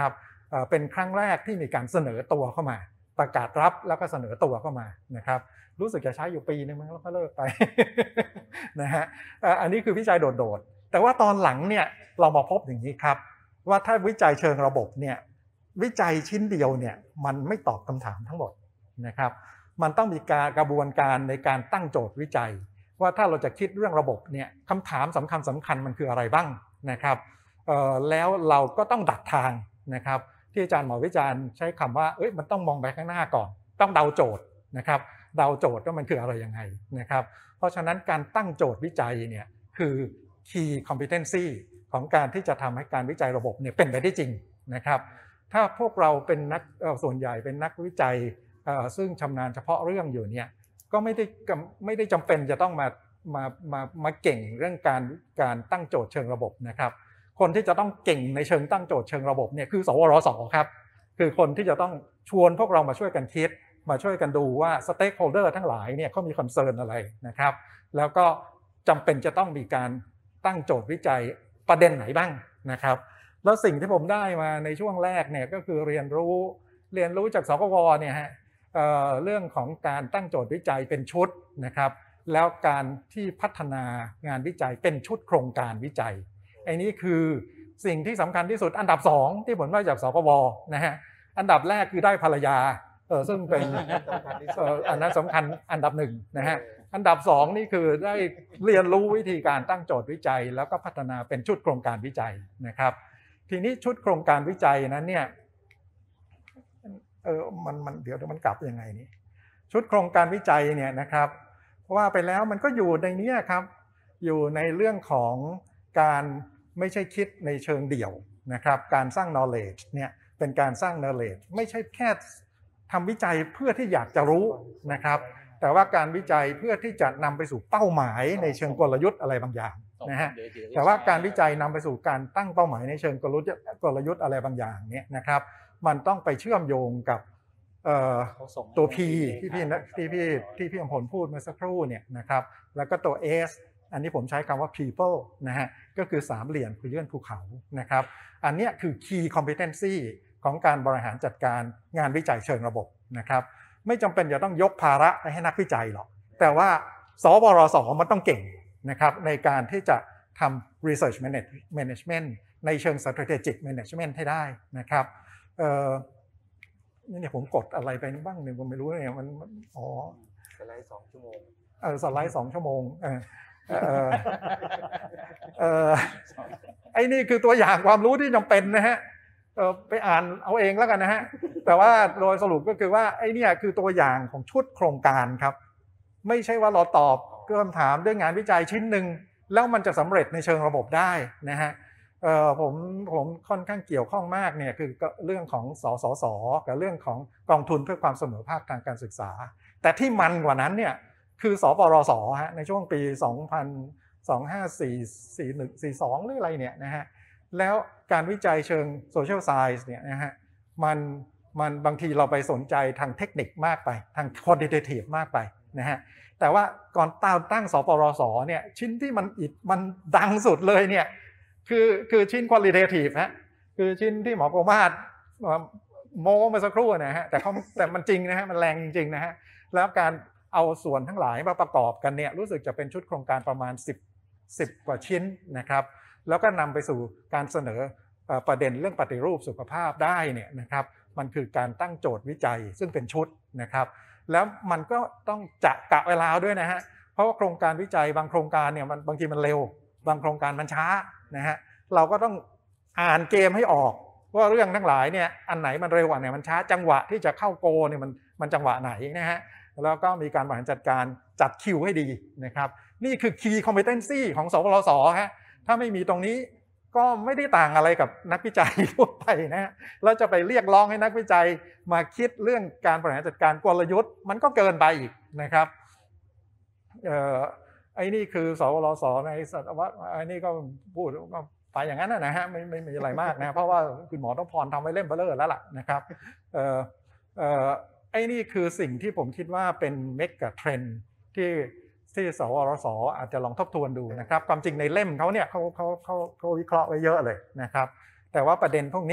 Speaker 7: เป็นครั้งแรกที่มีการเสนอตัวเข้ามาประกาศรับแล้วก็เสนอตัวเข้ามานะครับรู้สึกจะใช้อยู่ปีนึงมั้งแล้วก็เลิกไป นะฮะอันนี้คือวิจัยโดดๆแต่ว่าตอนหลังเนี่ยเรามาพบอย่างนี้ครับว่าถ้าวิจัยเชิงระบบเนี่ยวิจัยชิ้นเดียวเนี่ยมันไม่ตอบคำถามทั้งหมดนะครับมันต้องมีการกระบวนการในการตั้งโจทย์วิจัยว่าถ้าเราจะคิดเรื่องระบบเนี่ยคำถามสำคัญสำคัญมันคืออะไรบ้างนะครับแล้วเราก็ต้องดักทางนะครับที่อาจารย์หมอวิจารณ์ใช้คำว่าเอ้ยมันต้องมองไปข้างหน้าก่อนต้องเดาโจทย์นะครับเดาโจทย์ว่ามันคืออะไรยังไงนะครับเพราะฉะนั้นการตั้งโจทย์วิจัยเนี่ยคือ key competency ของการที่จะทำให้การวิจัยระบบเนี่ยเป็นไปได้จริงนะครับถ้าพวกเราเป็นนักส่วนใหญ่เป็นนักวิจัยซึ่งชำนาญเฉพาะเรื่องอยู่เนี่ยก็ไม่ได้ไม่ได้จำเป็นจะต้องมามามามาเก่งเรื่องการการตั้งโจทย์เชิงระบบนะครับคนที่จะต้องเก่งในเชิงตั้งโจทย์เชิงระบบเนี่ยคือสวรสครับคือคนที่จะต้องชวนพวกเรามาช่วยกันคิดมาช่วยกันดูว่าสเต็กโฮลเดอร์ทั้งหลายเนี่ยเขามีคอนเซิร์นอะไรนะครับแล้วก็จำเป็นจะต้องมีการตั้งโจทย์วิจัยประเด็นไหนบ้างนะครับแล้วสิ่งที่ผมได้มาในช่วงแรกเนี่ยก็คือเรียนรู้เรียนรู้จากสกวเนี่ยฮะ เอ่อ เรื่องของการตั้งโจทย์วิจัยเป็นชุดนะครับแล้วการที่พัฒนางานวิจัยเป็นชุดโครงการวิจัยไอ้นี่คือสิ่งที่สำคัญที่สุดอันดับสองที่ผมได้จากสกวนะฮะอันดับแรกคือได้ภรรยาเออซึ่งเป็นอันนั้นสำคัญอันดับหนึ่งนะฮะอันดับสองนี่คือได้เรียนรู้วิธีการตั้งโจทย์วิจัยแล้วก็พัฒนาเป็นชุดโครงการวิจัยนะครับทีนี้ชุดโครงการวิจัยนั้นเนี่ยเออมันมันเดี๋ยวมันกลับยังไงนี่ชุดโครงการวิจัยเนี่ยนะครับว่าไปแล้วมันก็อยู่ในนี้ครับอยู่ในเรื่องของการไม่ใช่คิดในเชิงเดี่ยวนะครับการสร้าง knowledge เนี่ยเป็นการสร้าง knowledge ไม่ใช่แค่ทำวิจัยเพื่อที่อยากจะรู้นะครับแต่ว่าการวิจัยเพื่อที่จะนำไปสู่เป้าหมายในเชิงกลยุทธ์อะไรบางอย่างนะฮะแต่ว่าการวิจัยนำไปสู่การตั้งเป้าหมายในเชิงกลยุทธ์กลยุทธ์อะไรบางอย่างเนี่ยนะครับมันต้องไปเชื่อมโยงกับตัว P ที่พี่ที่พี่ที่พี่อมพลพูดเมื่อสักครู่เนี่ยนะครับแล้วก็ตัว S อันนี้ผมใช้คำว่า people นะฮะก็คือสามเหลี่ยมคือเลื่อนภูเขานะครับอันนี้คือ key competency ของการบริหารจัดการงานวิจัยเชิงระบบนะครับไม่จำเป็นจะต้องยกภาระไปให้นักวิจัยหรอกแต่ว่าสวรสมันต้องเก่งนะครับในการที่จะทำ research management ในเชิง strategic management ให้ได้นะครับเอ่อนี่เนี่ยผมกดอะไรไปบ้างหนึ่งผมไม่รู้เนี่ยมันอ๋อสไลด์สองชั่วโมงเออสไลด์สองชั่วโมงเออเออเออไอ้นี่คือตัวอย่างความรู้ที่จำเป็นนะฮะเออไปอ่านเอาเองแล้วกันนะฮะแต่ว่าโดยสรุปก็คือว่าไอ้นี่คือตัวอย่างของชุดโครงการครับไม่ใช่ว่าเราตอบคำถามด้วยงานวิจัยชิ้นหนึ่งแล้วมันจะสำเร็จในเชิงระบบได้นะฮะเอ่อผมผมค่อนข้างเกี่ยวข้องมากเนี่ยคือเรื่องของสสสกับเรื่องของกองทุนเพื่อความเสมอภาคทางการศึกษาแต่ที่มันกว่านั้นเนี่ยคือสปรสฮะในช่วงปีสองพันสองพันห้าร้อยสี่สิบเอ็ด สี่สิบสองหรืออะไรเนี่ยนะฮะแล้วการวิจัยเชิง social science เนี่ยนะฮะมันมันบางทีเราไปสนใจทางเทคนิคมากไปทาง quantitative มากไปนะฮะแต่ว่าก่อนตั้งตั้งสปรสเนี่ยชิ้นที่มันอิดมันดังสุดเลยเนี่ยคือคือชิ้น qualitative ฮะคือชิ้นที่หมอโกมาศโม้มาสักครู่นะฮะแต่เขาแต่มันจริงนะฮะมันแรงจริงๆนะฮะแล้วการเอาส่วนทั้งหลายมาประกอบกันเนี่ยรู้สึกจะเป็นชุดโครงการประมาณสิบ สิบกว่าชิ้นนะครับแล้วก็นำไปสู่การเสนอประเด็นเรื่องปฏิรูปสุขภาพได้เนี่ยนะครับมันคือการตั้งโจทย์วิจัยซึ่งเป็นชุดนะครับแล้วมันก็ต้องจะกะเวลาด้วยนะฮะเพราะว่าโครงการวิจัยบางโครงการเนี่ยมันบางทีมันเร็วบางโครงการมันช้านะฮะเราก็ต้องอ่านเกมให้ออกว่าเรื่องทั้งหลายเนี่ยอันไหนมันเร็วอันไหนมันช้าจังหวะที่จะเข้าโกเนี่ยมันมันจังหวะไหนนะฮะแล้วก็มีการบริหารจัดการจัดคิวให้ดีนะครับนี่คือ key competency ของสปรสฮะถ้าไม่มีตรงนี้ก็ไม่ได้ต่างอะไรกับนักวิจัยทั่วไปนะฮะแล้วจะไปเรียกร้องให้นักวิจัยมาคิดเรื่องการบริหารจัดการกลยุทธ์มันก็เกินไปอีกนะครับเอ่อไอ้นี่คือสปรสในศตวรรษไอ้นี่ก็พูดก็ไปอย่างนั้นนะฮะไม่ไม่มีอะไรมากนะเพราะว่าคุณหมอต้องพรทำไว้เล่มเบลอแล้วล่ะนะครับเอ่อเอ่อไอ้นี่คือสิ่งที่ผมคิดว่าเป็นเมกะเทรนด์ที่ที่สวรสอาจจะลองทบทวนดูนะครับความจริงในเล่มเขาเนี่ยเขาเขาเขาเขาวิเคราะห์ไว้เยอะเลยนะครับแต่ว่าประเด็นพวกนี้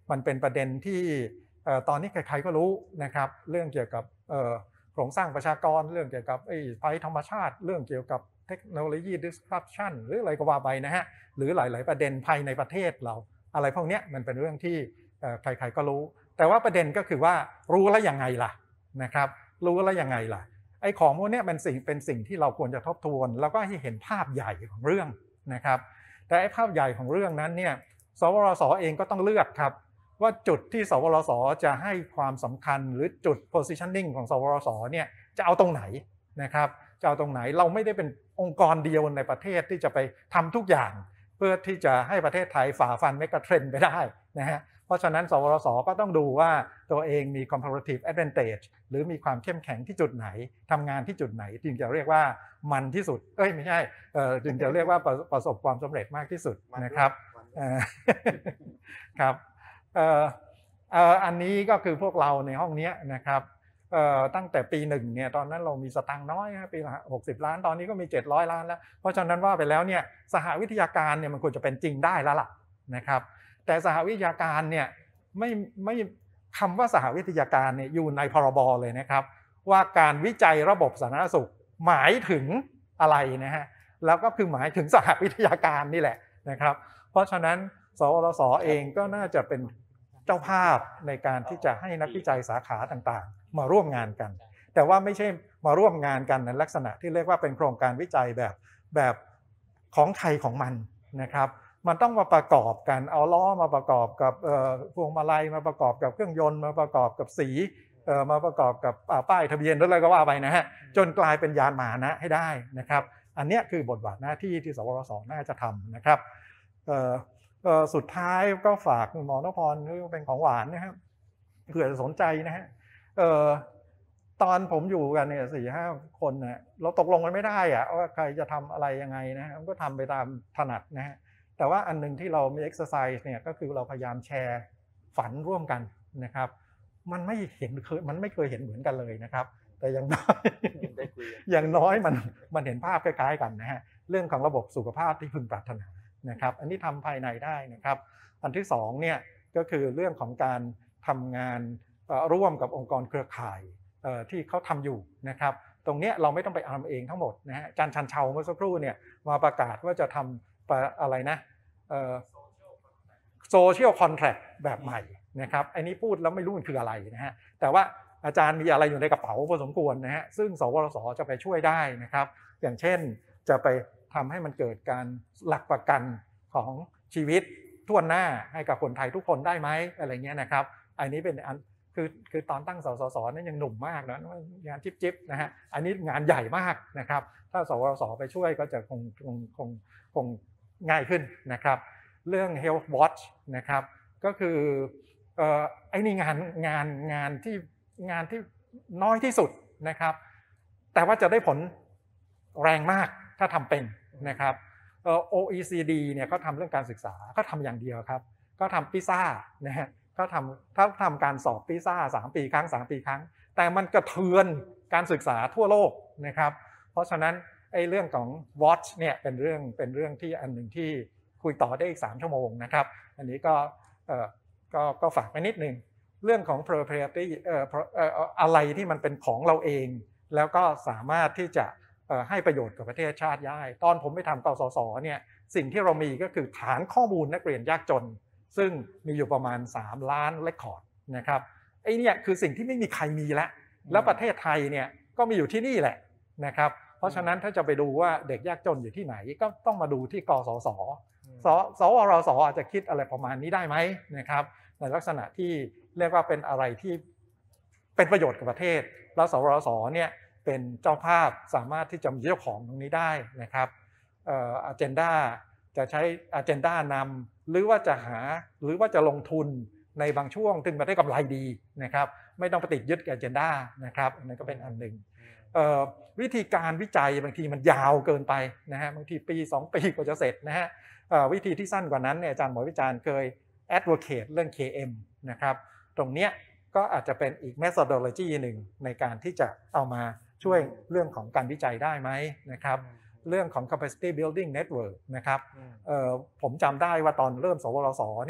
Speaker 7: มันเป็นประเด็นที่ตอนนี้ใครๆก็รู้นะครับเรื่องเกี่ยวกับโครงสร้างประชากรเรื่องเกี่ยวกับภัยธรรมชาติเรื่องเกี่ยวกับเทคโนโลยี disruption หรืออะไรก็ว่าไปนะฮะหรือหลายๆประเด็นภายในประเทศเราอะไรพวกนี้มันเป็นเรื่องที่ใครๆก็รู้แต่ว่าประเด็นก็คือว่ารู้แล้วยังไงล่ะนะครับรู้แล้วยังไงล่ะไอ้ของพวกนี้เป็นสิ่งเป็นสิ่งที่เราควรจะทบทวนแล้วก็ให้เห็นภาพใหญ่ของเรื่องนะครับแต่ไอ้ภาพใหญ่ของเรื่องนั้นเนี่ยสวรสเองก็ต้องเลือกครับว่าจุดที่สวรสจะให้ความสำคัญหรือจุด positioning ของสวรสเนี่ยจะเอาตรงไหนนะครับจะเอาตรงไหนเราไม่ได้เป็นองค์กรเดียวในประเทศที่จะไปทำทุกอย่างเพื่อที่จะให้ประเทศไทยฝ่าฟันเมกะเทรนด์ไปได้นะฮะเพราะฉะนั้นสวรสก็ต้องดูว่าตัวเองมี comparative advantage หรือมีความเข้มแข็งที่จุดไหนทำงานที่จุดไหนจึงจะเรียกว่ามันที่สุดเอ้ยไม่ใช่เอ่อจึงจะเรียกว่าประสบความสำเร็จมากที่สุดนะครับครับเอ่อเอ่ออันนี้ก็คือพวกเราในห้องนี้นะครับเอ่อตั้งแต่ปีหนึ่งเนี่ยตอนนั้นเรามีสตางค์น้อยปีละหกสิบล้านตอนนี้ก็มีเจ็ดร้อยล้านแล้วเพราะฉะนั้นว่าไปแล้วเนี่ยสหวิทยาการเนี่ยมันควรจะเป็นจริงได้แล้วล่ะนะครับแต่สหวิทยาการเนี่ยไม่ไม่คำว่าสหวิทยาการเนี่ยอยู่ในพรบเลยนะครับว่าการวิจัยระบบสาธารณสุขหมายถึงอะไรนะฮะแล้วก็คือหมายถึงสหวิทยาการนี่แหละนะครับเพราะฉะนั้นสวรสเองก็น่าจะเป็นเจ้าภาพในการที่จะให้นักวิจัยสาขาต่างๆมาร่วมงานกันแต่ว่าไม่ใช่มาร่วมงานกันในลักษณะที่เรียกว่าเป็นโครงการวิจัยแบบแบบของใครของมันนะครับมันต้องมาประกอบกันเอาล้อมาประกอบกับพวงมาลัยมาประกอบกับเครื่องยนต์มาประกอบกับสีมาประกอบกับป้ายทะเบียนหรืออะไรก็ว่าไปนะฮะจนกลายเป็นยานพาหนะให้ได้นะครับอันนี้คือบทบาทหน้าที่ที่สวรสน่าจะทำนะครับสุดท้ายก็ฝากหมอนพรเป็นของหวานนะครับเผื่อจะสนใจนะฮะตอนผมอยู่กันเนี่ยสี่ห้าคนเนี่ยเราตกลงกันไม่ได้อะว่าใครจะทำอะไรยังไงนะฮะก็ทำไปตามถนัดนะฮะแต่ว่าอันนึงที่เรามี exercise เนี่ยก็คือเราพยายามแชร์ฝันร่วมกันนะครับมันไม่เห็นเคยมันไม่เคยเห็นเหมือนกันเลยนะครับแต่อย่างน้อยอย่างน้อยมันมันเห็นภาพคล้ายๆกันนะฮะเรื่องของระบบสุขภาพที่พึงปรารถนานะครับอันนี้ทำภายในได้นะครับอันที่สองเนี่ยก็คือเรื่องของการทำงานร่วมกับองค์กรเครือข่ายที่เขาทำอยู่นะครับตรงนี้เราไม่ต้องไปทำเองทั้งหมดนะฮะอาจารย์ชันเชาเมื่อสักครู่เนี่ยมาประกาศว่าจะทำอะไรนะโซเชียลคอนแทรคแบบใหม่นะครับอันนี้พูดแล้วไม่รู้มันคืออะไรนะฮะแต่ว่าอาจารย์มีอะไรอยู่ในกระเป๋าพอสมควรนะฮะซึ่งสวรสจะไปช่วยได้นะครับอย่างเช่นจะไปทำให้มันเกิดการหลักประกันของชีวิตทั่วหน้าให้กับคนไทยทุกคนได้ไหมอะไรเงี้ยนะครับอันนี้เป็นอันคือคือตอนตั้งสสสนั้นยังหนุ่มมากนะงานจิ๊บๆนะฮะอันนี้งานใหญ่มากนะครับถ้าสวสไปช่วยก็จะคงคงคงคงง่ายขึ้นนะครับเรื่อง Health Watch นะครับก็คือเอ่อไอ้นี่งานงานงานที่งานที่น้อยที่สุดนะครับแต่ว่าจะได้ผลแรงมากถ้าทำเป็นนะครับเอ่อ โอ อี ซี ดี เนี่ยเขาทำเรื่องการศึกษาเขาทำอย่างเดียวครับก็ทำพิซซ่านะฮะเขาทำเขาทำการสอบพิซซ่าสามปีครั้งสามปีครั้งแต่มันกระเทือนการศึกษาทั่วโลกนะครับเพราะฉะนั้นไอ้เรื่องของ watch เนี่ยเป็นเรื่องเป็นเรื่องที่อันหนึ่งที่คุยต่อได้อีกสามชั่วโมงนะครับอันนี้ก็เอ่อก็ก็ฝากไปนิดนึงเรื่องของ propriety เอ่อเอ่ออะไรที่มันเป็นของเราเองแล้วก็สามารถที่จะให้ประโยชน์กับประเทศชาติได้ตอนผมไปทำกสศเนี่ยสิ่งที่เรามีก็คือฐานข้อมูลนักเรียนยากจนซึ่งมีอยู่ประมาณสามล้านเรคคอร์ดนะครับไอ้นี่คือสิ่งที่ไม่มีใครมีแล้วแล้วประเทศไทยเนี่ยก็มีอยู่ที่นี่แหละนะครับเพราะฉะนั้นถ้าจะไปดูว่าเด็กยากจนอยู่ที่ไหนก็ต้องมาดูที่กสศสสวรสอาจจะคิดอะไรประมาณนี้ได้ไหมนะครับในลักษณะที่เรียกว่าเป็นอะไรที่เป็นประโยชน์กับประเทศแล้วสวรสเนี่ยเป็นเจ้าภาพสามารถที่จะมีเจ้าของตรงนี้ได้นะครับเอ่อ agenda จะใช้ agenda นำหรือว่าจะหาหรือว่าจะลงทุนในบางช่วงถึงมาได้กำไรดีนะครับไม่ต้องไปติดยึดกับ agenda นะครับอันนั้นก็เป็นอันหนึ่งวิธีการวิจัยบางทีมันยาวเกินไปนะฮะบางทีปีสองปีกว่าจะเสร็จนะฮะวิธีที่สั้นกว่านั้นเนี่ยอาจารย์หมอวิจารณ์เคย advocate เรื่อง เค เอ็ม นะครับตรงเนี้ยก็อาจจะเป็นอีก methodology หนึ่งในการที่จะเอามาช่วยเรื่องของการวิจัยได้ไหมนะครับเรื่องของ capacity building network นะครับผมจำได้ว่าตอนเริ่มสวรสเนี่ย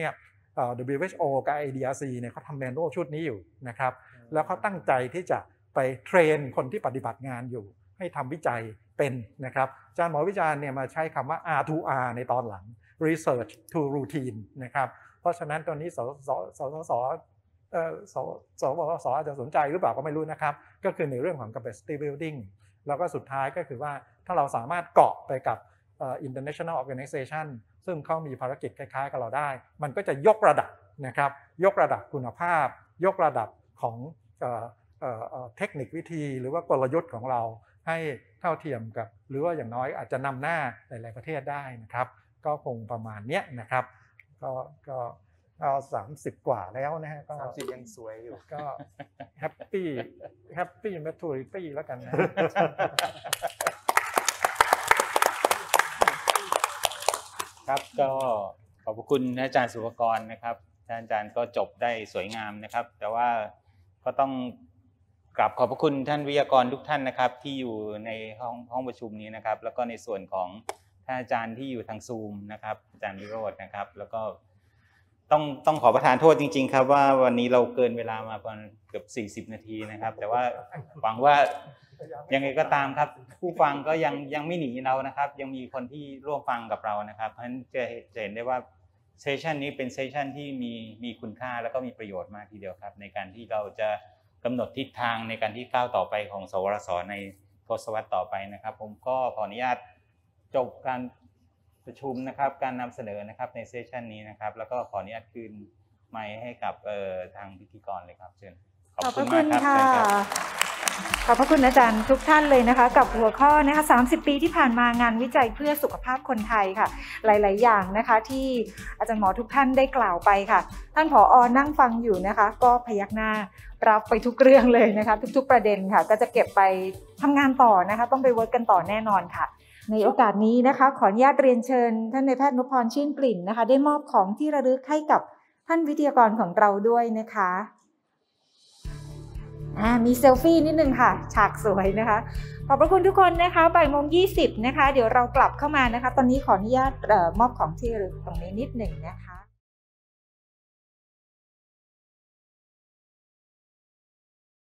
Speaker 7: ดับเบิลยู เอช โอ กับ ไอ ดี อาร์ ซี เนี่ยเขาทำแมนนวลชุดนี้อยู่นะครับแล้วเขาตั้งใจที่จะไปเทรนคนที่ปฏิบัติงานอยู่ให้ทำวิจัยเป็นนะครับอาจารย์หมอวิจารณ์เนี่ยมาใช้คำว่า อาร์ ทู อาร์ ในตอนหลัง research to routine นะครับเพราะฉะนั้นตอนนี้สสสสเอ่อสสวสอาจจะสนใจหรือเปล่าก็ไม่รู้นะครับก็คือในเรื่องของ capacity building แล้วก็สุดท้ายก็คือว่าถ้าเราสามารถเกาะไปกับ international organization ซึ่งเขามีภารกิจคล้ายๆกับเราได้มันก็จะยกระดับนะครับยกระดับคุณภาพยกระดับของเทคนิควิธีหรือว่ากลยุทธ์ของเราให้เท่าเทียมกับหรือว่าอย่างน้อยอาจจะนำหน้าหลายๆประเทศได้นะครับก็คงประมาณเนี้ยนะครับก็ก็เอาสามสิบกว่าแล้วนะฮะก็
Speaker 6: สามสิบยังสวยอยู่
Speaker 7: ก็แฮปปี้แฮปปี้แมทูริตี้แล้วกันนะ
Speaker 2: ครับก็ขอบคุณอาจารย์สุภกรนะครับท่านอาจารย์ก็จบได้สวยงามนะครับแต่ว่าก็ต้องกราบขอบพระคุณท่านวิทยากรทุกท่านนะครับที่อยู่ในห้องห้องประชุมนี้นะครับแล้วก็ในส่วนของท่านอาจารย์ที่อยู่ทางซูมนะครับอาจารย์วิโรจน์นะครับแล้วก็ต้องต้องขอประทานโทษจริงๆครับว่าวันนี้เราเกินเวลามาประมาณเกือบสี่สิบนาทีนะครับแต่ว่าหวังว่ายังไงก็ตามครับผู้ฟังก็ยังยังไม่หนีเรานะครับยังมีคนที่ร่วมฟังกับเรานะครับเพราะฉะนั้นจะเห็นได้ว่าเซสชันนี้เป็นเซสชันที่มีมีคุณค่าแล้วก็มีประโยชน์มากทีเดียวครับในการที่เราจะกำหนดทิศทางในการที่ก้าวต่อไปของสวรสในทศวรรษต่อไปนะครับผมก็ขออนุญาตจบการประชุมนะครับการนำเสนอนะครับในเซสชันนี้นะครับแล้วก็ขออนุญาตคืนไมค์ให้กับเอ่อทางพิธีกรเลยครับเชิญขอบคุณมากครับ
Speaker 1: ขอบพระคุณอาจารย์ทุกท่านเลยนะคะกับหัวข้อนะคะสามสิบปีที่ผ่านมางานวิจัยเพื่อสุขภาพคนไทยค่ะหลายๆอย่างนะคะที่อาจารย์หมอทุกท่านได้กล่าวไปค่ะท่านผอ.นั่งฟังอยู่นะคะก็พยักหน้ารับไปทุกเรื่องเลยนะคะทุกๆประเด็นค่ะก็จะเก็บไปทำงานต่อนะคะต้องไปเวิร์กกันต่อแน่นอนค่ะในโอกาสนี้นะคะขออนุญาตเรียนเชิญท่านนายแพทย์นพพรชื่นกลิ่นนะคะได้มอบของที่ระลึกให้กับท่านวิทยากรของเราด้วยนะคะอ่ามีเซลฟี่นิดนึงค่ะฉากสวยนะคะขอบพระคุณทุกคนนะคะบ่ายโมงยี่สิบนะคะเดี๋ยวเรากลับเข้ามานะคะตอนนี้ขออนุญาตเอ่อมอบของที่ระลึกตรงนี้นิดหนึ่งนะคะ